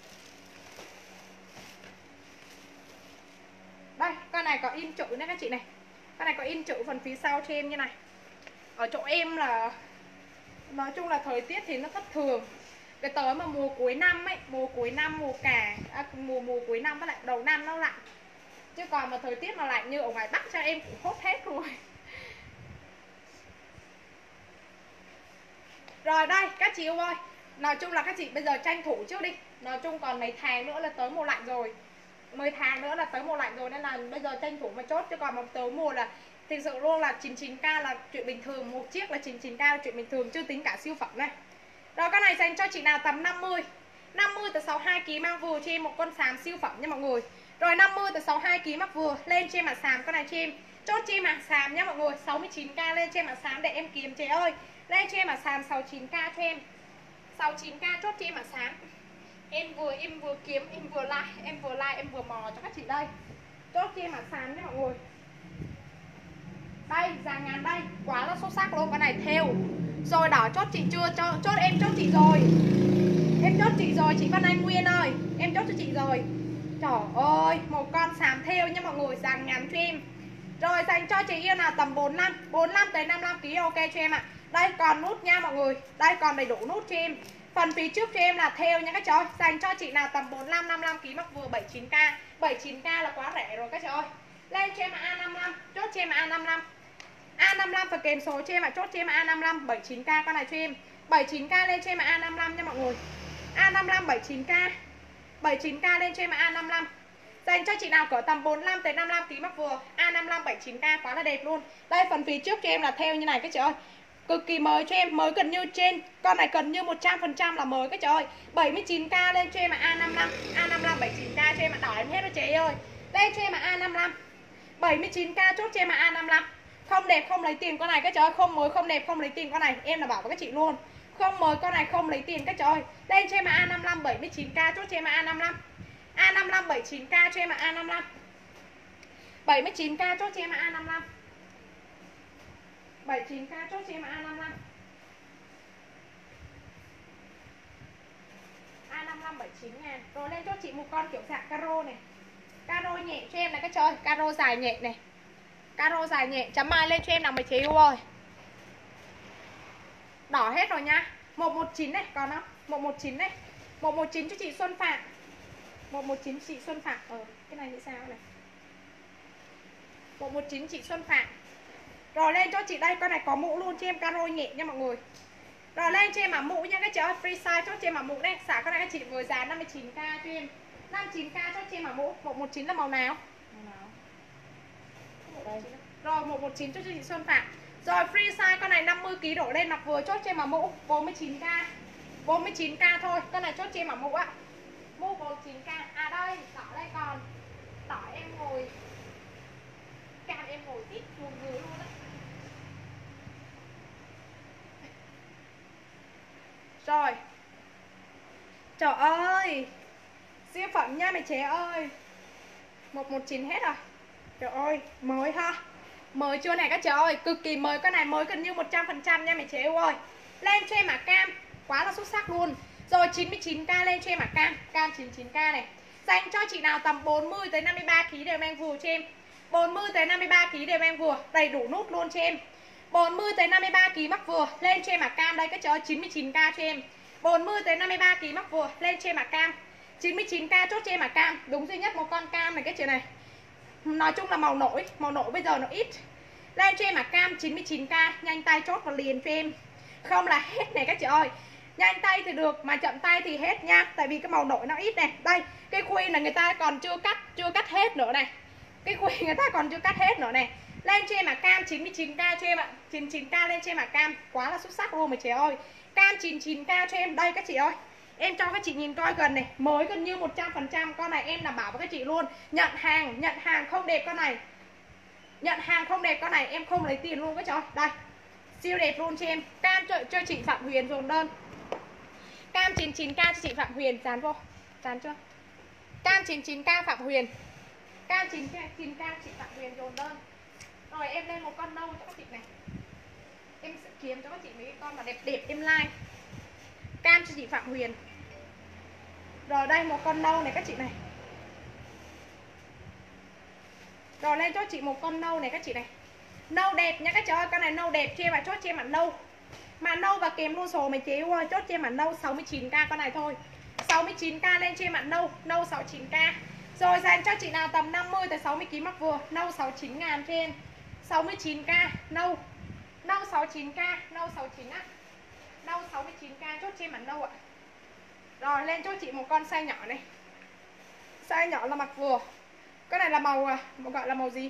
Đây, con này có in chữ nữa các chị này. Con này có in chữ phần phía sau cho em như này. Ở chỗ em là nói chung là thời tiết thì nó thất thường. Cái tới mà mùa cuối năm ấy, mùa cuối năm, mùa cả à, mùa mùa cuối năm với lại đầu năm nó lạnh. Chứ còn mà thời tiết mà lạnh như ở ngoài Bắc cho em cũng hốt hết rồi. Rồi đây, các chị ơi, nói chung là các chị bây giờ tranh thủ trước đi. Nói chung còn mấy tháng nữa là tới mùa lạnh rồi. mười tháng nữa là tới mùa lạnh rồi, nên là bây giờ tranh thủ mà chốt. Chứ còn mà tới mùa là thực sự luôn là chín mươi chín k là chuyện bình thường. Một chiếc là chín mươi chín k là chuyện bình thường, chưa tính cả siêu phẩm này. Rồi con này dành cho chị nào tầm năm mươi năm mươi tới sáu mươi hai ki lô gam mang vừa cho em một con xàm siêu phẩm nha mọi người. Rồi năm mươi tới sáu mươi hai ki lô gam mắc vừa, lên cho em mặt xàm con này cho em. Chốt cho em mặt xàm nhá mọi người, sáu mươi chín k lên cho em mặt xàm để em kiếm chế ơi. Lên cho em mặt xàm sáu mươi chín k cho em. sáu mươi chín k chốt cho em mặt xàm. Em vừa em vừa kiếm, em vừa like, em vừa like, em vừa mò cho các chị đây. Chốt cho em mặt xàm nhá mọi người. Đây, dàn ngàn đây, quá là xuất sắc luôn, con này thêu. Rồi đỏ chốt chị chưa? Cho, chốt em chốt chị rồi. Em chốt chị rồi, chị Văn Anh Nguyên ơi. Em chốt cho chị rồi. Trời ơi, một con xàm thêu nha mọi người, dàn ngắn cho em. Rồi dành cho chị yêu nào tầm bốn mươi lăm, bốn mươi lăm tới năm mươi lăm ki lô gam ok cho em ạ. À. Đây còn nút nha mọi người, đây còn đầy đủ nút cho em. Phần phía trước cho em là thêu nha các chị ơi. Dành cho chị nào tầm bốn mươi lăm, năm mươi lăm ki lô gam mắc vừa bảy mươi chín k. bảy mươi chín k là quá rẻ rồi các chị ơi. Lên cho em A năm mươi lăm, chốt cho em A năm mươi lăm. A năm mươi lăm và kèm số cho em ạ, chốt cho em A năm mươi lăm bảy mươi chín k con này cho em. bảy mươi chín k lên cho em A năm mươi lăm nha mọi người. A năm mươi lăm bảy mươi chín k. bảy mươi chín k lên cho em A năm mươi lăm. Dành cho chị nào cỡ tầm bốn mươi lăm tới năm mươi lăm ký mắc vừa, A năm mươi lăm bảy mươi chín k quá là đẹp luôn. Đây phần phía trước cho em là theo như này các chị ơi. Cực kỳ mới cho em, mới gần như trên con này gần như một trăm phần trăm là mới các chị ơi. bảy mươi chín k lên cho em là A năm mươi lăm, A năm mươi lăm bảy mươi chín k cho em ạ, đỏ em hết rồi chị ơi. Lên cho em là A năm mươi lăm. bảy mươi chín k chốt cho em là A năm mươi lăm. Không đẹp không lấy tiền con này các chị ơi, không mới không đẹp không lấy tiền con này, em là bảo với các chị luôn. Không mới con này không lấy tiền các chị ơi. Lên cho em là A năm mươi lăm bảy mươi chín k chốt cho em là A năm mươi lăm. A năm mươi lăm bảy mươi chín k cho em là A năm mươi lăm. bảy mươi chín k chốt cho em là A năm mươi lăm. bảy mươi chín k chốt cho em là A năm mươi lăm. A năm mươi lăm bảy mươi chín ngàn. Rồi lên cho chị một con kiểu dạng caro này. Caro nhẹ cho em này các chơi, caro dài nhẹ này. Caro dài nhẹ, chấm mai lên cho em nào mấy chị yêu ơi. Đỏ hết rồi nha. một một chín này, còn không? một một chín này. một một chín cho chị Xuân Phạm. một một chín chị Xuân Phạm. Ờ, cái này thì sao này? một một chín chị Xuân Phạm. Rồi lên cho chị đây, con này có mũ luôn cho em, caro nhẹ nha mọi người. Rồi lên cho em mà mũ nha các chị ơi, free size chốt cho em mà mũ đây. Xả con này các chị với giá năm mươi chín k cho em. năm mươi chín k chốt cho em mà mũ. một một chín là màu nào? Màu nào? Đây. Rồi một một chín cho chị Xuân Phạm. Rồi free size con này năm mươi ki lô gam đổ lên mặc vừa chốt cho em mà mũ bốn mươi chín k. bốn mươi chín k thôi, con này chốt cho em mà mũ ạ. Mũ bốn mươi chín k. À đây, đỏ đây còn. Đỏ em ngồi. Cam em ngồi tít luôn người luôn á. Rồi. Trời ơi. Siêu phẩm nha mày trẻ ơi. một một chín hết rồi. Trời ơi, mới ha. Mới chưa này các chị ơi, cực kỳ mới, con này mới gần như một trăm phần trăm nha mày chế yêu ơi. Lên cho em mà cam, quá là xuất sắc luôn. Rồi chín mươi chín k lên cho em mà cam, cam chín mươi chín k này. Dành cho chị nào tầm bốn mươi tới năm mươi ba ki lô gam đều mang vừa cho em. bốn mươi tới năm mươi ba ki lô gam đều mang vừa, đầy đủ nút luôn cho em. bốn mươi tới năm mươi ba ki lô gam mắc vừa, lên cho em mà cam đây các chị ơi, chín mươi chín k cho em. bốn mươi tới năm mươi ba ki lô gam mắc vừa, lên cho em mà cam. chín mươi chín k chốt cho em mà cam, đúng duy nhất một con cam này các chị này. Nói chung là màu nổi, màu nổi bây giờ nó ít. Lên cho em mà cam chín mươi chín k, nhanh tay chốt vào liền cho em. Không là hết này các chị ơi. Nhanh tay thì được mà chậm tay thì hết nha. Tại vì cái màu nổi nó ít này. Đây, cái khuy là người ta còn chưa cắt, chưa cắt hết nữa này. Cái khuy người ta còn chưa cắt hết nữa này. Lên cho em mà cam chín mươi chín k cho em ạ. chín mươi chín k lên cho em mà cam, quá là xuất sắc luôn mà chị ơi. Cam chín mươi chín k cho em đây các chị ơi. Em cho các chị nhìn coi gần này, mới gần như một trăm phần trăm. Con này em đảm bảo với các chị luôn. Nhận hàng, nhận hàng không đẹp con này. Nhận hàng không đẹp con này em không lấy tiền luôn các chị ơi. Đây, siêu đẹp luôn cho em. Cam cho, cho chị Phạm Huyền dồn đơn. Cam chín mươi chín k cho chị Phạm Huyền, dán vô. Dán chưa? Cam chín mươi chín k Phạm Huyền. Cam chín mươi chín k chị Phạm Huyền dồn đơn. Rồi em lên một con nâu cho các chị này. Em sẽ kiếm cho các chị mấy con mà đẹp đẹp em like. Cam cho chị Phạm Huyền. Rồi đây một con nâu này các chị này. Rồi lên cho chị một con nâu này các chị này. Nâu đẹp nha các chị ơi, con này nâu đẹp cho em và chốt cho em mặt nâu. Mà nâu và kèm luôn số mấy chế ơi, chốt cho em mặt nâu sáu mươi chín k con này thôi. sáu mươi chín k lên cho em mặt nâu, nâu sáu mươi chín k. Rồi dành cho chị nào tầm năm mươi tới sáu mươi kg mắc vừa, nâu sáu mươi chín ngàn cho em. sáu mươi chín k nâu. Nâu sáu mươi chín k, nâu sáu mươi chín á. Nâu sáu mươi chín k chốt cho em mặt nâu ạ. Rồi lên cho chị một con size nhỏ này. Size nhỏ là mặc vừa. Cái này là màu, màu gọi là màu gì?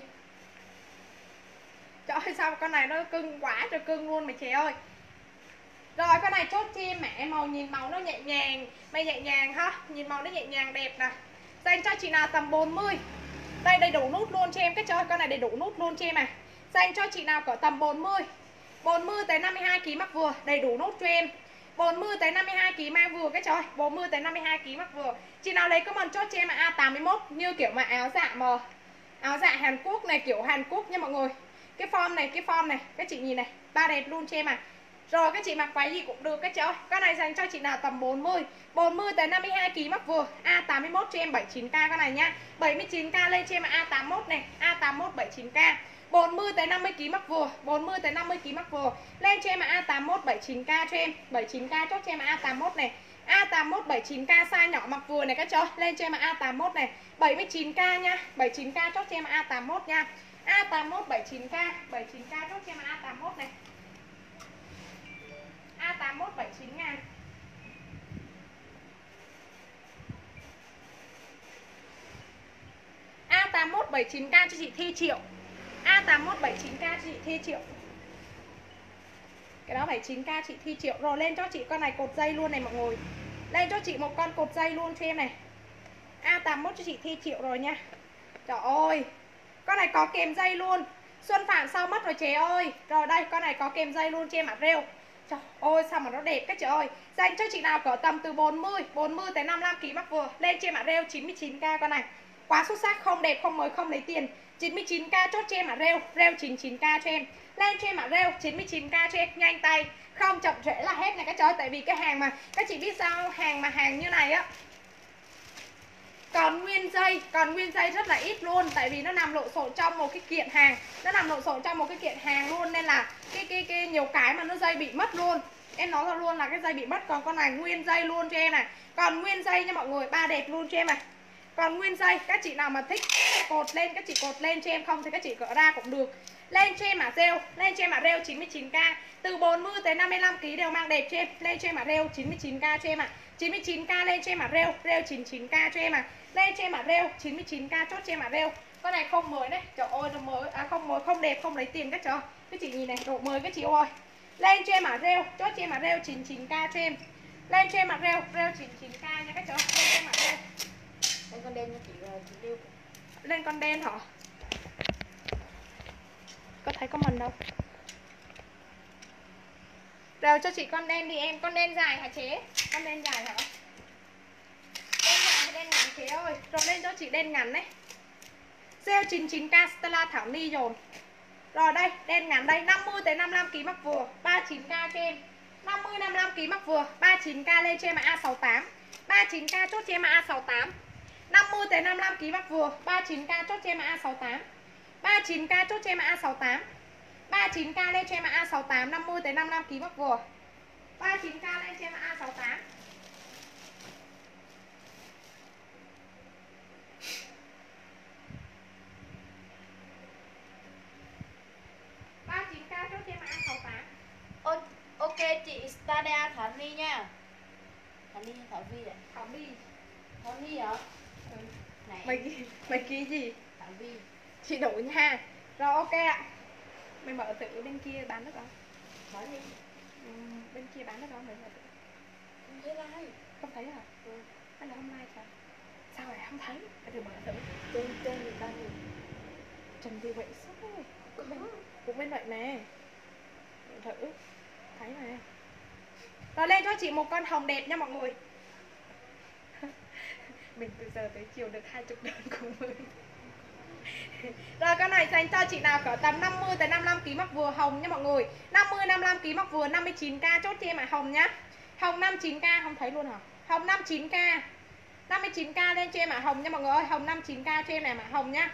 Trời ơi sao con này nó cưng quá trời cưng luôn mày chị ơi. Rồi con này chốt cho em mẹ, màu nhìn màu nó nhẹ nhàng, mày nhẹ nhàng ha, nhìn màu nó nhẹ nhàng đẹp nè. Dành cho chị nào tầm bốn mươi. Đây đầy đủ nút luôn cho em cái chơi, con này đầy đủ nút luôn cho em à. Dành cho chị nào có tầm bốn mươi. bốn mươi tới năm mươi hai kg mắc vừa, đầy đủ nút cho em. bốn mươi tới năm mươi hai kg mang vừa cái trời, bốn mươi tới năm mươi hai kg mắc vừa. Chị nào lấy comment chốt cho em là A tám mươi mốt như kiểu mà áo dạ mà áo dạ Hàn Quốc này, kiểu Hàn Quốc nha mọi người. Cái form này, cái form này, các chị nhìn này, ba đẹp luôn cho em à. Rồi các chị mặc váy gì cũng được các chị ơi. Con này dành cho chị nào tầm bốn mươi. bốn mươi tới năm mươi hai kg mắc vừa, A tám mươi mốt cho em bảy mươi chín k con này nha. bảy mươi chín k lên cho em A tám mươi mốt này, A tám mươi mốt bảy mươi chín k. bốn mươi tới năm mươi kg mắc vừa, bốn mươi tới năm mươi kg mắc vừa. Lên cho em A tám mươi mốt bảy mươi chín k cho em, bảy mươi chín k chốt cho em A tám mươi mốt này. A tám mươi mốt bảy mươi chín k size nhỏ mặc vừa này các chị ơi. Lên cho em A tám mươi mốt này, bảy mươi chín k nha, bảy mươi chín k chốt cho em A tám mươi mốt nha. A tám mốt bảy chín k, bảy chín k chốt cho em A tám mốt này. A tám mốt bảy chín ngàn. A tám mốt bảy chín k cho chị Thi Triệu. A tám mốt bảy chín k cho chị Thi Triệu. Cái đó bảy chín k chị Thi Triệu. Rồi lên cho chị con này cột dây luôn này mọi người. Lên cho chị một con cột dây luôn cho em này. A tám mốt cho chị Thi Triệu rồi nha. Trời ơi, con này có kèm dây luôn. Xuân Phạm sao mất rồi chế ơi. Rồi đây, con này có kèm dây luôn cho em mặt rêu. Trời ơi, sao mà nó đẹp các chị ơi. Dành cho chị nào cỡ tầm từ bốn mươi, bốn mươi tới năm mươi lăm ki lô gam mắc vừa. Lên trên mặt rêu chín mươi chín k con này. Quá xuất sắc, không đẹp, không mới, không lấy tiền. chín mươi chín k chốt cho em mặt rêu, rêu chín mươi chín k cho em. Lên trên mặt rêu chín mươi chín k cho em, nhanh tay. Không chậm trễ là hết này các chị ơi. Tại vì cái hàng mà, các chị biết sao, hàng mà hàng như này á, còn nguyên dây, còn nguyên dây rất là ít luôn. Tại vì nó nằm lộn xộn trong một cái kiện hàng. Nó nằm lộn xộn trong một cái kiện hàng luôn. Nên là cái, cái, cái nhiều cái mà nó dây bị mất luôn. Em nói ra luôn là cái dây bị mất. Còn con này nguyên dây luôn cho em này. Còn nguyên dây nha mọi người, ba đẹp luôn cho em này. Còn nguyên dây, các chị nào mà thích cột lên, các chị cột lên cho em. Không thì các chị cỡ ra cũng được. Lên cho em mã rêu, lên cho em mã rêu chín mươi chín k. Từ bốn mươi tới năm mươi lăm ki lô gam đều mang đẹp cho em. Lên cho em mã rêu chín mươi chín k cho em ạ. À. chín mươi chín k lên cho em mã rêu, rêu chín mươi chín k cho em à. Lên cho em mã rêu chín mươi chín k chốt cho em mã rêu. Con này không mới đấy. Trời ơi nó mới, à không mới, không đẹp, không lấy tiền các cháu. Các chị nhìn này, độ mới các chị ơi. Lên cho em mã rêu, chốt cho em mã rêu chín mươi chín k cho em. Lên cho em mã rêu, rêu chín mươi chín k nha các cháu. Lên cho em mã rêu. Lên con đen nha chị, chị Liêu. Lên con đen hả? Có thấy comment đâu. Rồi cho chị con đen đi em. Con đen dài hả chế? Con đen dài hả? Đen dài hay đen ngắn chế ơi. Rồi lên cho chị đen ngắn đấy. Sale chín mươi chín k Stella Thảo Ni dồn. Rồi đây, đen ngắn đây, năm mươi tới năm mươi lăm ki lô gam mắc vừa, ba mươi chín k cho em. năm mươi năm mươi lăm ki lô gam mắc vừa, ba mươi chín k lên cho em A sáu tám. ba mươi chín k chốt cho em A sáu tám. năm mươi tới năm mươi lăm ki lô gam mắc vừa, ba mươi chín k chốt cho em A sáu tám. ba mươi chín k chốt cho em A sáu tám. ba mươi chín k lên cho em A sáu tám, năm mươi tới năm mươi lăm ki lô gam mắc vừa. ba mươi chín k lên cho em A sáu tám. ba mươi chín k chốt cho em A sáu tám. Ô, ok chị Stadia Thảo Ni nha. Thảo Ni hay Thảo Vi ạ? Thảo Vi. Thảo Ni hả? Ừ. Này. Mày mày ký gì? Thảo Vi. Chị đổi nha. Rồi ok ạ. Mày mở tự bên kia bán được không? Mở đi. Ừ, bên kia bán được không? Mày mở tự. Không thấy like. Không thấy hả? Ừ. Hay là hôm nay sao? Sao lại không thấy? Mày thử mở thử. Trên trên người ta nhìn. Trần Thị Huệ sắp rồi. Cũng bên, cũng bên vậy nè. Thử. Thấy nè. Rồi lên cho chị một con hồng đẹp nha mọi người. Mình từ giờ tới chiều được hai mươi đơn của mình. Rồi con này dành cho chị nào cỡ tầm năm mươi tới năm mươi lăm ki lô gam mắc vừa hồng nha mọi người. năm mươi năm mươi lăm ki lô gam mắc vừa, năm mươi chín k chốt cho em ạ hồng nhá. Hồng năm mươi chín k không thấy luôn hả? Hồng năm mươi chín k. năm mươi chín k lên cho em ạ hồng nha mọi người ơi, hồng năm mươi chín k cho em này mà hồng nhá.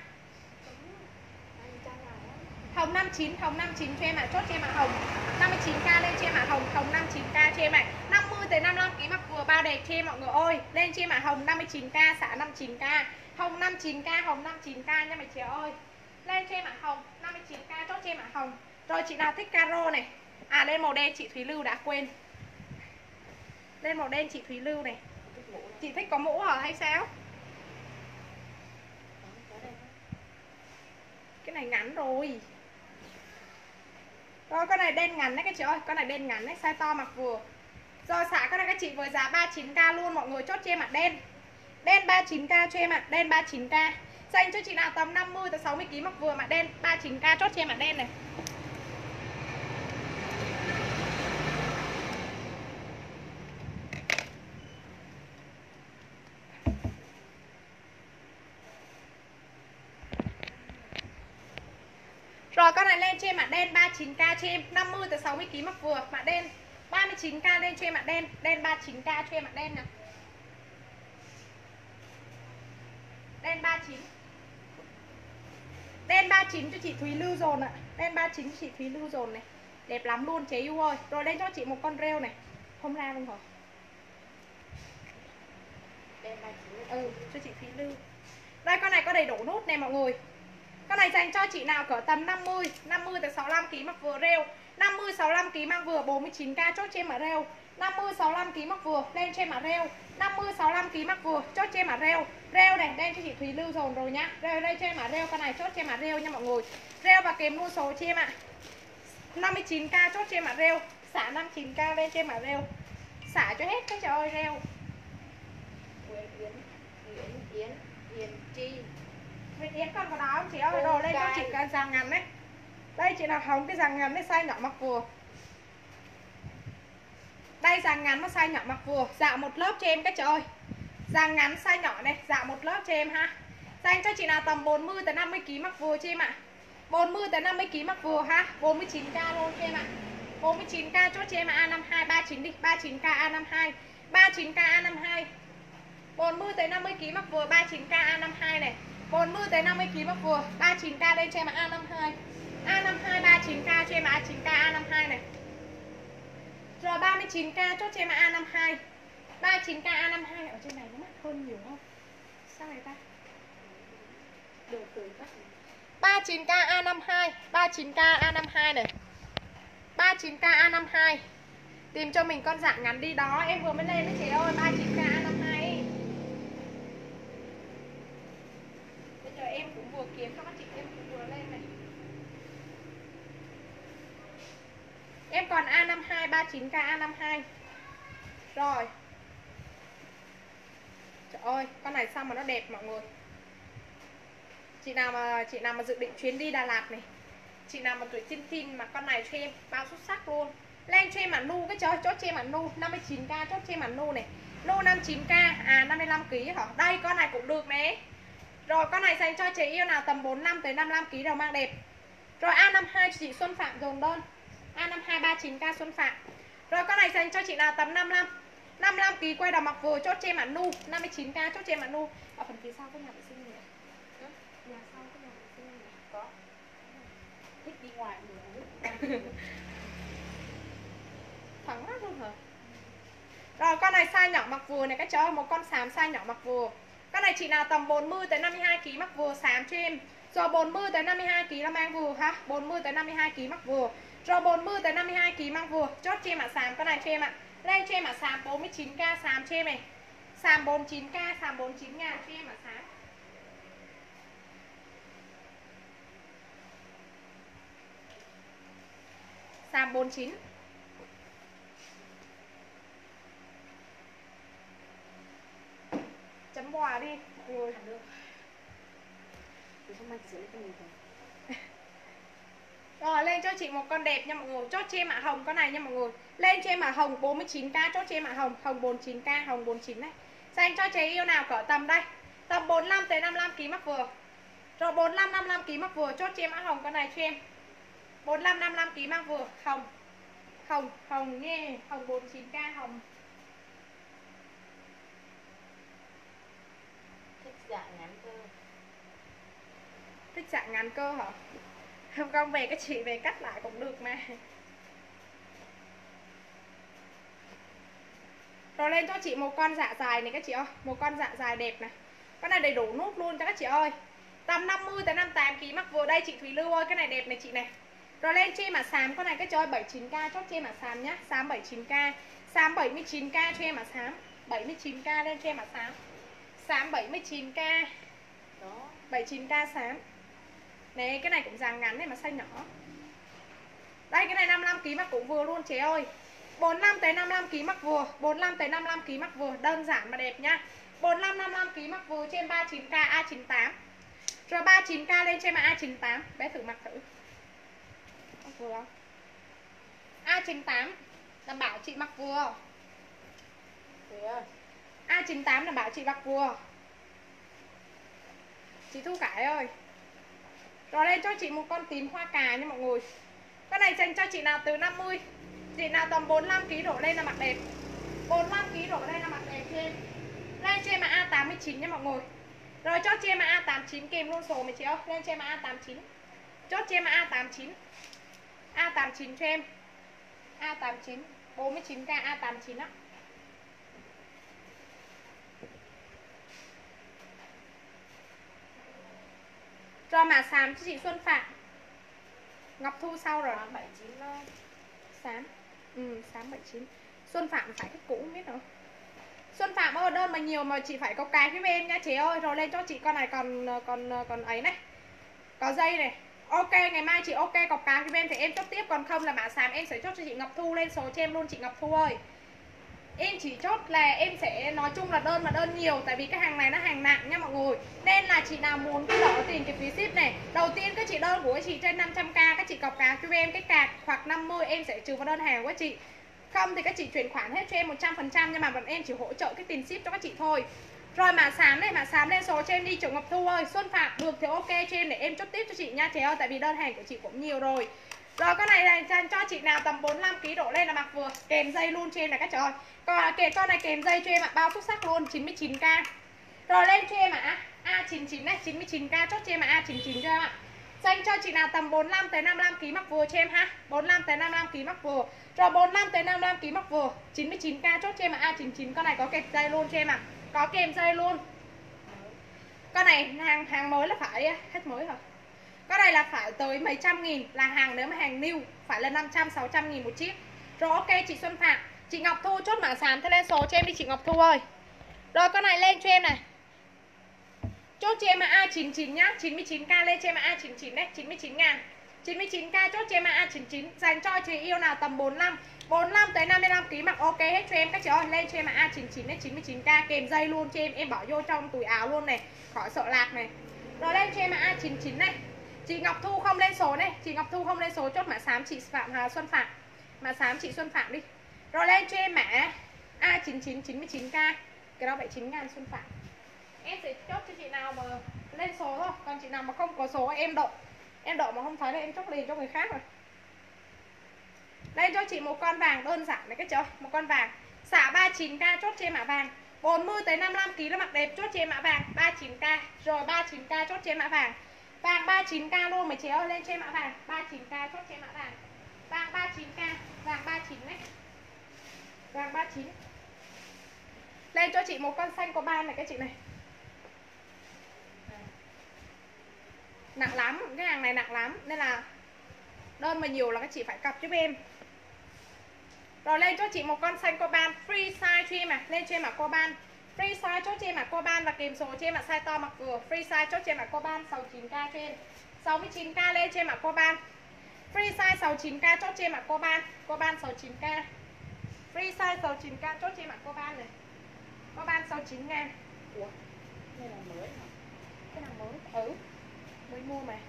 Hồng năm mươi chín, hồng năm mươi chín cho em ạ, chốt cho em ạ hồng. năm mươi chín k lên cho em ạ hồng, hồng năm mươi chín k cho em ạ. năm mươi tới năm mươi lăm ki lô gam mắc vừa ba đẹp cho em mọi người ơi. Lên cho em ạ hồng năm mươi chín k, xả năm mươi chín k. Hồng năm mươi chín k, hồng năm mươi chín k nha mày chị ơi. Lên cho em ạ hồng năm mươi chín k chốt cho em ạ hồng. Rồi chị nào thích caro này. À lên màu đen chị Thúy Lưu đã quên. Lên màu đen chị Thúy Lưu này. Chị thích có mũ hả hay sao? Cái này ngắn rồi. Rồi con này đen ngắn đấy các chị ơi. Con này đen ngắn đấy, size to mặc vừa. Rồi xả con này các chị với giá ba mươi chín k luôn mọi người, chốt cho em ạ đen. Đen ba mươi chín k cho em ạ, đen ba mươi chín k. Dành cho chị nào tầm năm mươi tới sáu mươi ki lô gam mắc vừa mà đen ba mươi chín k chốt cho em ạ đen này. Rồi con này lên cho em ạ đen ba mươi chín k cho em, năm mươi tới sáu mươi ki lô gam mắc vừa mà đen ba mươi chín k lên cho em ạ đen, đen ba mươi chín k cho em ạ đen nè. Đen ba mươi chín. Đen ba mươi chín cho chị Thúy Lưu dồn ạ. Đen ba mươi chín cho chị Thúy Lưu dồn này. Đẹp lắm luôn chế yêu ơi. Rồi lên cho chị một con rêu này. Không ra luôn hả? Đen ba mươi chín. Ừ, cho chị Thúy Lưu. Đây con này có đầy đủ nút nè mọi người. Con này dành cho chị nào cỡ tầm năm mươi, năm mươi tới sáu mươi lăm ki lô gam mặc vừa rêu. năm mươi sáu mươi lăm ki lô gam mang vừa bốn mươi chín k chốt trên mà rêu. năm mươi sáu mươi lăm ki lô gam mặc vừa lên trên mà rêu. năm mươi sáu mươi lăm ki lô gam mặc vừa chốt trên mà rêu. Rêu này đen cho chị Thúy Lưu dồn rồi nhá. Rêu đây trên mà rêu, con này chốt trên mà rêu nha mọi người. Rêu và kèm luôn số chị em ạ. năm mươi chín k chốt trên mà rêu, xả năm mươi chín k lên trên mà rêu. Xả cho hết cái trời ơi rêu. Nguyễn Yến, Nguyễn Yến, Yến Chi. Nguyễn Yến còn có đó không chị ơi? Rồi đây cho chị cái dàng ngắn đấy. Đây chị nào hồng cái dàng ngắn đấy size nhỏ mặc vừa. Đây dàng ngắn nó size nhỏ mặc vừa, dạo một lớp cho em các chị ơi. Dàng ngắn size nhỏ này, dạo một lớp cho em ha. Dành cho chị nào tầm bốn mươi tới năm mươi ki lô gam mặc vừa cho em ạ. bốn mươi tới năm mươi ki lô gam mặc vừa ha, bốn mươi chín k luôn cho em ạ. bốn mươi chín k chốt cho em A năm mươi hai, ba mươi chín đi, ba mươi chín k A năm mươi hai, ba mươi chín k A năm mươi hai. bốn mươi tới năm mươi ki lô gam mặc vừa, ba mươi chín k A năm mươi hai này. bốn mươi tới năm mươi ki lô gam mặc vừa, ba mươi chín k lên cho em A năm mươi hai. A năm mươi hai ba mươi chín k cho em A chín k A năm mươi hai này. Rồi ba mươi chín k chốt cho em A năm mươi hai. ba mươi chín k A năm mươi hai ở trên này nó mắc hơn nhiều không? Sao này ta? Được từ các ba mươi chín k A năm mươi hai, ba mươi chín k A năm mươi hai này. ba mươi chín k A năm mươi hai. Tìm cho mình con dạng ngắn đi đó, em vừa mới lên đấy chị ơi, ba mươi chín k A năm mươi hai. Bây giờ em cũng vừa kiếm cho các chị, em cũng vừa lên này. Em còn A năm mươi hai, ba mươi chín k A năm mươi hai. Rồi. Trời ơi, con này sao mà nó đẹp mọi người. Chị nào mà chị nào mà dự định chuyến đi Đà Lạt này, chị nào mà tuổi tin tin mà con này cho em bao xuất sắc luôn. Lên cho em bản nu cái trời, chốt cho em bản nu năm mươi chín k chốt cho em bản nu này. Nu năm mươi chín k à năm mươi lăm ki lô gam hả? Đây con này cũng được nè. Rồi con này dành cho chị yêu nào tầm bốn mươi lăm tới năm mươi lăm ki lô gam đầu mang đẹp. Rồi A năm mươi hai chị Xuân Phạm dồn đơn. A năm mươi hai ba mươi chín k Xuân Phạm. Rồi con này dành cho chị nào tầm năm mươi lăm. năm mươi lăm ki lô gam quay đầu mặc vừa chốt cho em bản nu năm mươi chín k chốt cho em bản nu. Ở phần phía sau có nhà vệ sinh này. Nhà sau có nhà vệ sinh này. có. Thích đi ngoài nữa. Thẳng lắm luôn hả? Rồi con này size nhỏ mặc vừa này các cháu, một con xám size nhỏ mặc vừa. Con này chị nào tầm bốn mươi tới năm mươi hai ki lô gam mặc vừa xám cho em. Rồi bốn mươi tới năm mươi hai ki lô gam mang vừa ha, bốn mươi tới năm mươi hai ki lô gam mặc vừa. Rồi bốn mươi tới năm mươi hai ki lô gam mang vừa, chốt cho em ạ xám con này cho em ạ. Lên cho em ạ xám bốn mươi chín k xám cho em này. Xám bốn mươi chín k, xám bốn mươi chín ngàn cho em ạ xám. Xám bốn mươi chín. Chấm bò đi. Rồi. Rồi lên cho chị một con đẹp nha mọi người. Chốt cho em ạ hồng con này nha mọi người. Lên cho em ạ hồng bốn mươi chín k chốt cho em ạ hồng, hồng bốn mươi chín k, hồng bốn mươi chín này. Dành cho chị yêu nào cỡ tầm đây. Tầm bốn mươi lăm tới năm mươi lăm ki lô gam mắc vừa. Rồi bốn mươi lăm năm mươi lăm ki lô gam mắc vừa chốt cho em ạ hồng con này cho em. bốn mươi lăm năm mươi lăm ki lô gam mắc vừa, hồng. Hồng, hồng nghe, hồng bốn mươi chín k hồng. Thích dạng ngắn cơ. Thích dạng ngắn cơ hả? Không không về các chị về cắt lại cũng được mà. Rồi lên cho chị một con dạ dài này các chị ơi. Một con dạ dài đẹp này. Con này đầy đủ nút luôn cho các chị ơi. Tầm năm mươi tới năm mươi tám ki lô gam mắc vừa. Đây chị Thúy Lưu ơi, cái này đẹp này chị này. Rồi lên cho em mà xám con này các chị ơi, bảy mươi chín k chốt cho em mà xám nhá. Xám bảy mươi chín k. Xám bảy mươi chín k cho em mà xám. bảy mươi chín k lên cho em mà xám. Xám bảy mươi chín k. Đó. bảy mươi chín k xám. Này cái này cũng dáng ngắn này mà size nhỏ. Đây cái này năm mươi lăm ki lô gam mắc cũng vừa luôn chị ơi. bốn mươi lăm tới năm mươi lăm ki lô gam mắc vừa, bốn mươi lăm tới năm mươi lăm ki lô gam mắc vừa, đơn giản mà đẹp nhá. bốn mươi lăm năm mươi lăm ki lô gam mắc vừa trên ba mươi chín k A chín mươi tám. Rồi ba mươi chín k lên trên A chín mươi tám, bé thử mặc thử. Mặc vừa không? A chín mươi tám đảm bảo chị mặc vừa. Kìa. A chín mươi tám đảm bảo chị mặc vừa. Chị Thu Cải ơi. Rồi lên cho chị một con tím hoa cà nha mọi người. Con này dành cho chị nào từ năm mươi. Chị nào tầm bốn mươi lăm ki lô gam đổ lên là mặc đẹp. bốn mươi lăm ki lô gam đổ lên là mặc đẹp cho em. Lên cho em A tám mươi chín nha mọi người. Rồi chốt cho em A tám mươi chín kèm luôn số này chị ơi. Lên cho em A tám mươi chín. Chốt cho em A tám mươi chín. A tám mươi chín cho em. A tám mươi chín, bốn mươi chín k A tám mươi chín á. Rồi mã xám cho chị Xuân Phạm. Ngọc Thu sau rồi. bảy chín thôi. Xám. Ừ, xám bảy chín. Xuân Phạm phải cái cũ không biết nữa. Xuân Phạm ơi, đơn mà nhiều mà chị phải có cái với em nha chị ơi. Rồi lên cho chị con này còn còn còn ấy này. Có dây này. Ok, ngày mai chị ok cọc cá với em thì em chốt tiếp, còn không là mã xám em sẽ chốt cho chị Ngọc Thu lên số cho em luôn chị Ngọc Thu ơi. Em chỉ chốt là em sẽ nói chung là đơn mà đơn nhiều, tại vì cái hàng này nó hàng nặng nha mọi người. Nên là chị nào muốn cái đỡ tiền cái phí ship này, đầu tiên các chị đơn của các chị trên năm trăm k các chị cọc cá cho em cái cạc hoặc năm mươi em sẽ trừ vào đơn hàng của các chị. Không thì các chị chuyển khoản hết cho em một trăm phần trăm, nhưng mà bọn em chỉ hỗ trợ cái tiền ship cho các chị thôi. Rồi mã xám này, mã xám lên số cho em đi chị Ngọc Thu ơi. Xuân Phạm được thì ok cho em để em chốt tiếp cho chị nha chị ơi, tại vì đơn hàng của chị cũng nhiều rồi. Rồi con này là dành cho chị nào tầm bốn mươi lăm ki lô gam đổ lên là mặc vừa, kèm dây luôn cho em này các chị ơi. Còn kể con này kèm dây cho em ạ, à, bao xuất sắc luôn, chín mươi chín k. Rồi lên cho em ạ, à, A chín mươi chín này, chín mươi chín k chốt cho em ạ, à, A chín mươi chín cho em ạ. Dành cho chị nào tầm bốn mươi lăm tới năm mươi lăm ki lô gam mặc vừa cho em ha. bốn mươi lăm tới năm mươi lăm ki lô gam mặc vừa. Rồi bốn mươi lăm tới năm mươi lăm ki lô gam mặc vừa, chín mươi chín k chốt cho em ạ, à, A chín mươi chín. Con này có kèm dây luôn cho em ạ. À. Có kèm dây luôn. Con này hàng hàng mới là phải hết mới hả? Con này là phải tới mấy trăm nghìn, là hàng nếu mà hàng new phải là năm trăm sáu trăm nghìn một chiếc. Rồi ok chị Xuân Phạm. Chị Ngọc Thu chốt mã sàn thế lên số cho em đi chị Ngọc Thu ơi. Rồi con này lên cho em này. Chốt cho em là A chín mươi chín nhá, chín mươi chín k lên cho em là A chín mươi chín đấy, chín mươi chín ngàn. chín mươi chín k chốt cho em là A chín mươi chín, dành cho chị yêu nào tầm bốn mươi lăm, bốn mươi lăm tới năm mươi lăm ki lô gam mặc ok hết cho em các chị ơi, lên cho em là A chín mươi chín đấy, chín mươi chín k kèm dây luôn cho em, em bỏ vô trong túi áo luôn này, khỏi sợ lạc này. Rồi lên cho em là A chín mươi chín này. Chị Ngọc Thu không lên số này, chị Ngọc Thu không lên số chốt mã xám chị Phạm Hà Xuân Phạm. Mã xám chị Xuân Phạm đi. Rồi lên cho em mã A chín mươi chín chín mươi chín k. Cái đó bảy mươi chín ngàn Xuân Phạm. Em sẽ chốt cho chị nào mà lên số thôi, còn chị nào mà không có số em đợi. Em đợi mà không thấy là em chốt liền cho người khác rồi. Lên cho chị một con vàng đơn giản này các chị ơi, một con vàng. Xả ba mươi chín k chốt cho em mã vàng. bốn mươi tới năm mươi lăm ki lô gam mặc đẹp chốt cho em mã vàng ba mươi chín k. Rồi ba mươi chín k chốt cho em mã vàng. Vàng ba mươi chín k luôn mấy chị ơi, lên cho em mã vàng ba mươi chín k chốt cho em mã vàng. Vàng ba mươi chín k, vàng ba mươi chín đấy. Vàng ba mươi chín. Lên cho chị một con xanh có ban này các chị này. Nặng lắm, cái hàng này nặng lắm nên là đơn mà nhiều là các chị phải cặp giúp em. Rồi lên cho chị một con xanh coban free size cho em à, lên cho em mặc coban free size chốt cho em mặc coban và kèm số cho em mặc size to mặc vừa, free size chốt cho em mặc coban sáu mươi chín k cho em, sáu mươi chín k lên cho em mặc coban free size sáu mươi chín k chốt cho em mặc coban, coban sáu mươi chín k free size sáu mươi chín k chốt cho em mặc coban này, coban sáu mươi chín ngàn. Ủa đây là mới hả? Cái nào mới? Ừ mới mua mà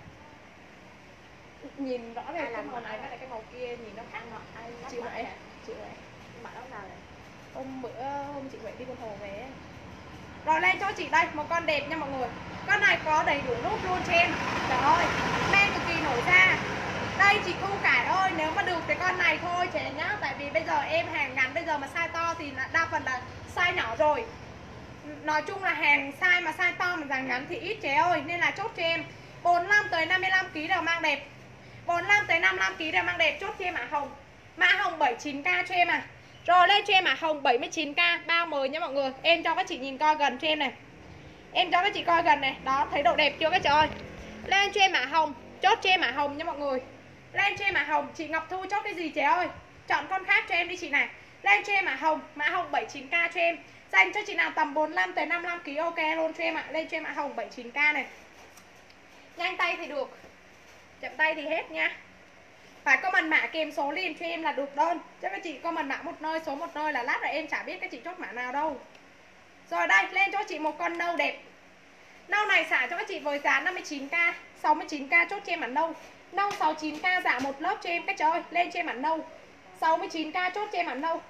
nhìn rõ ràng cái màu này với lại cái màu kia nhìn nó khác. Chị Huệ, chị Huệ mặc áo nào này? Hôm bữa hôm chị Huệ đi Buôn Hồ về. Rồi lên cho chị đây một con đẹp nha mọi người. Con này có đầy đủ nút luôn cho em. Trời ơi, men cực kỳ nổi da. Đây chị Thu Cải ơi, nếu mà được cái con này thôi chị nhá, tại vì bây giờ em hàng ngắn bây giờ mà size to thì đa phần là size nhỏ rồi. Nói chung là hàng size mà size to mà dàn ngắn thì ít trẻ ơi, nên là chốt cho em bốn mươi lăm tới năm mươi lăm ki lô gam đều mang đẹp. bốn mươi lăm tới năm mươi lăm ki lô gam đều mang đẹp, chốt cho em mã hồng. Mã hồng bảy mươi chín k cho em à. Rồi lên cho em mã hồng bảy mươi chín k bao mới nha mọi người. Em cho các chị nhìn coi gần cho em này. Em cho các chị coi gần này, đó thấy độ đẹp chưa các chị ơi. Lên cho em mã hồng, chốt cho em mã hồng nha mọi người. Lên cho em mã hồng, chị Ngọc Thu chốt cái gì chị ơi? Chọn con khác cho em đi chị này. Lên cho em mã hồng, mã hồng bảy mươi chín k cho em. Dành cho chị nào tầm bốn mươi lăm tới năm mươi lăm ki lô gam ok luôn cho em ạ. Lên cho em mã hồng bảy mươi chín k này. Nhanh tay thì được, chậm tay thì hết nha. Phải comment mã kèm số liền cho em là được đơn. Chứ các chị comment mã một nơi số một nơi là lát là em chả biết các chị chốt mã nào đâu. Rồi đây, lên cho chị một con nâu đẹp. Nâu này xả cho các chị với giá năm mươi chín k, sáu mươi chín k chốt cho em mã nâu. Nâu sáu mươi chín k giả một lớp cho em các chị ơi. Lên cho em mã nâu sáu mươi chín k chốt cho em mã nâu.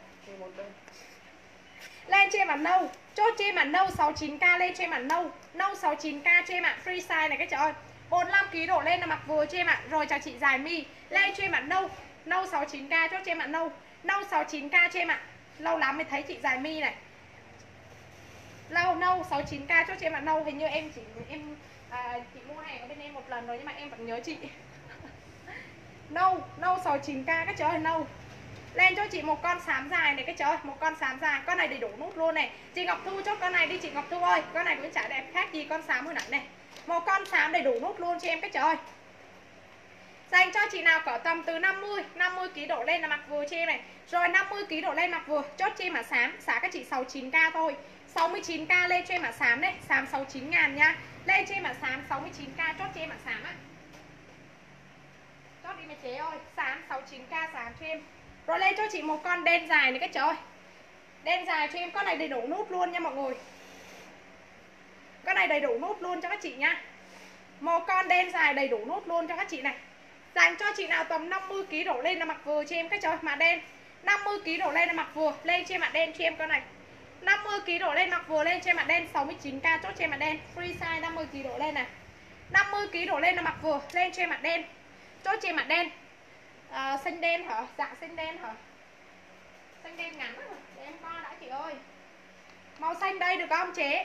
Lên cho em mã nâu, chốt cho em mã nâu sáu mươi chín k lên cho em mã nâu. Nâu sáu mươi chín k cho em ạ, free size này các chị ơi. bốn mươi lăm ki lô gam đổ lên là mặc vừa cho em ạ. Rồi chào chị dài mi. Lên cho em mã nâu, nâu sáu mươi chín k chốt cho em mã nâu. Nâu sáu mươi chín k cho em ạ. Lâu lắm mới thấy chị dài mi này. Lâu nâu sáu mươi chín k chốt cho em mã nâu, hình như em chỉ em à, chị mua hàng ở bên em một lần rồi nhưng mà em vẫn nhớ chị. Nâu, nâu sáu mươi chín k các chị ơi, nâu. Lên cho chị một con xám dài này các chị ơi, một con xám dài, con này đầy đủ nút luôn này. Chị Ngọc Thu chốt con này đi chị Ngọc Thu ơi, con này cũng chả đẹp khác gì con xám hồi nãy này. Một con xám đầy đủ nút luôn cho em các chị ơi. Dành cho chị nào cỡ tầm từ năm mươi ki lô gam đổ lên là mặc vừa cho em này. Rồi năm mươi ki lô gam đổ lên mặc vừa, chốt cho em mã xám, xả các chị sáu mươi chín k thôi. sáu mươi chín k lên cho em mã xám đấy, xám sáu mươi chín ngàn nha. Lên cho em mã xám sáu mươi chín k, chốt cho em mã xám á. Chốt đi mẹ chế ơi, xám sáu mươi chín k xám cho em. Rồi lên cho chị một con đen dài này các chị ơi. Đen dài cho em, con này đầy đủ nút luôn nha mọi người. Con này đầy đủ nút luôn cho các chị nha. Một con đen dài đầy đủ nút luôn cho các chị này. Dành cho chị nào tầm năm mươi ki lô gam đổ lên là mặc vừa cho em các chị ơi, mã đen. năm mươi ki lô gam đổ lên là mặc vừa, lên cho em mã đen cho em con này. năm mươi ki lô gam đổ lên mặc vừa, lên cho em mã đen sáu mươi chín k, chốt cho em mã đen. Free size năm mươi ki lô gam đổ lên này. năm mươi ki lô gam đổ lên là mặc vừa, lên cho em mã đen. Chốt cho em mã đen. À, xanh đen hả? Dạ xanh đen hả? Xanh đen ngắn hả? Để em coi đã chị ơi. Màu xanh đây được không chế?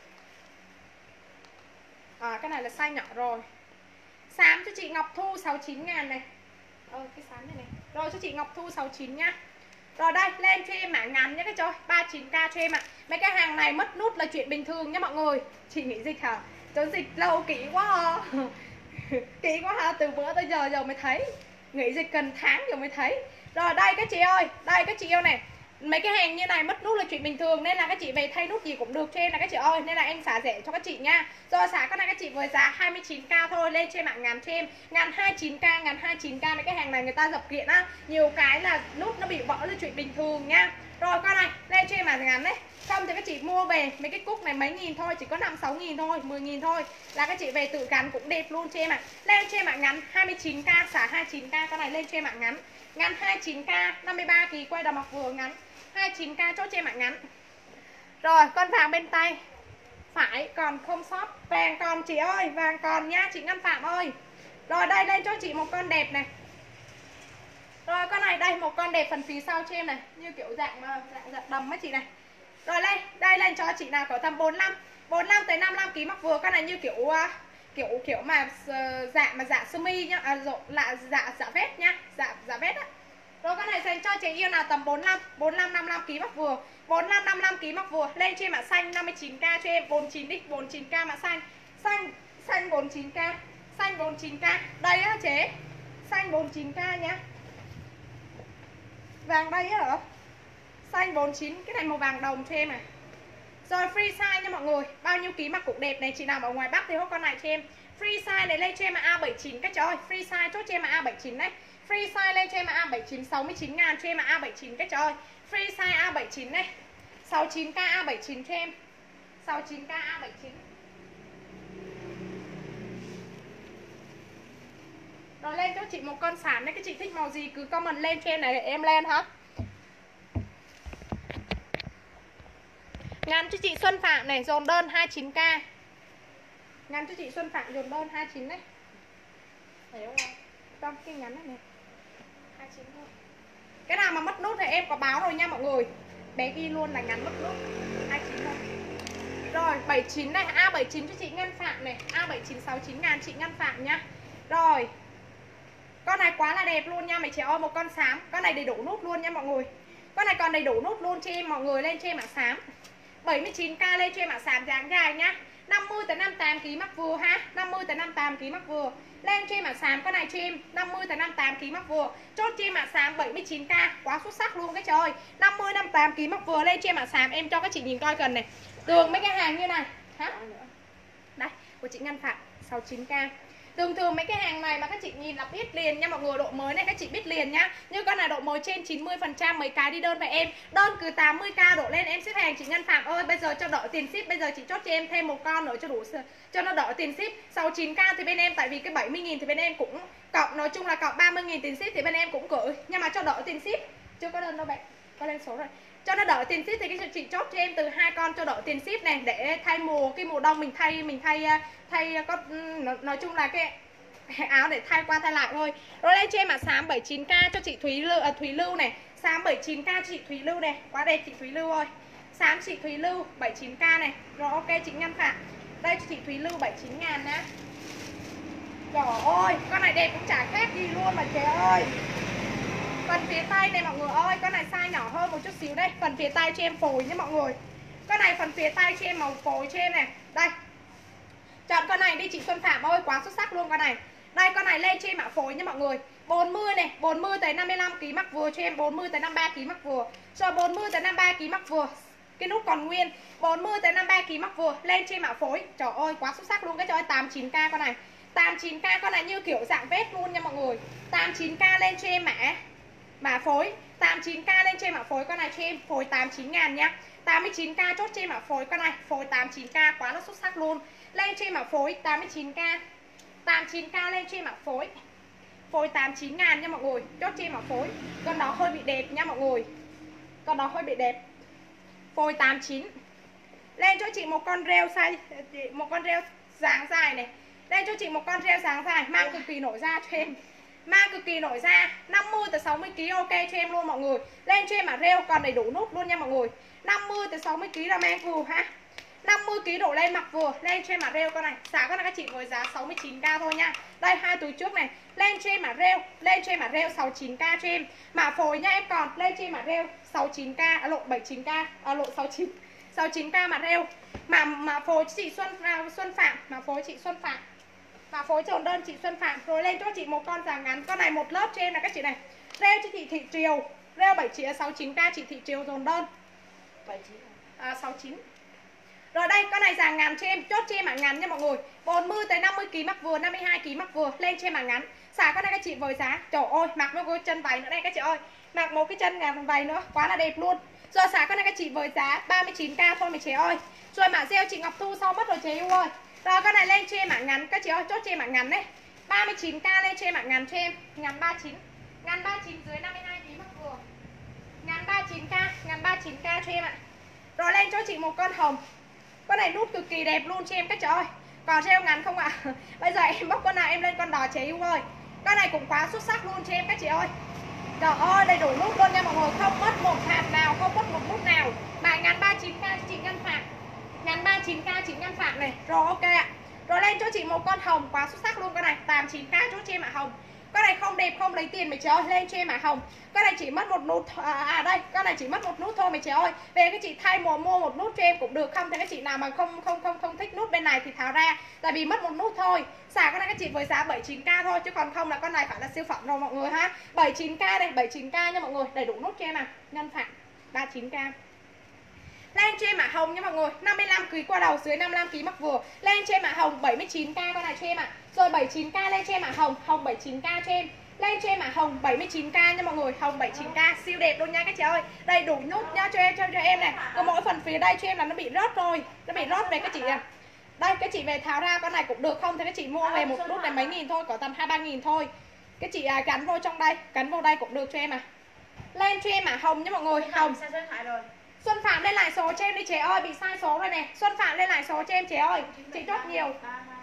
À cái này là size nhỏ rồi. Xám cho chị Ngọc Thu sáu mươi chín ngàn này. Ờ cái xám này này. Rồi cho chị Ngọc Thu sáu mươi chín nhá. Rồi đây lên cho em mã ngắn nhé các chị ơi, ba mươi chín k cho em ạ. À. Mấy cái hàng này mất nút là chuyện bình thường nha mọi người. Chị nghỉ dịch hả? Chống dịch lâu kỹ quá à. Kỹ quá ha, từ bữa tới giờ giờ mới thấy. Nghỉ dịch cần tháng rồi mới thấy. Rồi đây các chị ơi, đây các chị yêu này. Mấy cái hàng như này mất nút là chuyện bình thường, nên là các chị về thay nút gì cũng được cho em là các chị ơi. Nên là em xả rẻ cho các chị nha. Rồi xả con này các chị với giá hai mươi chín k thôi. Lên trên mạng ngàn cho em, ngàn hai mươi chín k, ngàn hai mươi chín k. Mấy cái hàng này người ta dập kiện á, nhiều cái là nút nó bị vỡ là chuyện bình thường nha. Rồi con này lên trên mạng ngàn đấy. Không thì các chị mua về mấy cái cúc này mấy nghìn thôi, chỉ có năm sáu nghìn thôi, mười nghìn thôi là các chị về tự gắn cũng đẹp luôn cho em ạ. À. Lên trên mạng ngắn hai mươi chín k, xả hai mươi chín k, con này lên trên mạng ngắn. Ngắn hai mươi chín k, năm mươi ba kỳ quay đầu mặc vừa ngắn. hai mươi chín k chốt trên mạng ngắn. Rồi con vàng bên tay phải còn không sót, vàng còn chị ơi, vàng còn nha chị Ngân Phạm ơi. Rồi đây lên cho chị một con đẹp này. Rồi con này đây một con đẹp phần phía sau cho em này, như kiểu dạng mà dạng, dạng đầm á chị này. Rồi đây, đây lên cho chị nào có tầm bốn mươi lăm, bốn mươi lăm tới năm mươi lăm ký mặc vừa, con này như kiểu uh, kiểu kiểu mà uh, dạ mà dạ sơ mi nhá, à, rộ, là dạ dạ vest nhá, dạ dạ vest á. Rồi con này dành cho chị yêu nào tầm bốn mươi lăm, bốn mươi lăm năm mươi lăm ký mặc vừa, bốn mươi lăm năm mươi lăm ký mặc vừa, lên trên mã xanh năm mươi chín k cho em, bốn mươi chín đi, bốn mươi chín k mã xanh. Xanh xanh bốn mươi chín k, xanh bốn mươi chín k. Đây á chế. Xanh bốn mươi chín k nhá. Vàng đây á hả? Xanh bốn mươi chín, cái này màu vàng đồng cho em này. Rồi free size nha mọi người, bao nhiêu ký mặc cũng đẹp này, chị nào ở ngoài Bắc thì hốt con này cho em. Free size này lên cho em là A bảy mươi chín các trời ơi, free size chốt cho em là A bảy mươi chín đấy. Free size lên cho em là A bảy mươi chín, sáu mươi chín ngàn cho em là A bảy mươi chín các trời ơi. Free size A bảy mươi chín này, sáu mươi chín k A bảy mươi chín cho em, sáu mươi chín k A bảy mươi chín. Rồi lên cho chị một con sàn đấy, cái chị thích màu gì cứ comment lên cho em này để em lên hả. Ngắn cho chị Xuân Phạm này, dồn đơn hai mươi chín k. Ngắn cho chị Xuân Phạm dồn đơn hai mươi chín đấy. Thấy không? Trong cái ngắn này này hai mươi chín thôi. Cái nào mà mất nút thì em có báo rồi nha mọi người. Bé ghi luôn là ngắn mất nút hai mươi chín thôi. Rồi bảy mươi chín này, A bảy mươi chín cho chị Ngân Phạm này, A bảy mươi chín sáu mươi chín ngàn chị Ngân Phạm nha. Rồi con này quá là đẹp luôn nha mày chị ơi, một con xám. Con này đầy đủ nút luôn nha mọi người. Con này còn đầy đủ nút luôn cho em mọi người, lên cho em mã xám bảy mươi chín k, lên cho em mã xám dáng dài nhá. Năm mươi tới năm mươi tám ký mắc vừa ha, năm mươi tới năm mươi tám ký mắc vừa. Lên cho em mã xám con này cho em năm mươi tới năm mươi tám ký mắc vừa. Chốt cho em mã xám bảy mươi chín k, quá xuất sắc luôn cái trời. năm mươi năm mươi tám ký mắc vừa, lên cho em mã xám, em cho các chị nhìn coi cần này. Tường mấy cái hàng như này. Hả? Đây, của chị Ngân Phạm sáu mươi chín k. Thường thường mấy cái hàng này mà các chị nhìn là biết liền nha mọi người, độ mới này các chị biết liền nhá. Như con này độ mới trên chín mươi phần trăm, mấy cái đi đơn về em. Đơn cứ tám mươi k độ lên em ship hàng chị Ngân Phạm ơi. Bây giờ cho đỡ tiền ship, bây giờ chị chốt cho em thêm một con nữa cho đủ, cho nó đỡ tiền ship. Sáu mươi chín k thì bên em, tại vì cái bảy mươi nghìn thì bên em cũng cộng, nói chung là cộng ba mươi nghìn tiền ship thì bên em cũng gửi. Nhưng mà cho đỡ tiền ship, chưa có đơn đâu bạn, có lên số rồi. Cho nó đỡ tiền ship thì cái chị chốt cho em từ hai con cho đỡ tiền ship này, để thay mùa, cái mùa đông mình thay mình thay thay có nói chung là cái áo để thay qua thay lại thôi. Rồi lên cho em mã xám bảy mươi chín k cho chị Thúy Lưu, à, Thúy Lưu này, xám bảy mươi chín k cho chị Thúy Lưu này, quá đẹp chị Thúy Lưu ơi. Xám chị Thúy Lưu bảy mươi chín k này. Rồi ok chị Ngân Phạm. Đây cho chị Thúy Lưu bảy mươi chín ngàn nè. Trời ơi, con này đẹp cũng chả khác gì luôn mà trời ơi. Phần phía tay này mọi người ơi, con này size nhỏ hơn một chút xíu đây. Phần phía tay cho em phồi nhé mọi người. Con này phần phía tay cho em màu phồi cho em này. Đây. Chọn con này đi chị Xuân Phạm ơi, quá xuất sắc luôn con này. Đây con này lên cho em mã phối nha mọi người. bốn mươi này, bốn mươi tới năm mươi lăm ký mắc vừa cho em, bốn mươi tới năm mươi ba ký mắc vừa. Rồi bốn mươi tới năm mươi ba ký mắc vừa. Cái nút còn nguyên. bốn mươi tới năm mươi ba ký mắc vừa, lên cho em mã phối. Trời ơi quá xuất sắc luôn cái trời, tám mươi chín k con này. tám mươi chín k con này như kiểu dạng vest luôn nha mọi người. tám mươi chín k lên cho em mã mã phối. tám mươi chín k lên cho em mã phối con này cho em, phối tám mươi chín ngàn nhá. tám mươi chín k chốt cho em mã phối con này, phối tám mươi chín k quá nó xuất sắc luôn. Lên cho em mã phối tám mươi chín k. tám mươi chín k lên cho em mã phối. Phối tám mươi chín ngàn nha mọi người, chốt cho em mã phối. Con đó hơi bị đẹp nha mọi người. Con đó hơi bị đẹp. Phối tám mươi chín. Lên cho chị một con rêu size, một con rêu dáng dài này. Lên cho chị một con rêu dáng dài, mang cực kỳ nổi da cho em. Mang cực kỳ nổi da, năm mươi tới sáu mươi ký ok cho em luôn mọi người. Lên cho em mã rêu còn đầy đủ nút luôn nha mọi người. năm mươi tới sáu mươi ký là mang vừa ha. năm mươi ký đổ lên mặc vừa, lên cho em mã rêu con này. Giá con này các chị với giá sáu mươi chín k thôi nha. Đây hai túi trước này, lên cho em mã rêu, lên cho em mã rêu sáu mươi chín k cho em. Mã phối nha em còn, lên cho em mã rêu sáu mươi chín k, à lộ bảy mươi chín k, à lộ sáu mươi chín. sáu mươi chín k mã rêu. Mà mà phối chị Xuân à, Xuân Phạm, mà phối chị Xuân Phạm. Mà phối trồn đơn chị Xuân Phạm. Rồi lên cho chị một con dáng ngắn. Con này một lớp cho em là các chị này. Rêu cho chị Thị Triều. Rêu bảy chín sáu mươi chín k chị Thị Triều trồn đơn. bảy mươi chín à, sáu mươi chín. Rồi đây con này dáng ngắn cho em, chốt cho em mã ngắn nha mọi người. bốn mươi tới năm mươi ký mắc vừa, năm mươi hai ký mắc vừa, lên cho em mã ngắn. Xả con này các chị với giá. Trời ơi, mặc một cái chân váy nữa đây các chị ơi. Mặc một cái chân ngắn váy nữa, quá là đẹp luôn. Rồi xả con này các chị với giá ba mươi chín k thôi mấy chế ơi. Rồi mã rêu chị Ngọc Thu sau mất rồi chế yêu ơi. Rồi con này lên cho em mã ngắn các chị ơi, chốt cho em mã ngắn đấy. ba mươi chín k lên cho em mã ngắn cho em, ngắn ba mươi chín. Ngắn ba mươi chín dưới năm mươi hai ký mắc vừa. Ngắn ba mươi chín k, ngắn ba mươi chín k cho em ạ. Rồi lên cho chị một con hồng. Con này nút cực kỳ đẹp luôn cho em các chị ơi. Còn rêu ngắn không ạ? À? Bây giờ em bóc con nào em lên con đỏ chế yêu ơi. Con này cũng quá xuất sắc luôn cho em các chị ơi. Trời ơi, đầy đủ nút luôn nha mọi người, không mất một hạt nào, không mất một nút nào. Mà ngắn ba mươi chín k chị ngân phạt. Ngắn ba mươi chín k chị ngân phạt này. Rồi ok ạ. Rồi lên cho chị một con hồng quá xuất sắc luôn con này, tám mươi chín k chốt cho em ạ hồng. Con này không đẹp không lấy tiền mày chị ơi, lên cho em ạ hồng. Con này chỉ mất một nút à, à đây, con này chỉ mất một nút thôi mày chị ơi. Về các chị thay mùa mua một nút cho em cũng được, không thì các chị nào mà không không không không thích nút bên này thì tháo ra, tại vì mất một nút thôi. Xả con này các chị với giá bảy mươi chín k thôi, chứ còn không là con này phải là siêu phẩm rồi mọi người ha. bảy mươi chín k đây, bảy mươi chín k nha mọi người, đầy đủ nút cho em à. Ngân phạt ba mươi chín k. Lên cho em mã hồng nha mọi người, năm mươi lăm ký qua đầu, dưới năm mươi lăm ký mắc vừa. Lên cho em mã hồng bảy mươi chín k con này cho em ạ. À. Rồi bảy mươi chín k lên cho em mã hồng, hồng bảy mươi chín k cho em. Lên cho em mã hồng bảy mươi chín k nha mọi người, hồng bảy mươi chín k siêu đẹp luôn nha các chị ơi. Đầy đủ nút nha cho em cho, cho em này. Có mỗi phần phía đây cho em là nó bị rớt rồi, nó bị rớt về các chị à. Đây các chị về tháo ra con này cũng được, không thì các chị mua về một nút này mấy nghìn thôi, có tầm hai ba nghìn thôi. Các chị à, gắn vô trong đây, gắn vô đây cũng được cho em à. Lên cho em mã hồng nha mọi người, hồng. Xuân Phạm lên lại số cho em đi chế ơi, bị sai số rồi nè. Xuân Phạm lên lại số cho em chế ơi. Chị chốt nhiều.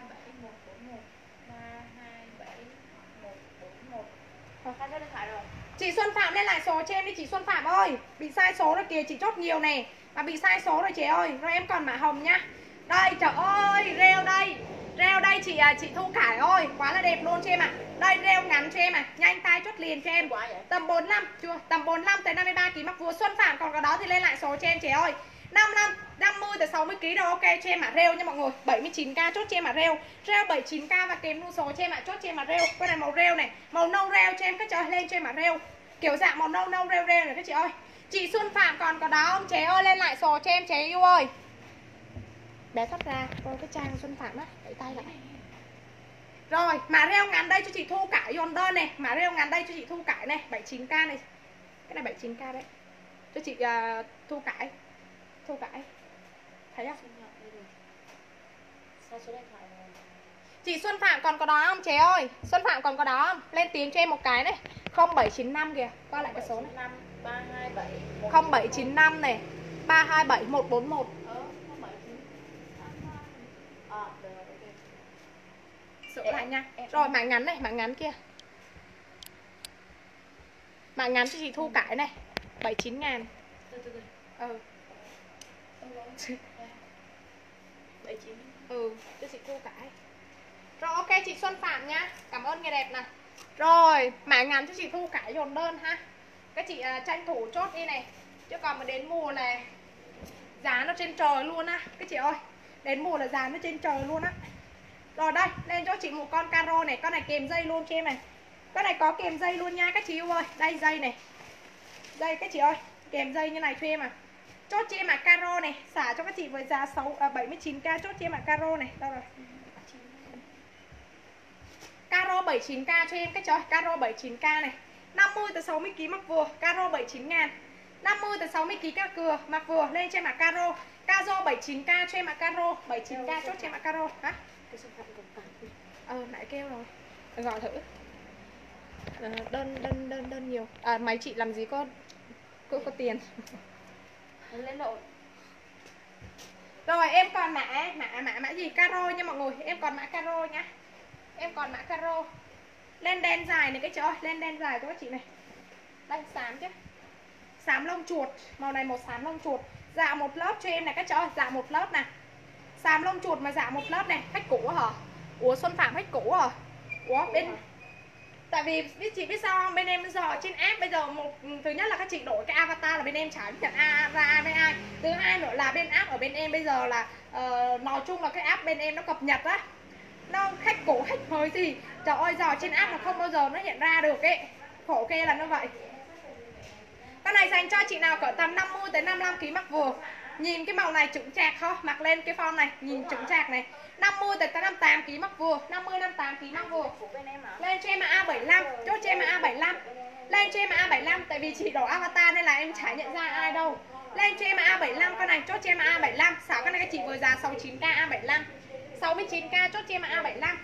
Chị Xuân Phạm lên lại số cho em đi chị Xuân Phạm ơi. Bị sai số rồi kìa, chị chốt nhiều nè. Mà bị sai số rồi chế ơi. Rồi em còn mã hồng nhá. Đây trời ơi, rêu đây. Rêu đây chị chị Thu Cải ơi, quá là đẹp luôn cho em ạ. À. Đây rêu ngắn cho em à, nhanh tay chốt liền cho em. Tầm bốn mươi lăm chưa? Tầm bốn mươi lăm tới năm mươi ba ký mắc vừa. Xuân Phạm còn có đó thì lên lại số cho em chị ơi. năm mươi lăm, năm mươi tới sáu mươi ký đâu ok cho em mã rêu nha mọi người. bảy mươi chín k chốt cho em mã rêu. Rêu bảy mươi chín k và kèm luôn số cho em ạ, chốt cho em mã rêu. Cái này màu rêu này, màu nâu rêu cho em các chị ơi, lên cho em mã rêu. Kiểu dạng màu nâu nâu rêu rêu này các chị ơi. Chị Xuân Phạm còn có đó không chế ơi, lên lại số cho em chế yêu ơi. Bé thoát ra, coi cái trang Xuân Phạm á, đẩy tay lại. Rồi, mã rêu ngắn đây cho chị Thu Cải dồn đơn này, mã rêu ngắn đây cho chị Thu Cải này, bảy mươi chín k này. Cái này bảy mươi chín k đấy. Cho chị uh, Thu Cải. Thu Cải. Thấy không? Chị Xuân Phạm còn có đó không chế ơi? Xuân Phạm còn có đó không? Lên tiếng cho em một cái này. không bảy chín năm kìa, qua lại cái số này. không bảy chín năm này, ba hai bảy một bốn một. Sửa lại nha. Rồi mã ngắn này, mã ngắn kia. Mã ngắn cho chị Thu Cải này, bảy mươi chín ngàn. Ừ. bảy mươi chín. Ừ, cho chị Thu Cải. Rồi ok chị Xuân Phạm nha. Cảm ơn người đẹp nè. Rồi, mã ngắn cho chị Thu Cải dồn đơn ha. Các chị uh, tranh thủ chốt đi này. Chứ còn mà đến mùa là giá nó trên trời luôn á các chị ơi. Đến mùa là giá nó trên trời luôn á. Rồi đây, lên cho chị một con caro này, con này kèm dây luôn cho em này. Con này có kèm dây luôn nha các chị yêu ơi. Đây dây này. Dây các chị ơi, kèm dây như này cho em à. Chốt cho em ạ caro này, xả cho các chị với giá sáu à, bảy mươi chín k, chốt cho em ạ caro này. Đâu rồi? Caro bảy mươi chín k cho em các chị ơi, caro bảy mươi chín k này. năm mươi tới sáu mươi ki lô gam mặc vừa, caro bảy mươi chín ngàn. năm mươi tới sáu mươi ki lô gam các cửa mặc vừa, lên cho em ạ caro. Caro bảy mươi chín k cho em ạ caro, bảy mươi chín k chốt cho em ạ caro. Hả? Ờ nãy kêu rồi. Gọi thử. À, đơn đơn đơn đơn nhiều. À máy chị làm gì có có có tiền. Lên lộn. Rồi em còn mã mã mã mã gì caro nha mọi người, em còn mã caro nhá. Em còn mã caro. Lên đen dài này cái trời ơi, lên đen dài cho các chị này. Đây xám chứ. Xám lông chuột, màu này màu xám lông chuột. Dạ một lớp cho em này các trời ơi, dạ một lớp nè. Xám lông chuột mà dạ một lớp này, khách cũ hả? Ủa Xuân Phạm khách cũ hả? Ủa bên tại vì biết chị biết sao không? Bên em bây giờ trên app bây giờ một thứ nhất là các chị đổi cái avatar là bên em chả biết nhận a ra với ai. Thứ hai nữa là bên app ở bên em bây giờ là uh, nói chung là cái app bên em nó cập nhật á. Nó khách cũ khách mới gì. Trời ơi giờ trên app nó không bao giờ nó hiện ra được ấy. Khổ kê là như vậy. Con này dành cho chị nào cỡ tầm năm mươi tới năm mươi lăm ki lô gam mặc vừa. Nhìn cái màu này chững chạc không? Mặc lên cái form này, nhìn chững chạc này. năm mươi tới năm mươi tám ki lô gam mặc vừa, năm mươi năm mươi tám ki lô gam mặc vừa. Lên cho em A bảy mươi lăm, chốt cho em A bảy mươi lăm. Lên cho em A bảy mươi lăm tại vì chị đổi avatar nên là em chả nhận ra ai đâu. Lên cho em A bảy mươi lăm con này, chốt cho em A bảy mươi lăm. Xả con này các chị vừa giá sáu mươi chín k A bảy mươi lăm. sáu mươi chín k chốt cho em A bảy mươi lăm.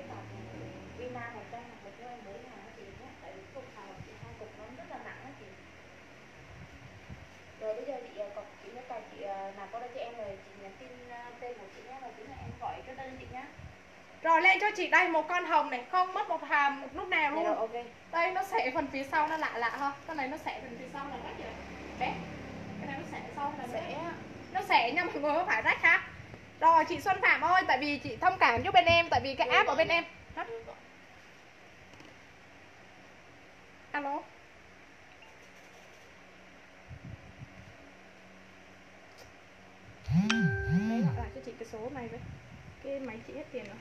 Rồi bây giờ chị còn chị nhớ tài chị nào có đây cho em rồi chị nhắn tin tên của chị nhé, rồi tí nữa em gọi cái tên chị nhá. Rồi lên cho chị đây một con hồng này, không mất một hàm một lúc nào luôn. Rồi, okay. Đây nó xẻ phần phía sau nó lạ lạ ha. Con này nó xẻ phần phía sau là rách vậy. Bé. Cái này nó xẻ sau là xẻ. Nó xẻ nhưng mà mọi người không phải rách ha. Rồi chị Xuân Phạm ơi, tại vì chị thông cảm giúp bên em, tại vì cái app ở bên em. Hả? Alo. Đấy gọi lại cho chị cái số này với. Cái máy chị hết tiền rồi.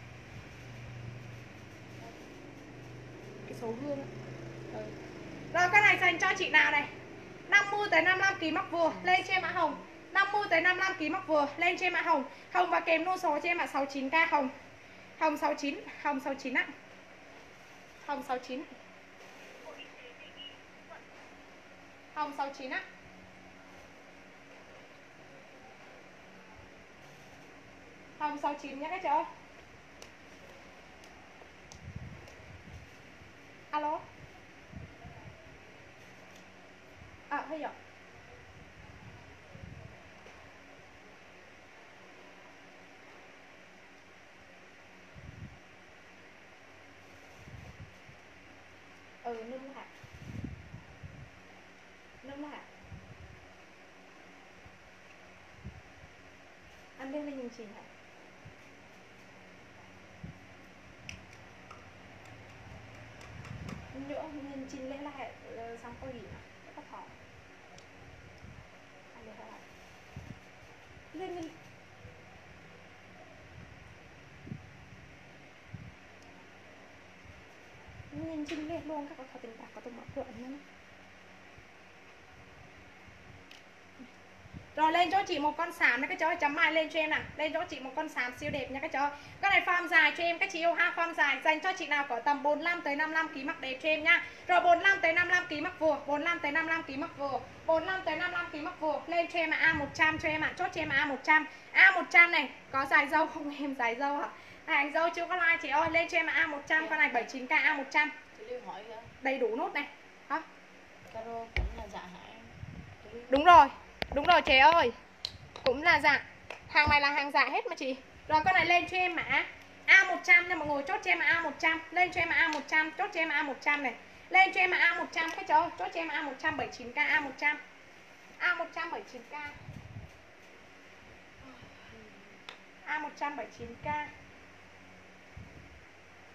Cái số hương á. Ừ. Rồi cái này dành cho chị nào này. năm mươi tới năm mươi lăm ki lô gam mặc vừa, lên cho em mã hồng. năm mươi tới năm mươi lăm ki lô gam mặc vừa, lên cho em mã hồng. Hồng và kèm luôn số cho em ạ sáu mươi chín k hồng. Hồng sáu mươi chín, hồng sáu mươi chín á. Hồng sáu mươi chín. Hồng sáu mươi chín á. Hồng sáu mươi chín nhá các chị ơi. Alo. À hay rồi. Ừ nâng hả? Nâng hả? Anh bên mình nhìn chị hả? Nữa nhìn chị lên lại xong có gì nữa? Có thỏ. Anh lên lại. Lên lên. Nhìn chị lên luôn các có tình cảm có tụi mọi chuyện nữa. Rồi lên cho chị một con xám này các cháu ơi, chấm mai lên cho em nào. Lên cho chị một con xám siêu đẹp nha các cháu ơi. Con này form dài cho em các chị yêu ha, form dài dành cho chị nào có tầm bốn mươi lăm tới năm mươi lăm ki lô gam mặc đẹp cho em nha. Rồi bốn mươi lăm tới năm mươi lăm ki lô gam mặc vừa, bốn mươi lăm tới năm mươi lăm ki lô gam mặc vừa, bốn mươi lăm tới năm mươi lăm ki lô gam mặc vừa. Lên cho em A một trăm cho em ạ, à. Chốt cho em A một trăm. A một trăm này, có dài dâu không em, dài dâu hả? Hàng dâu chưa có like chị ơi, lên cho em A một trăm, con này bảy mươi chín k A một trăm. Đầy đủ nốt này. Hả? Caro cũng là dạ hả em? Đúng rồi. Đúng rồi chị ơi. Cũng là dạ. Hàng này là hàng dạ hết mà chị. Rồi con này lên cho em mã A một trăm nha mọi người, chốt cho em A một trăm. Lên cho em A một trăm, chốt cho em A một trăm này. Lên cho em A một trăm các cháu, chốt cho em A một trăm bảy mươi chín k A một trăm. A một trăm bảy mươi chín k. A một trăm bảy mươi chín k.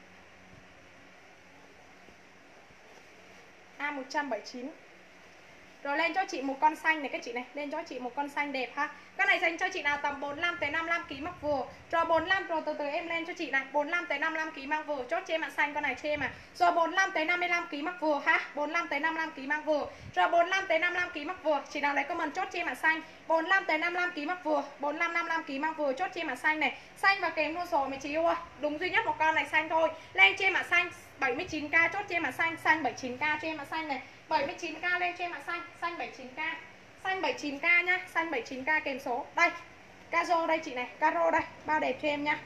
A một trăm bảy mươi chín. Rồi lên cho chị một con xanh này các chị này, lên cho chị một con xanh đẹp ha. Con này dành cho chị nào tầm bốn mươi lăm tới năm mươi lăm ki lô gam mặc vừa. Rồi bốn mươi lăm rồi từ từ em lên cho chị này, bốn mươi lăm tới năm mươi lăm ki lô gam mặc vừa. Chốt cho em ạ xanh con này cho em à. Rồi bốn mươi lăm tới năm mươi lăm ki lô gam mặc vừa ha. bốn mươi lăm tới năm mươi lăm ki lô gam mặc vừa. Rồi bốn mươi lăm tới năm mươi lăm ki lô gam mặc vừa. Chị nào lấy comment chốt cho em ạ xanh. bốn mươi lăm tới năm mươi lăm ki lô gam mặc vừa. bốn mươi lăm năm mươi lăm ki lô gam mặc vừa chốt cho em ạ xanh này. Xanh và kèm luôn rồi mấy chị yêu ơi. Đúng duy nhất một con này xanh thôi. Lên cho em ạ xanh bảy mươi chín k chốt cho em ạ xanh, xanh bảy mươi chín k cho em ạ xanh này. bảy mươi chín k lên cho em ạ xanh, xanh bảy mươi chín k. Xanh bảy mươi chín k nhá, xanh bảy mươi chín k kèm số. Đây. Caro đây chị này, caro đây, bao đẹp cho em nha.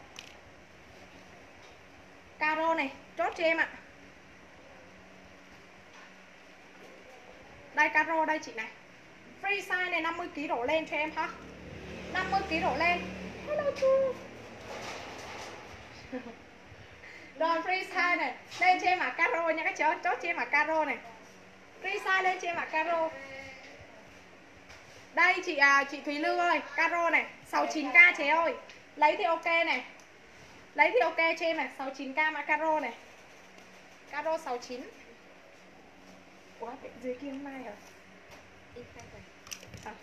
Caro này, chốt cho em ạ. Đây caro đây chị này. Free size này năm mươi ki lô gam đổ lên cho em ha. năm mươi ki lô gam đổ lên. Hello chu. Rồi free size này, lên cho em ạ caro nha các cháu, chốt cho em ạ caro này. Free size lên cho em ạ caro. Đây chị à, chị Thúy Lưu ơi, caro này, sáu mươi chín k chế ơi. Lấy thì ok này. Lấy thì ok cho em này, sáu mươi chín k mà caro này. Caro sáu mươi chín. Ủa, dưới kia mai hả? À.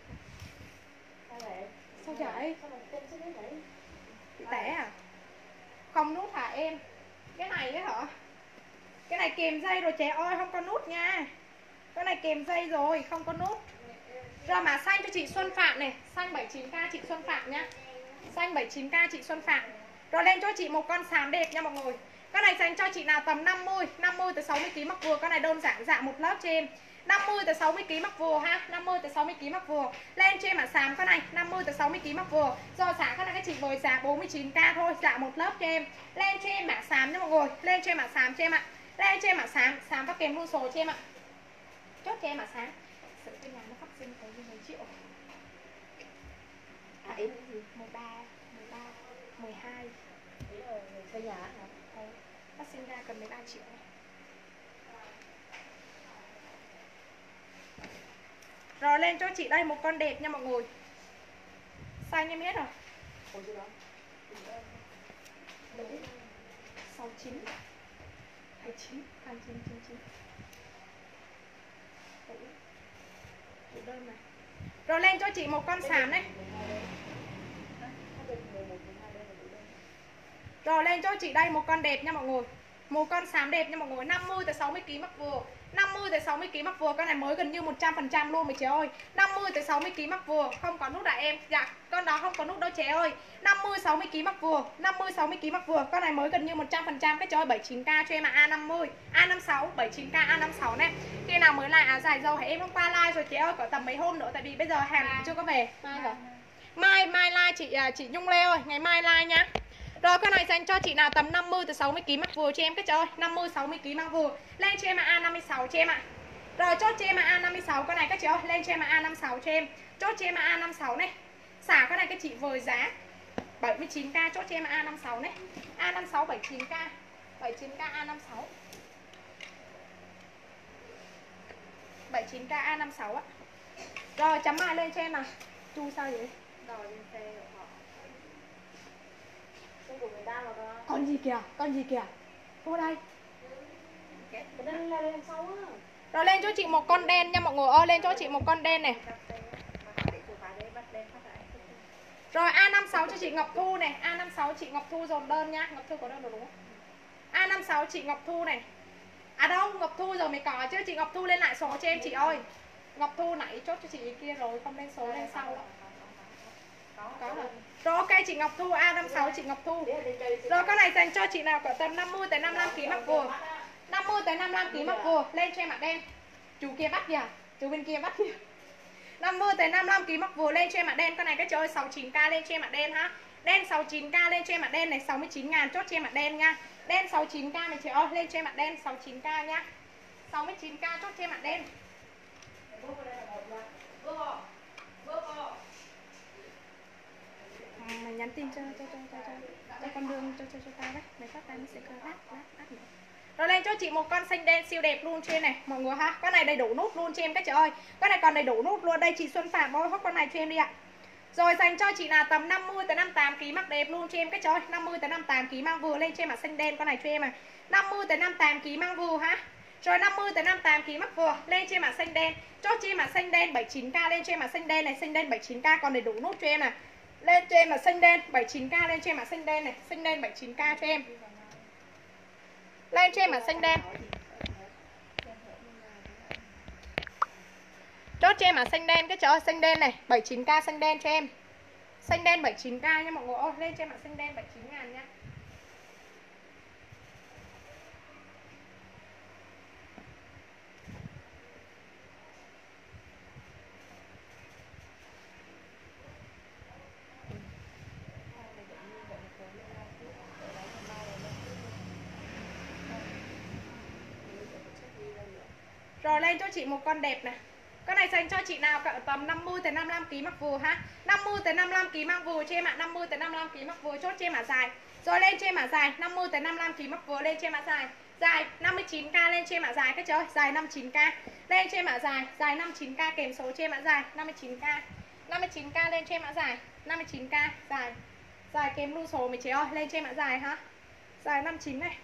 Sao vậy? Bị té à? Không nút hả em? Cái này ấy hả? Cái này kèm dây rồi trẻ ơi, không có nút nha. Cái này kèm dây rồi, không có nút. Rồi mà xanh cho chị Xuân Phạm này, xanh bảy mươi chín k chị Xuân Phạm nhá. Xanh bảy mươi chín k chị Xuân Phạm. Rồi lên cho chị một con xám đẹp nha mọi người. Con này dành cho chị nào tầm năm mươi, năm mươi tới sáu mươi ki lô gam mặc vừa, con này đơn giản dạ một lớp cho em. năm mươi tới sáu mươi ki lô gam mặc vừa ha, năm mươi tới sáu mươi ki lô gam mặc vừa. Lên cho em mã xám con này, năm mươi tới sáu mươi ki lô gam mặc vừa. Rồi xả con này các chị với giá bốn mươi chín k thôi, dạ một lớp cho em. Lên cho em mã xám nha mọi người, lên cho em mã xám cho em ạ. Lên cho em mã xám, xám có kèm luôn số cho em ạ. Chốt cho em mã xám. Sợ cái nhà nó phát sinh tới mấy triệu. À, em mười ba, mười ba, mười hai. Đấy là người xây nhà hả? Ừ. Phát sinh ra cần mười ba triệu này. Rồi lên cho chị đây một con đẹp nha mọi người. Xanh em hết rồi. Ủa chứ đó. sáu mươi chín, hai mươi chín, hai mươi chín, chín mươi chín. Đủ đơn này. Rồi lên cho chị một con xám này. Rồi lên cho chị đây một con đẹp nha mọi người. Một con xám đẹp nha mọi người, năm mươi tới sáu mươi ki lô gam mặc vừa. năm mươi tới sáu mươi ki lô gam mặc vừa, con này mới gần như một trăm phần trăm luôn mấy chị ơi. năm mươi tới sáu mươi ki lô gam mặc vừa, không có nút à em. Dạ, con đó không có nút đâu chị ơi. năm mươi sáu mươi ki lô gam mặc vừa, năm mươi sáu mươi ki lô gam mặc vừa, con này mới gần như một trăm phần trăm cái trời bảy mươi chín k cho em ạ. A năm mươi, A năm mươi sáu, bảy mươi chín k, A năm mươi sáu nè. Khi nào mới lại áo dài dâu hãy em không qua like rồi chị ơi, có tầm mấy hôm nữa tại vì bây giờ hàng cũng chưa có về. Mai hả? Mai mai like chị chị Nhung Lê ơi, ngày mai like nha. Rồi con này dành cho chị nào tầm năm mươi tới sáu mươi ki lô gam mặc vừa cho em các trời, năm mươi sáu mươi ki lô gam mặc vừa. Lên cho em A năm mươi sáu cho em ạ. Rồi chốt cho em A năm mươi sáu con này các chị ơi, lên cho em A năm mươi sáu cho em. Chốt cho em A năm mươi sáu này. Xả con này các chị với giá bảy mươi chín k, chốt cho em A năm mươi sáu này. A năm mươi sáu bảy mươi chín k. bảy mươi chín k A năm mươi sáu. bảy mươi chín k A năm mươi sáu á. Rồi chấm mại lên cho em nào. Chu sao vậy? Đòi lên xe của họ. Xe của người ta mà có. Con gì kìa, con gì kìa. Vô đây. Cái đây là lên sau á. Rồi lên cho chị một con đen nha mọi người ơi, lên cho chị một con đen này. Rồi A năm mươi sáu cho chị Ngọc Thu này, A năm mươi sáu chị Ngọc Thu dồn đơn nha. Ngọc Thu có đơn rồi đúng không? A năm mươi sáu chị Ngọc Thu này. À đâu, Ngọc Thu rồi mới có chứ, chị Ngọc Thu lên lại số cho em chị ơi. Ngọc Thu nãy chốt cho chị kia rồi, không lên số lên sau đâu. Có rồi. Rồi ok chị Ngọc Thu, A năm mươi sáu chị Ngọc Thu. Rồi con này dành cho chị nào cỡ tầm năm mươi tới năm mươi lăm ki lô gam mặc vừa. năm mươi tới năm mươi lăm ki lô gam mặc vừa, lên cho em ạ đen. Chú kia bắt kìa, chú bên kia bắt kìa. năm mươi tới năm mươi lăm ki lô gam mặc vừa, lên cho em ạ đen. Con này các chị ơi, sáu mươi chín k lên cho em ạ đen ha. Đen sáu mươi chín k lên cho em ạ đen này, sáu mươi chín ngàn chốt cho em ạ đen nha. Đen sáu mươi chín k này chị ơi, lên cho em ạ đen sáu mươi chín k nha. sáu mươi chín k chốt cho em ạ đen. À, mày nhắn tin cho cho cho cho cho, cho con đường cho cho cho tao đấy, mày phát tao nó sẽ có lát lát lát nữa. Rồi lên cho chị một con xanh đen siêu đẹp luôn cho em này mọi người ha. Con này đầy đủ nút luôn cho em các chị ơi. Con này còn đầy đủ nút luôn. Đây chị Xuân Phạm ơi, hốt con này cho em đi ạ. Rồi dành cho chị nào tầm năm mươi tới năm mươi tám ki lô gam mặc đẹp luôn cho em các chị ơi. năm mươi tới năm mươi tám ki lô gam mang vừa, lên cho em ạ xanh đen con này cho em à. năm mươi tới năm mươi tám ki lô gam mang vừa ha. Rồi năm mươi tới năm mươi tám ki lô gam mắc vừa, lên trên mã xanh đen. Chốt trên mã xanh đen bảy mươi chín k, lên trên mã xanh đen này, xanh đen bảy mươi chín k còn đầy đủ nút cho em này. Lên trên mã xanh đen bảy mươi chín k, lên trên mã xanh đen này, xanh đen bảy mươi chín k cho em. Lên trên mã xanh đen. Chốt trên mã xanh đen cái chợ xanh đen này, bảy mươi chín k xanh đen cho em. Xanh đen bảy mươi chín k nha mọi người ơi, lên trên mã xanh đen bảy mươi chín ngàn nha. Rồi lên cho chị một con đẹp này. Con này dành cho chị nào cỡ tầm năm mươi tới năm mươi lăm ki lô gam mắc vừa ha. năm mươi tới năm mươi lăm ki lô gam mắc vừa cho em ạ, năm mươi tới năm mươi lăm ki lô gam mắc vừa chốt trên mã dài. Rồi lên trên mã dài năm mươi tới năm mươi lăm ki lô gam mắc vừa lên trên mã dài. Dài năm mươi chín k lên trên mã dài các chơi, dài năm mươi chín k. Lên trên mã dài, dài năm mươi chín k kèm số trên mã dài năm mươi chín k. năm mươi chín k lên trên mã dài, năm mươi chín k dài. Dài kèm lưu số mấy chị ơi, lên trên mã dài ha. Dài năm mươi chín này.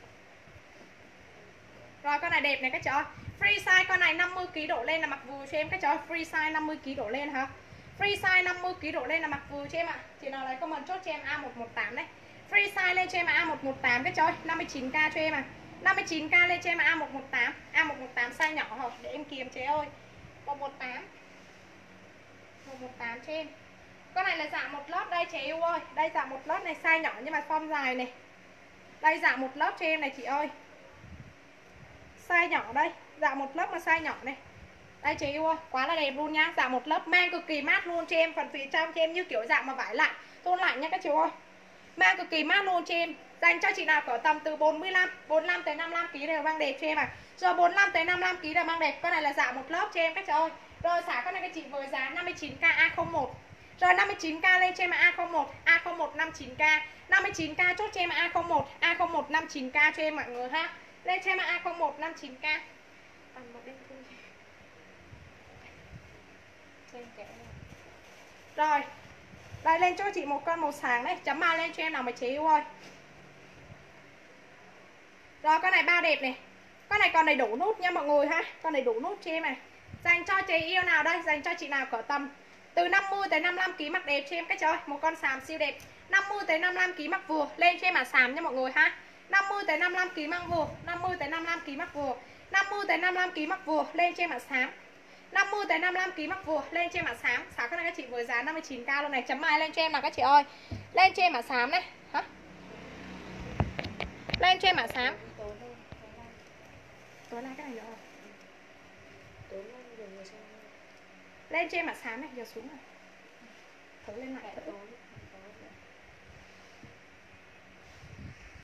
Rồi con này đẹp này các chị ơi. Free size con này năm mươi ki lô gam độ lên là mặc vừa cho em các cháu. Free size năm mươi ki lô gam độ lên hả? Free size năm mươi ki lô gam độ lên là mặc vừa cho em ạ. À. Chị nào lấy comment chốt cho em A một một tám đấy. Free size lên cho em A một một tám các cháu, năm mươi chín k cho em à. năm mươi chín k lên cho em A một một tám. A một một tám size nhỏ hả? Để em kiềm chế ơi. một một tám. một một tám cho em. Con này là dạng một lớp đây chị yêu ơi. Đây dạng một lớp này size nhỏ nhưng mà form dài này. Đây dạng một lớp cho em này chị ơi. Size nhỏ đây, dạng một lớp mà size nhỏ này. Đây chị yêu ơi, quá là đẹp luôn nha. Dạng một lớp mang cực kỳ mát luôn cho em. Phần phía trong cho em như kiểu dạng mà vải lại, tôn lạnh nha các chị ơi. Mang cực kỳ mát luôn cho em. Dành cho chị nào cỡ tầm từ bốn mươi lăm, bốn mươi lăm tới năm mươi lăm ki lô gam đều mang đẹp cho em à. Rồi bốn mươi lăm tới năm mươi lăm ki lô gam đều mang đẹp. Con này là dạng một lớp cho em các chị ơi. Rồi xả con này các chị với giá năm mươi chín k A không một. Rồi năm mươi chín k lên cho em A không một, A không một năm mươi chín k. năm mươi chín k chốt cho em A không một, A không một năm mươi chín k cho em mọi người ha. Lên cho em A không một năm mươi chín k. Còn một bên thôi. Rồi. Đây lên cho chị một con màu sáng đấy, chấm màu lên cho em nào mà chế yêu ơi. Rồi con này bao đẹp này. Con này còn đầy đủ nút nha mọi người ha. Con đầy đủ nút cho em này. Dành cho chị yêu nào đây, dành cho chị nào cỡ tầm từ năm mươi tới năm mươi lăm ki lô gam mặc đẹp cho em các chơi. Một con xàm siêu đẹp. năm mươi tới năm mươi lăm ki lô gam mặc vừa, lên cho em mà xàm nha mọi người ha. năm mươi tới năm mươi lăm ki lô gam mặc vừa, năm mươi tới năm mươi lăm ki lô gam mặc vừa. năm mươi tới năm mươi lăm ki lô gam mặc vừa, lên cho em mà xám. năm mươi tới năm mươi lăm ki lô gam mắc vừa, lên trên mã xám. Xám cái này các chị với giá năm mươi chín k luôn này, chấm mai lên cho em nào các chị ơi. Lên trên mã xám này, hả? Lên trên mã xám. Tối nay cái này nữa. Lên trên mã xám này, giờ xuống này. Thử lên lại thử.